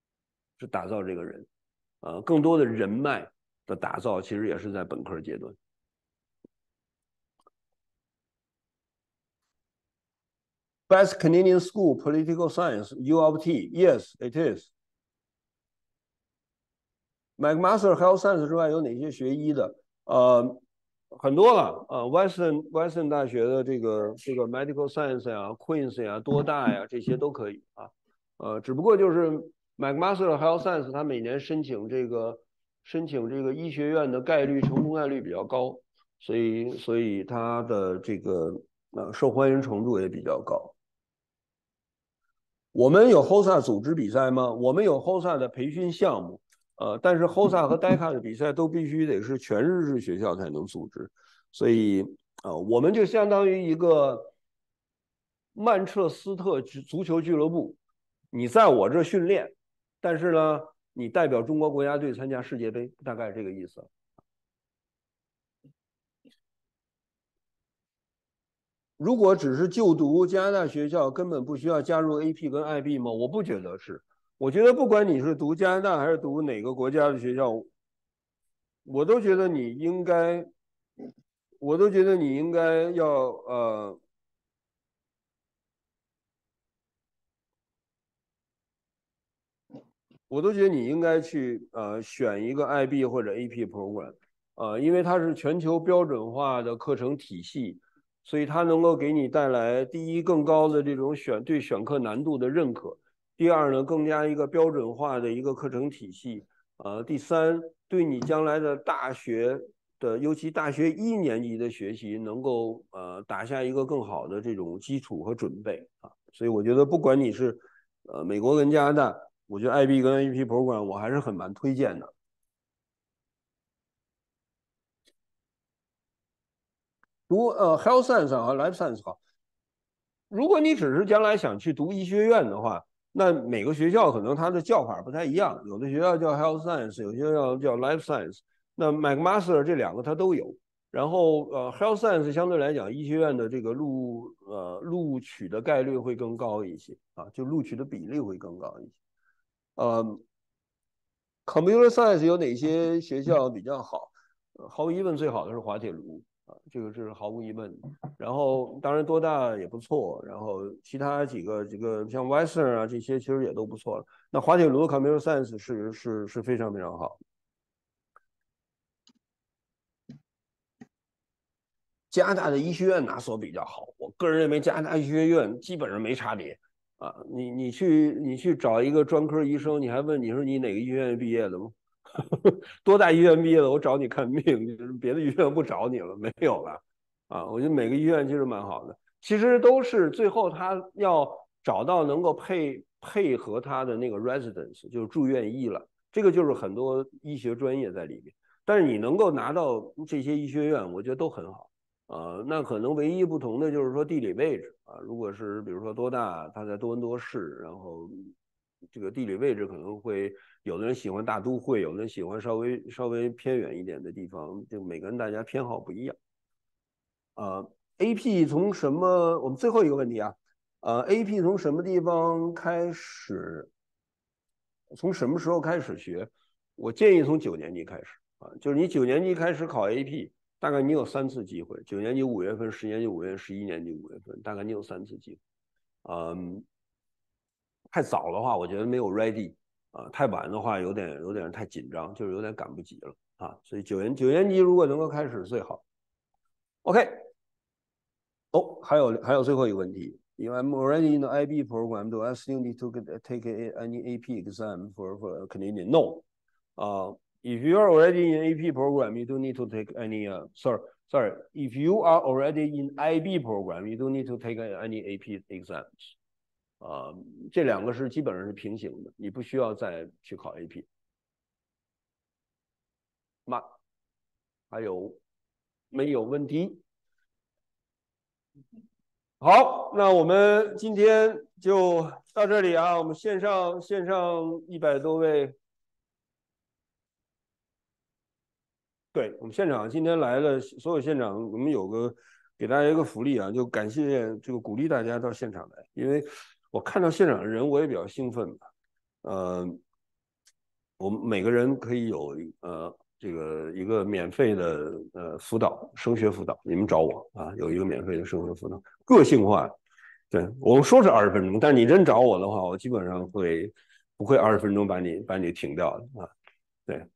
更多的人脉的打造其实也是在本科阶段。Best Canadian School Political Science U of T Yes it is。 McMaster Health Science 之外有哪些学医的？很多了。Western 大学的这个 Medical Science 呀 Queens 呀多大呀这些都可以只不过就是 McMaster Health Science 它每年申请这个医学院的成功概率比较高，所以它的这个受欢迎程度也比较高。我们有 HOSA 组织比赛吗？我们有 HOSA 的培训项目，但是 HOSA 和 DECA 的比赛都必须得是全日制学校才能组织，所以我们就相当于一个曼彻斯特足球俱乐部，你在我这训练，但是呢，你代表中国国家队参加世界杯，大概这个意思。如果只是就读加拿大学校，根本不需要加入 AP 跟 IB 吗？我不觉得是。我觉得不管你是读加拿大还是读哪个国家的学校，我都觉得你应该要我都觉得你应该去选一个 IB 或者 AP program，因为它是全球标准化的课程体系，所以它能够给你带来第一更高的这种对选课难度的认可，第二呢更加一个标准化的一个课程体系，第三对你将来的大学的尤其大学1年级的学习能够打下一个更好的这种基础和准备所以我觉得不管你是美国跟加拿大，我觉得 IB 跟 AP program 我还是蛮推荐的。读health science 和 life science 好。如果你只是将来想去读医学院的话，那每个学校可能它的叫法不太一样，有的学校叫 health science， 有些学校叫 life science。那 McMaster 这两个它都有。然后health science 相对来讲，医学院的这个录取的概率会更高一些就录取的比例会更高一些。Computer Science 有哪些学校比较好？毫无疑问，最好的是滑铁卢这个是毫无疑问的。然后当然多大也不错，然后其他几个像 Western 这些其实也都不错了。那滑铁卢的 Computer Science 是非常非常好。加拿大的医学院哪所比较好？我个人认为加拿大医学院基本上没差别你去找一个专科医生，你还问你说你哪个医学院毕业的吗？多大医院毕业的？我找你看病，别的医院不找你了，没有了我觉得每个医院其实蛮好的，其实都是最后他要找到能够配合他的那个 residence， 就是住院医了。这个就是很多医学专业在里面。 但是你能够拿到这些医学院，我觉得都很好。那可能唯一不同的就是说地理位置啊，如果是比如说多大，它在多伦多市，然后这个地理位置可能会有的人喜欢大都会，有的人喜欢稍微偏远一点的地方，就每个人大家偏好不一样。AP 从什么？我们最后一个问题啊，AP 从什么地方开始？从什么时候开始学？我建议从9年级开始啊，就是你9年级开始考 AP，大概你有3次机会，9年级5月份、10年级5月份、11年级5月份，大概你有3次机会。太早的话，我觉得没有 ready 啊，太晚的话有点太紧张，就是有点赶不及了啊。所以九年级如果能够开始最好。OK， 哦，还有最后一个问题。If I'm already in the IB program, do I still need to take any AP exam for Canadian? No. If you are already in AP program, you don't need to take any. Sorry. If you are already in IB program, you don't need to take any AP exams. 这2个是基本上是平行的，你不需要再去考 AP。还有没有问题？好，那我们今天就到这里啊。我们线上100多位，对，我们现场今天来了所有现场，我们给大家一个福利啊，就感谢这个鼓励大家到现场来，因为我看到现场的人，我也比较兴奋吧。我们每个人可以有这个一个免费的辅导，升学辅导，你们找我啊，有一个免费的升学辅导，个性化。对，我们说是20分钟，但你真找我的话，我基本上不会20分钟把你停掉的啊。对，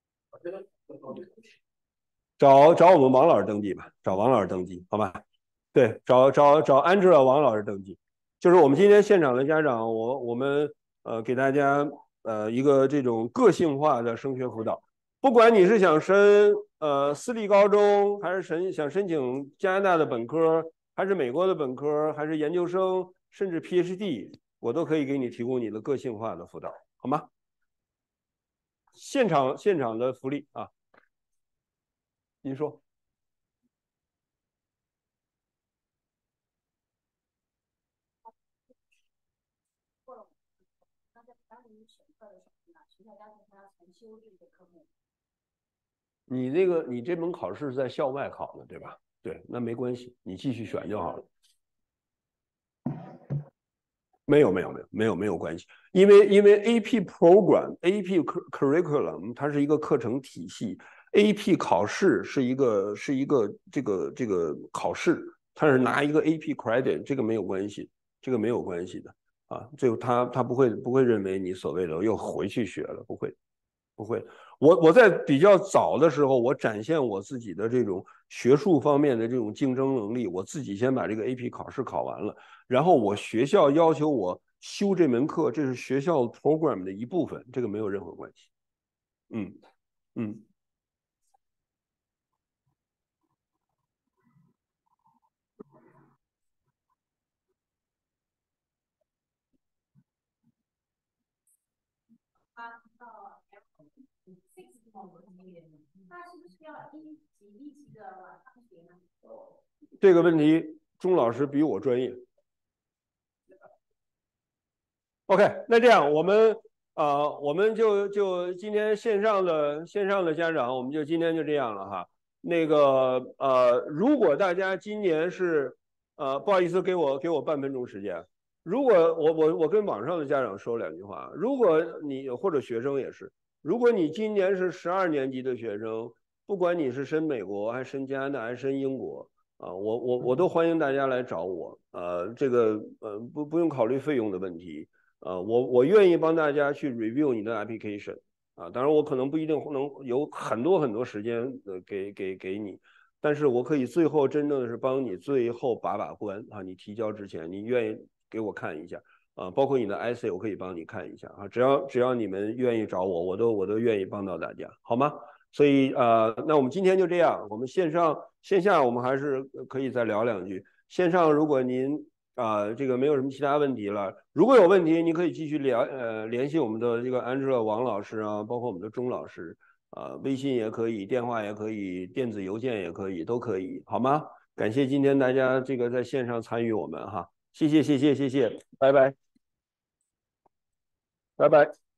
找我们王老师登记吧，找王老师登记，好吧？对，找 Angela 王老师登记，就是我们今天现场的家长，我们给大家一个这种个性化的升学辅导，不管你是想申私立高中，还是想申请加拿大的本科，还是美国的本科，还是研究生，甚至 PhD， 我都可以给你提供你的个性化的辅导，好吗？现场的福利啊，您说。你这门考试是在校外考的，对吧？对，那没关系，你继续选就好了。没有关系，因为 AP program、AP curriculum 它是一个课程体系 ，AP 考试是一个这个考试，它是拿一个 AP credit， 这个没有关系，的啊，这个他不会认为你所谓的又回去学了，不会。我在比较早的时候，我展现我自己的这种学术方面的这种竞争能力，我自己先把这个 AP 考试考完了，然后我学校要求我修这门课，这是学校 program 的一部分，这个没有任何关系。嗯。 他是不是要1级的晚上学呢？ 这个问题钟老师比我专业。OK， 那这样我们就今天线上的家长，我们就今天就这样了哈。那个如果大家今年是不好意思，给我半分钟时间。如果我跟网上的家长说2句话，如果你或者学生也是，如果你今年是12年级的学生，不管你是申美国还是申加拿大还是申英国啊，我都欢迎大家来找我。这个不用考虑费用的问题。我愿意帮大家去 review 你的 application 啊，当然我可能不一定能有很多时间给你，但是我可以最后真正的是帮你最后把关啊，你提交之前你愿意给我看一下啊，包括你的 essay 我可以帮你看一下啊，只要你们愿意找我，我都愿意帮到大家，好吗？所以那我们今天就这样，我们线下我们还是可以再聊2句。线上如果您这个没有什么其他问题了，如果有问题，你可以继续联系我们的这个Angela王老师啊，包括我们的钟老师微信也可以，电话也可以，电子邮件也可以，都可以，好吗？感谢今天大家这个在线上参与我们哈，谢谢，拜拜，拜拜。